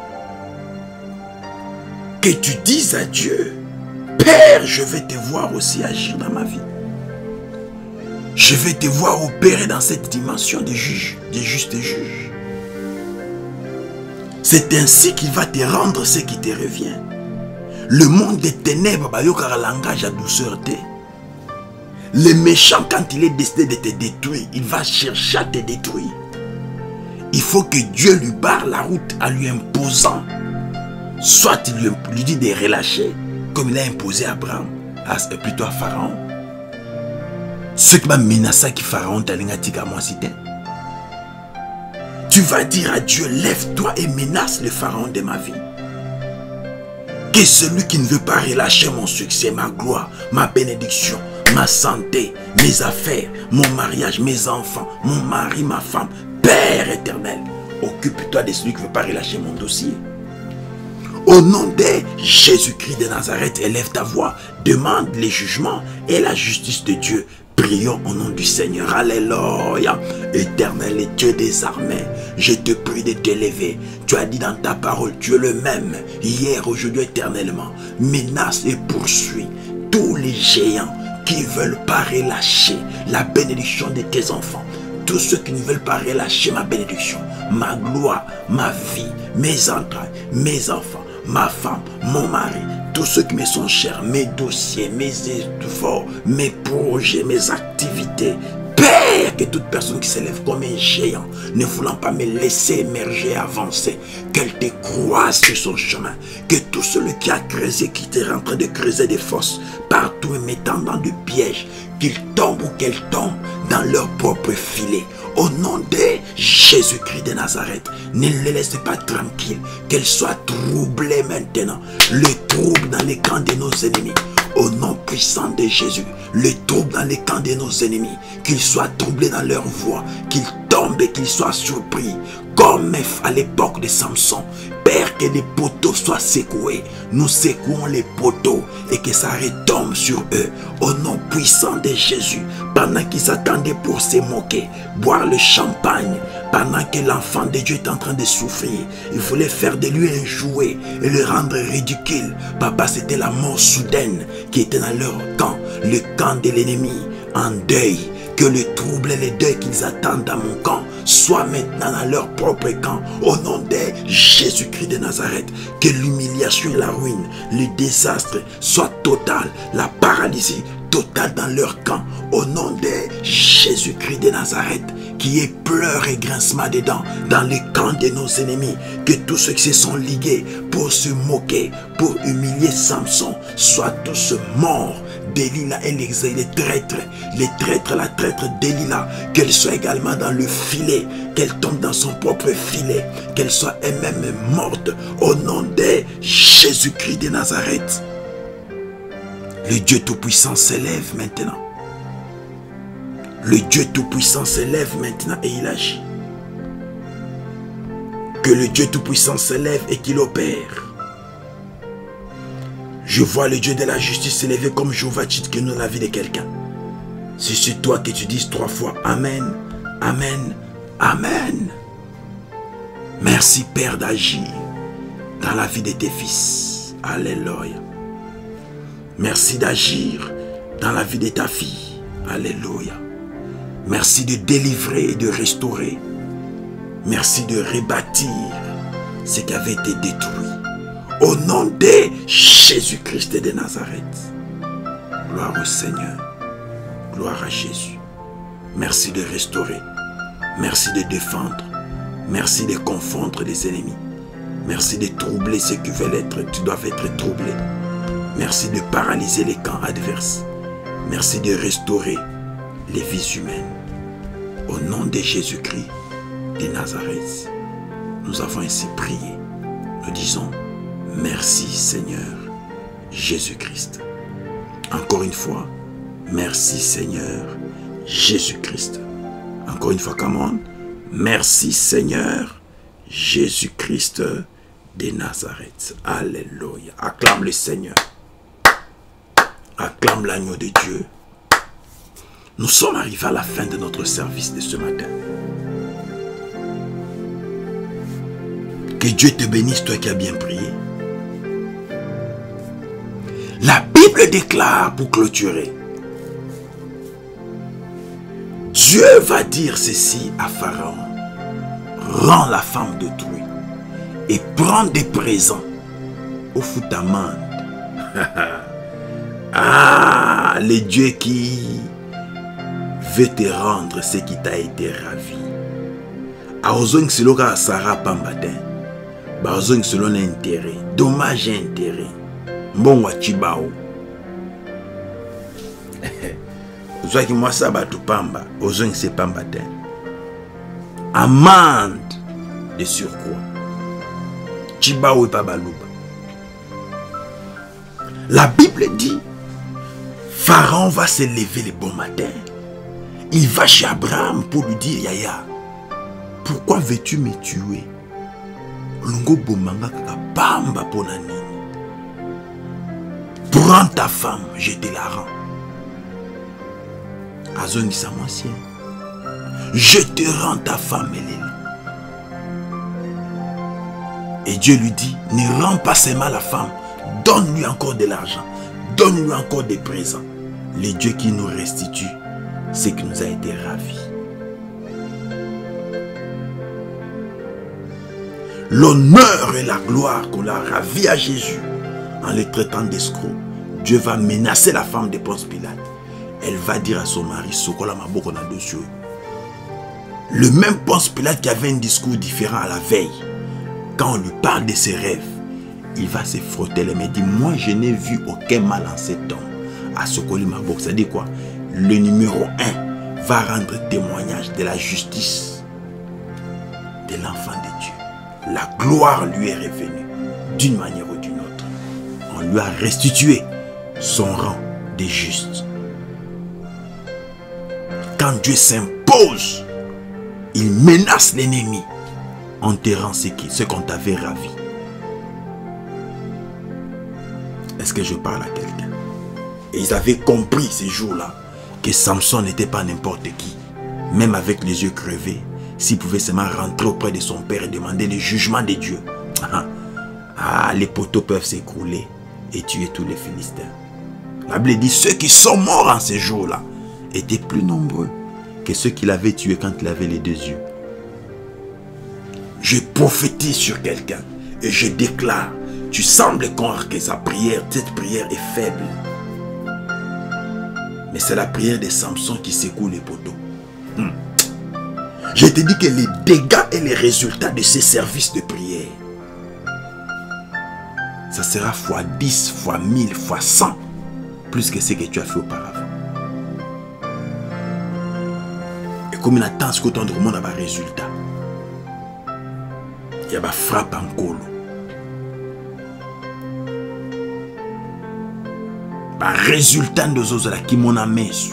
Que tu dises à Dieu, Père, je vais te voir aussi agir dans ma vie. Je vais te voir opérer dans cette dimension de juge, de juste juge. C'est ainsi qu'il va te rendre ce qui te revient. Le monde des ténèbres, il y a un langage à douceur. Le méchant, quand il est décidé de te détruire, il va chercher à te détruire. Il faut que Dieu lui barre la route en lui imposant. Soit il lui, lui dit de relâcher, comme il a imposé à Abraham, à, plutôt à Pharaon. Ce qui m'a menacé qui Pharaon t'a l'ingatique à moi cité. Tu vas dire à Dieu, lève-toi et menace le Pharaon de ma vie. Que celui qui ne veut pas relâcher mon succès, ma gloire, ma bénédiction, ma santé, mes affaires, mon mariage, mes enfants, mon mari, ma femme, Père éternel, occupe-toi de celui qui ne veut pas relâcher mon dossier. Au nom de Jésus-Christ de Nazareth, élève ta voix, demande les jugements et la justice de Dieu. Prions au nom du Seigneur. Alléluia. Éternel et Dieu des armées, je te prie de t'élever. Tu as dit dans ta parole, tu es le même, hier, aujourd'hui, éternellement. Menace et poursuis tous les géants qui ne veulent pas relâcher la bénédiction de tes enfants. Tous ceux qui ne veulent pas relâcher ma bénédiction, ma gloire, ma vie, mes entrailles, mes enfants, ma femme, mon mari, tous ceux qui me sont chers, mes dossiers, mes efforts, mes projets, mes activités. Père, que toute personne qui s'élève comme un géant, ne voulant pas me laisser émerger, avancer, qu'elle te croise sur son chemin, que tout celui qui a creusé, qui était en train de creuser des fosses, partout et mettant dans des pièges, qu'ils tombent ou qu'elles tombent dans leur propre filet. Au nom de Jésus-Christ de Nazareth, ne les laisse pas tranquilles, qu'elles soient troublées maintenant. Le trouble dans les camps de nos ennemis. Au nom puissant de Jésus, le trouble dans les camps de nos ennemis, qu'ils soient troublés dans leur voie, qu'ils tombent et qu'ils soient surpris, comme à l'époque de Samson. Père, que les poteaux soient secoués, nous secouons les poteaux et que ça retombe sur eux. Au nom puissant de Jésus, pendant qu'ils attendaient pour se moquer, boire le champagne, pendant que l'enfant de Dieu est en train de souffrir, il voulait faire de lui un jouet et le rendre ridicule. Papa, c'était la mort soudaine qui était dans leur camp, le camp de l'ennemi, en deuil. Que le trouble et les deuils qu'ils attendent dans mon camp soient maintenant dans leur propre camp. Au nom de Jésus-Christ de Nazareth, que l'humiliation et la ruine, le désastre soient total, la paralysie totale dans leur camp. Au nom de Jésus-Christ de Nazareth, qui est pleurs et grincement des dents dans le camp de nos ennemis. Que tous ceux qui se sont ligués pour se moquer, pour humilier Samson, soient tous morts. Delilah et l'exil, les traîtres, les traîtres, la traître Delilah, qu'elle soit également dans le filet, qu'elle tombe dans son propre filet, qu'elle soit elle-même morte au nom de Jésus-Christ de Nazareth. Le Dieu Tout-Puissant s'élève maintenant. Le Dieu Tout-Puissant s'élève maintenant et il agit. Que le Dieu Tout-Puissant s'élève et qu'il opère. Je vois le Dieu de la justice s'élever comme Jéhovah Tchidkenu dans la vie de quelqu'un. C'est sur toi que tu dises trois fois Amen, Amen, Amen. Merci Père d'agir dans la vie de tes fils. Alléluia. Merci d'agir dans la vie de ta fille. Alléluia. Merci de délivrer et de restaurer. Merci de rebâtir ce qui avait été détruit. Au nom de Jésus-Christ de Nazareth. Gloire au Seigneur. Gloire à Jésus. Merci de restaurer. Merci de défendre. Merci de confondre les ennemis. Merci de troubler ceux qui veulent être, tu dois être troublé. Merci de paralyser les camps adverses. Merci de restaurer les vies humaines. Au nom de Jésus-Christ de Nazareth, nous avons ainsi prié. Nous disons merci Seigneur Jésus-Christ. Encore une fois, merci Seigneur Jésus-Christ. Encore une fois, come on. Merci Seigneur Jésus-Christ de Nazareth. Alléluia. Acclame le Seigneur. Acclame l'agneau de Dieu. Nous sommes arrivés à la fin de notre service de ce matin. Que Dieu te bénisse, toi qui as bien prié. La Bible déclare pour clôturer. Dieu va dire ceci à Pharaon. Rends la femme d'autrui et prends des présents au foutamande. Ah, le Dieu qui veut te rendre ce qui t'a été ravi. Aozong siloka Sarah Pambatin. Baozong selon intérêt. Dommage et intérêt. Mbongwa Chibao. Soit qui moi ça batu pamba. Ozong se Pambatin. Amende de surcroît. Chibao et Pabalouba. La Bible dit, Pharaon va se lever le bon matin. Il va chez Abraham pour lui dire, Yaya, pourquoi veux-tu me tuer? Lungo bomanga kaka bamba ponani. Prends ta femme, je te la rends. Azongi Samoisien. Je te rends ta femme, Hélène. Et Dieu lui dit, ne rends pas seulement la femme, donne-lui encore de l'argent, donne-lui encore des présents. Le Dieu qui nous restitue ce qui nous a été ravi. L'honneur et la gloire qu'on a ravi à Jésus en le traitant d'escroc. Dieu va menacer la femme de Ponce Pilate. Elle va dire à son mari, Sokola Maboko na dessus. Le même Ponce Pilate qui avait un discours différent à la veille, quand on lui parle de ses rêves, il va se frotter les mains et dire, moi je n'ai vu aucun mal en cet homme. À Sokoli Maboko, ça dit quoi? Le numéro un va rendre témoignage de la justice de l'enfant de Dieu. La gloire lui est revenue d'une manière ou d'une autre. On lui a restitué son rang de juste. Quand Dieu s'impose, il menace l'ennemi en enterrant ce qu'on t'avait ravi. Est-ce que je parle à quelqu'un? Et ils avaient compris ces jours-là que Samson n'était pas n'importe qui. Même avec les yeux crevés, s'il pouvait seulement rentrer auprès de son père et demander le jugement de Dieu. Ah, les poteaux peuvent s'écrouler et tuer tous les Philistins. La Bible dit, ceux qui sont morts en ces jours-là étaient plus nombreux que ceux qu'il avait tués quand il avait les deux yeux. Je prophétise sur quelqu'un et je déclare, tu sembles croire que sa prière, cette prière est faible. Mais c'est la prière de Samson qui secoue les poteaux. Hmm. Je te dis que les dégâts et les résultats de ces services de prière, ça sera fois dix, fois mille, fois cent, plus que ce que tu as fait auparavant. Et comme il attend ce que ton monde a un résultat, il y a une frappe en colo. Un résultat de Zozola qui m'en a mis.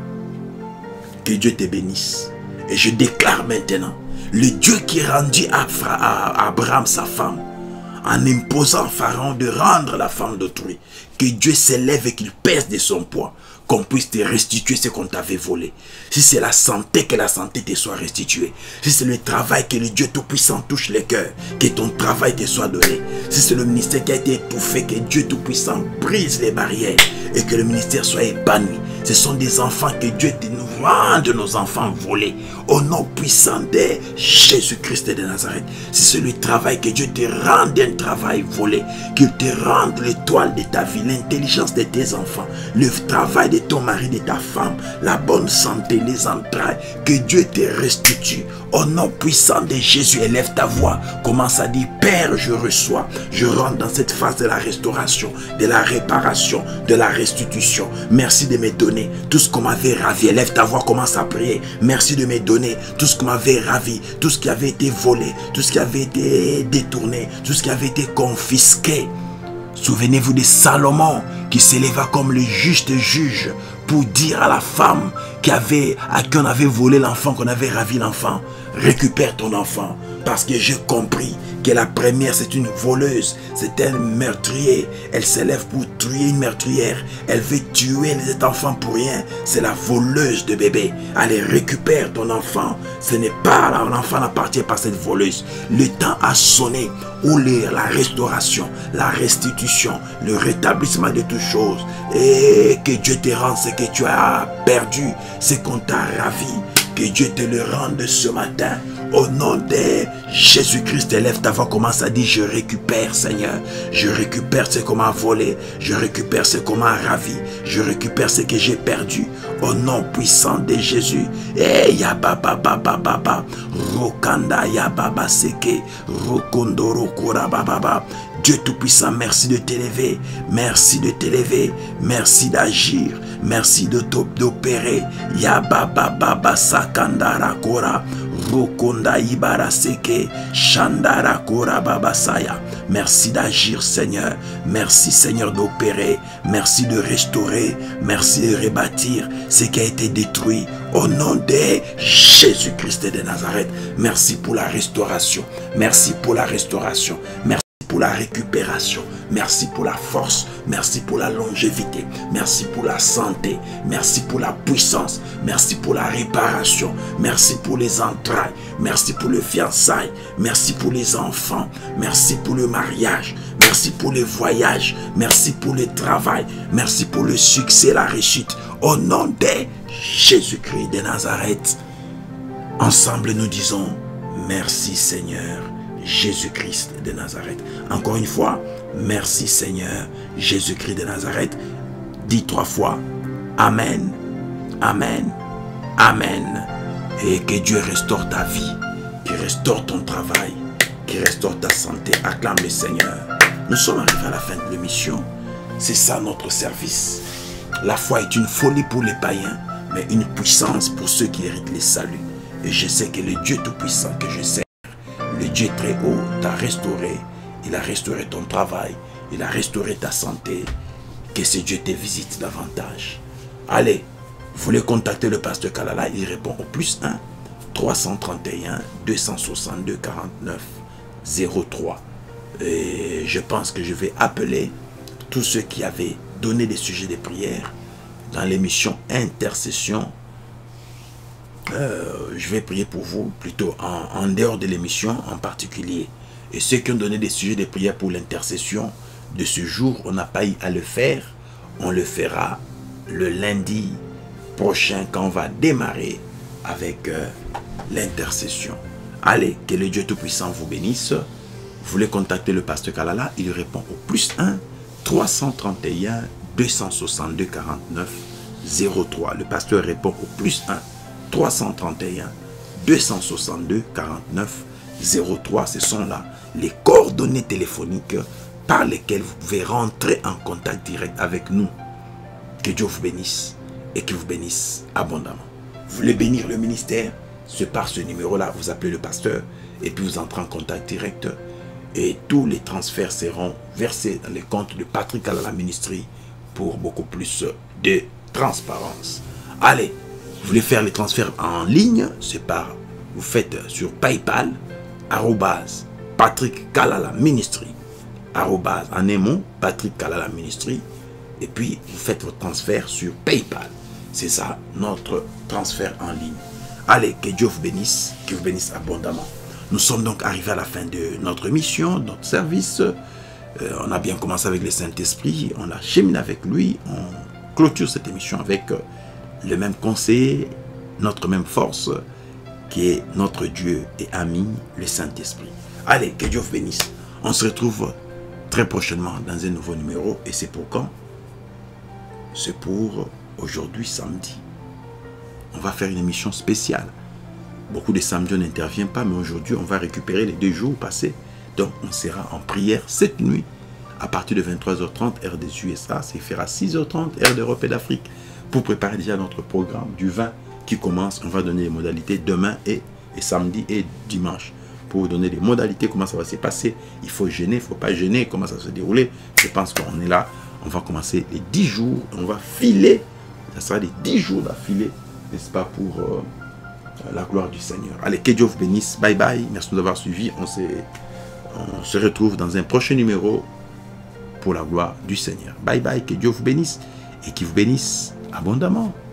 Que Dieu te bénisse. Et je déclare maintenant, le Dieu qui rendit à, à Abraham sa femme, en imposant à Pharaon de rendre la femme d'autrui, que Dieu s'élève et qu'il pèse de son poids, qu'on puisse te restituer ce qu'on t'avait volé. Si c'est la santé, que la santé te soit restituée. Si c'est le travail, que le Dieu Tout-Puissant touche le cœur, que ton travail te soit donné. Si c'est le ministère qui a été étouffé, que Dieu Tout-Puissant brise les barrières et que le ministère soit épanoui. Ce sont des enfants que Dieu te nous rende, nos enfants volés. Au nom puissant de Jésus-Christ de Nazareth. Si c'est le travail, que Dieu te rende un travail volé. Qu'il te rende l'étoile de ta vie, l'intelligence de tes enfants, le travail de ton mari, de ta femme, la bonne santé, les entrailles. Que Dieu te restitue. Au nom puissant de Jésus, élève ta voix. Commence à dire, Père, je reçois. Je rentre dans cette phase de la restauration, de la réparation, de la restitution. Merci de me donner tout ce qu'on m'avait ravi. Élève ta voix, commence à prier. Merci de me donner tout ce qu'on m'avait ravi, tout ce qui avait été volé, tout ce qui avait été détourné, tout ce qui avait été confisqué. Souvenez-vous de Salomon qui s'éleva comme le juste juge pour dire à la femme qui avait, à qui on avait volé l'enfant, qu'on avait ravi l'enfant, récupère ton enfant. Parce que j'ai compris que la première c'est une voleuse, c'est un meurtrier. Elle s'élève pour tuer une meurtrière. Elle veut tuer cet enfant pour rien. C'est la voleuse de bébé. Allez, récupère ton enfant. Ce n'est pas l'enfant n'appartient pas à cette voleuse. Le temps a sonné où la restauration, la restitution, le rétablissement de toutes choses. Et que Dieu te rende ce que tu as perdu, ce qu'on t'a ravi. Que Dieu te le rende ce matin. Au nom de Jésus-Christ, élève ta voix, commence à dire, je récupère, Seigneur. Je récupère ce qu'on m'a volé. Je récupère ce qu'on m'a ravi. Je récupère ce que j'ai perdu. Au nom puissant de Jésus. Eh, ya baba baba baba. Rokanda ya baba seke. Rokondoro kura baba. Dieu Tout-Puissant, merci de t'élever, merci de t'élever, merci d'agir, merci de d'opérer. Ya baba baba sakandara kora, rokonda ibara seke, shandara kora baba saya. Merci d'agir, Seigneur. Merci, Seigneur, d'opérer. Merci de restaurer. Merci de rebâtir ce qui a été détruit. Au nom de Jésus-Christ de Nazareth. Merci pour la restauration. Merci pour la restauration. Merci pour la récupération, merci pour la force, merci pour la longévité, merci pour la santé, merci pour la puissance, merci pour la réparation, merci pour les entrailles, merci pour le fiançailles, merci pour les enfants, merci pour le mariage, merci pour les voyages, merci pour le travail, merci pour le succès, la réussite, au nom de Jésus-Christ de Nazareth. Ensemble nous disons merci Seigneur Jésus-Christ de Nazareth. Encore une fois, merci Seigneur Jésus-Christ de Nazareth. Dis trois fois Amen, Amen, Amen. Et que Dieu restaure ta vie, qu'il restaure ton travail, qu'il restaure ta santé. Acclame le Seigneur. Nous sommes arrivés à la fin de l'émission. C'est ça notre service. La foi est une folie pour les païens, mais une puissance pour ceux qui héritent les saluts. Et je sais que le Dieu Tout-Puissant que je sais, le Dieu très haut t'a restauré. Il a restauré ton travail. Il a restauré ta santé. Que ce Dieu te visite davantage. Allez, vous voulez contacter le pasteur Kalala, il répond au plus un, trois cent trente et un, deux cent soixante-deux, quarante-neuf, zéro trois. Et je pense que je vais appeler tous ceux qui avaient donné des sujets de prière dans l'émission Intercession. Euh, je vais prier pour vous, plutôt en, en dehors de l'émission en particulier. Et ceux qui ont donné des sujets de prière pour l'intercession de ce jour, on n'a pas eu à le faire. On le fera le lundi prochain quand on va démarrer avec euh, l'intercession. Allez, que le Dieu Tout-Puissant vous bénisse. Vous voulez contacter le pasteur Kalala, il répond au plus un trois cent trente et un deux cent soixante-deux quarante-neuf zéro trois. Le pasteur répond au plus un trois cent trente et un deux cent soixante-deux quarante-neuf zéro trois. Ce sont là les coordonnées téléphoniques par lesquelles vous pouvez rentrer en contact direct avec nous. Que Dieu vous bénisse et qu'il vous bénisse abondamment. Vous voulez bénir le ministère? C'est par ce numéro-là, vous appelez le pasteur et puis vous entrez en contact direct. Et tous les transferts seront versés dans les comptes de Patrick Kalala Ministry pour beaucoup plus de transparence. Allez, vous voulez faire les transferts en ligne? C'est par, vous faites sur PayPal, arrobase Patrick Kalala Ministry, arrobase en un mot, Patrick Kalala Ministry, et puis vous faites votre transfert sur PayPal. C'est ça, notre transfert en ligne. Allez, que Dieu vous bénisse, qu'il vous bénisse abondamment. Nous sommes donc arrivés à la fin de notre mission, notre service. Euh, on a bien commencé avec le Saint-Esprit, on a cheminé avec lui, on clôture cette émission avec le même conseiller, notre même force, qui est notre Dieu et ami, le Saint-Esprit. Allez, que Dieu vous bénisse. On se retrouve très prochainement dans un nouveau numéro. Et c'est pour quand? C'est pour aujourd'hui, samedi. On va faire une émission spéciale. Beaucoup de samedis, on n'intervient pas, mais aujourd'hui, on va récupérer les deux jours passés. Donc, on sera en prière cette nuit à partir de vingt-trois heures trente, heure des U S A. C'est faire à six heures trente, heure d'Europe et d'Afrique. Pour préparer déjà notre programme du vingt qui commence. On va donner les modalités demain et, et samedi et dimanche. Pour vous donner les modalités, comment ça va se passer. Il faut gêner, il ne faut pas gêner, comment ça va se dérouler. Je pense qu'on est là. On va commencer les dix jours. On va filer. Ça sera les dix jours d'affilée, n'est-ce pas, pour euh, la gloire du Seigneur. Allez, que Dieu vous bénisse. Bye bye. Merci de nous avoir suivis. On se, on se retrouve dans un prochain numéro pour la gloire du Seigneur. Bye bye. Que Dieu vous bénisse et qu'il vous bénisse abondamment.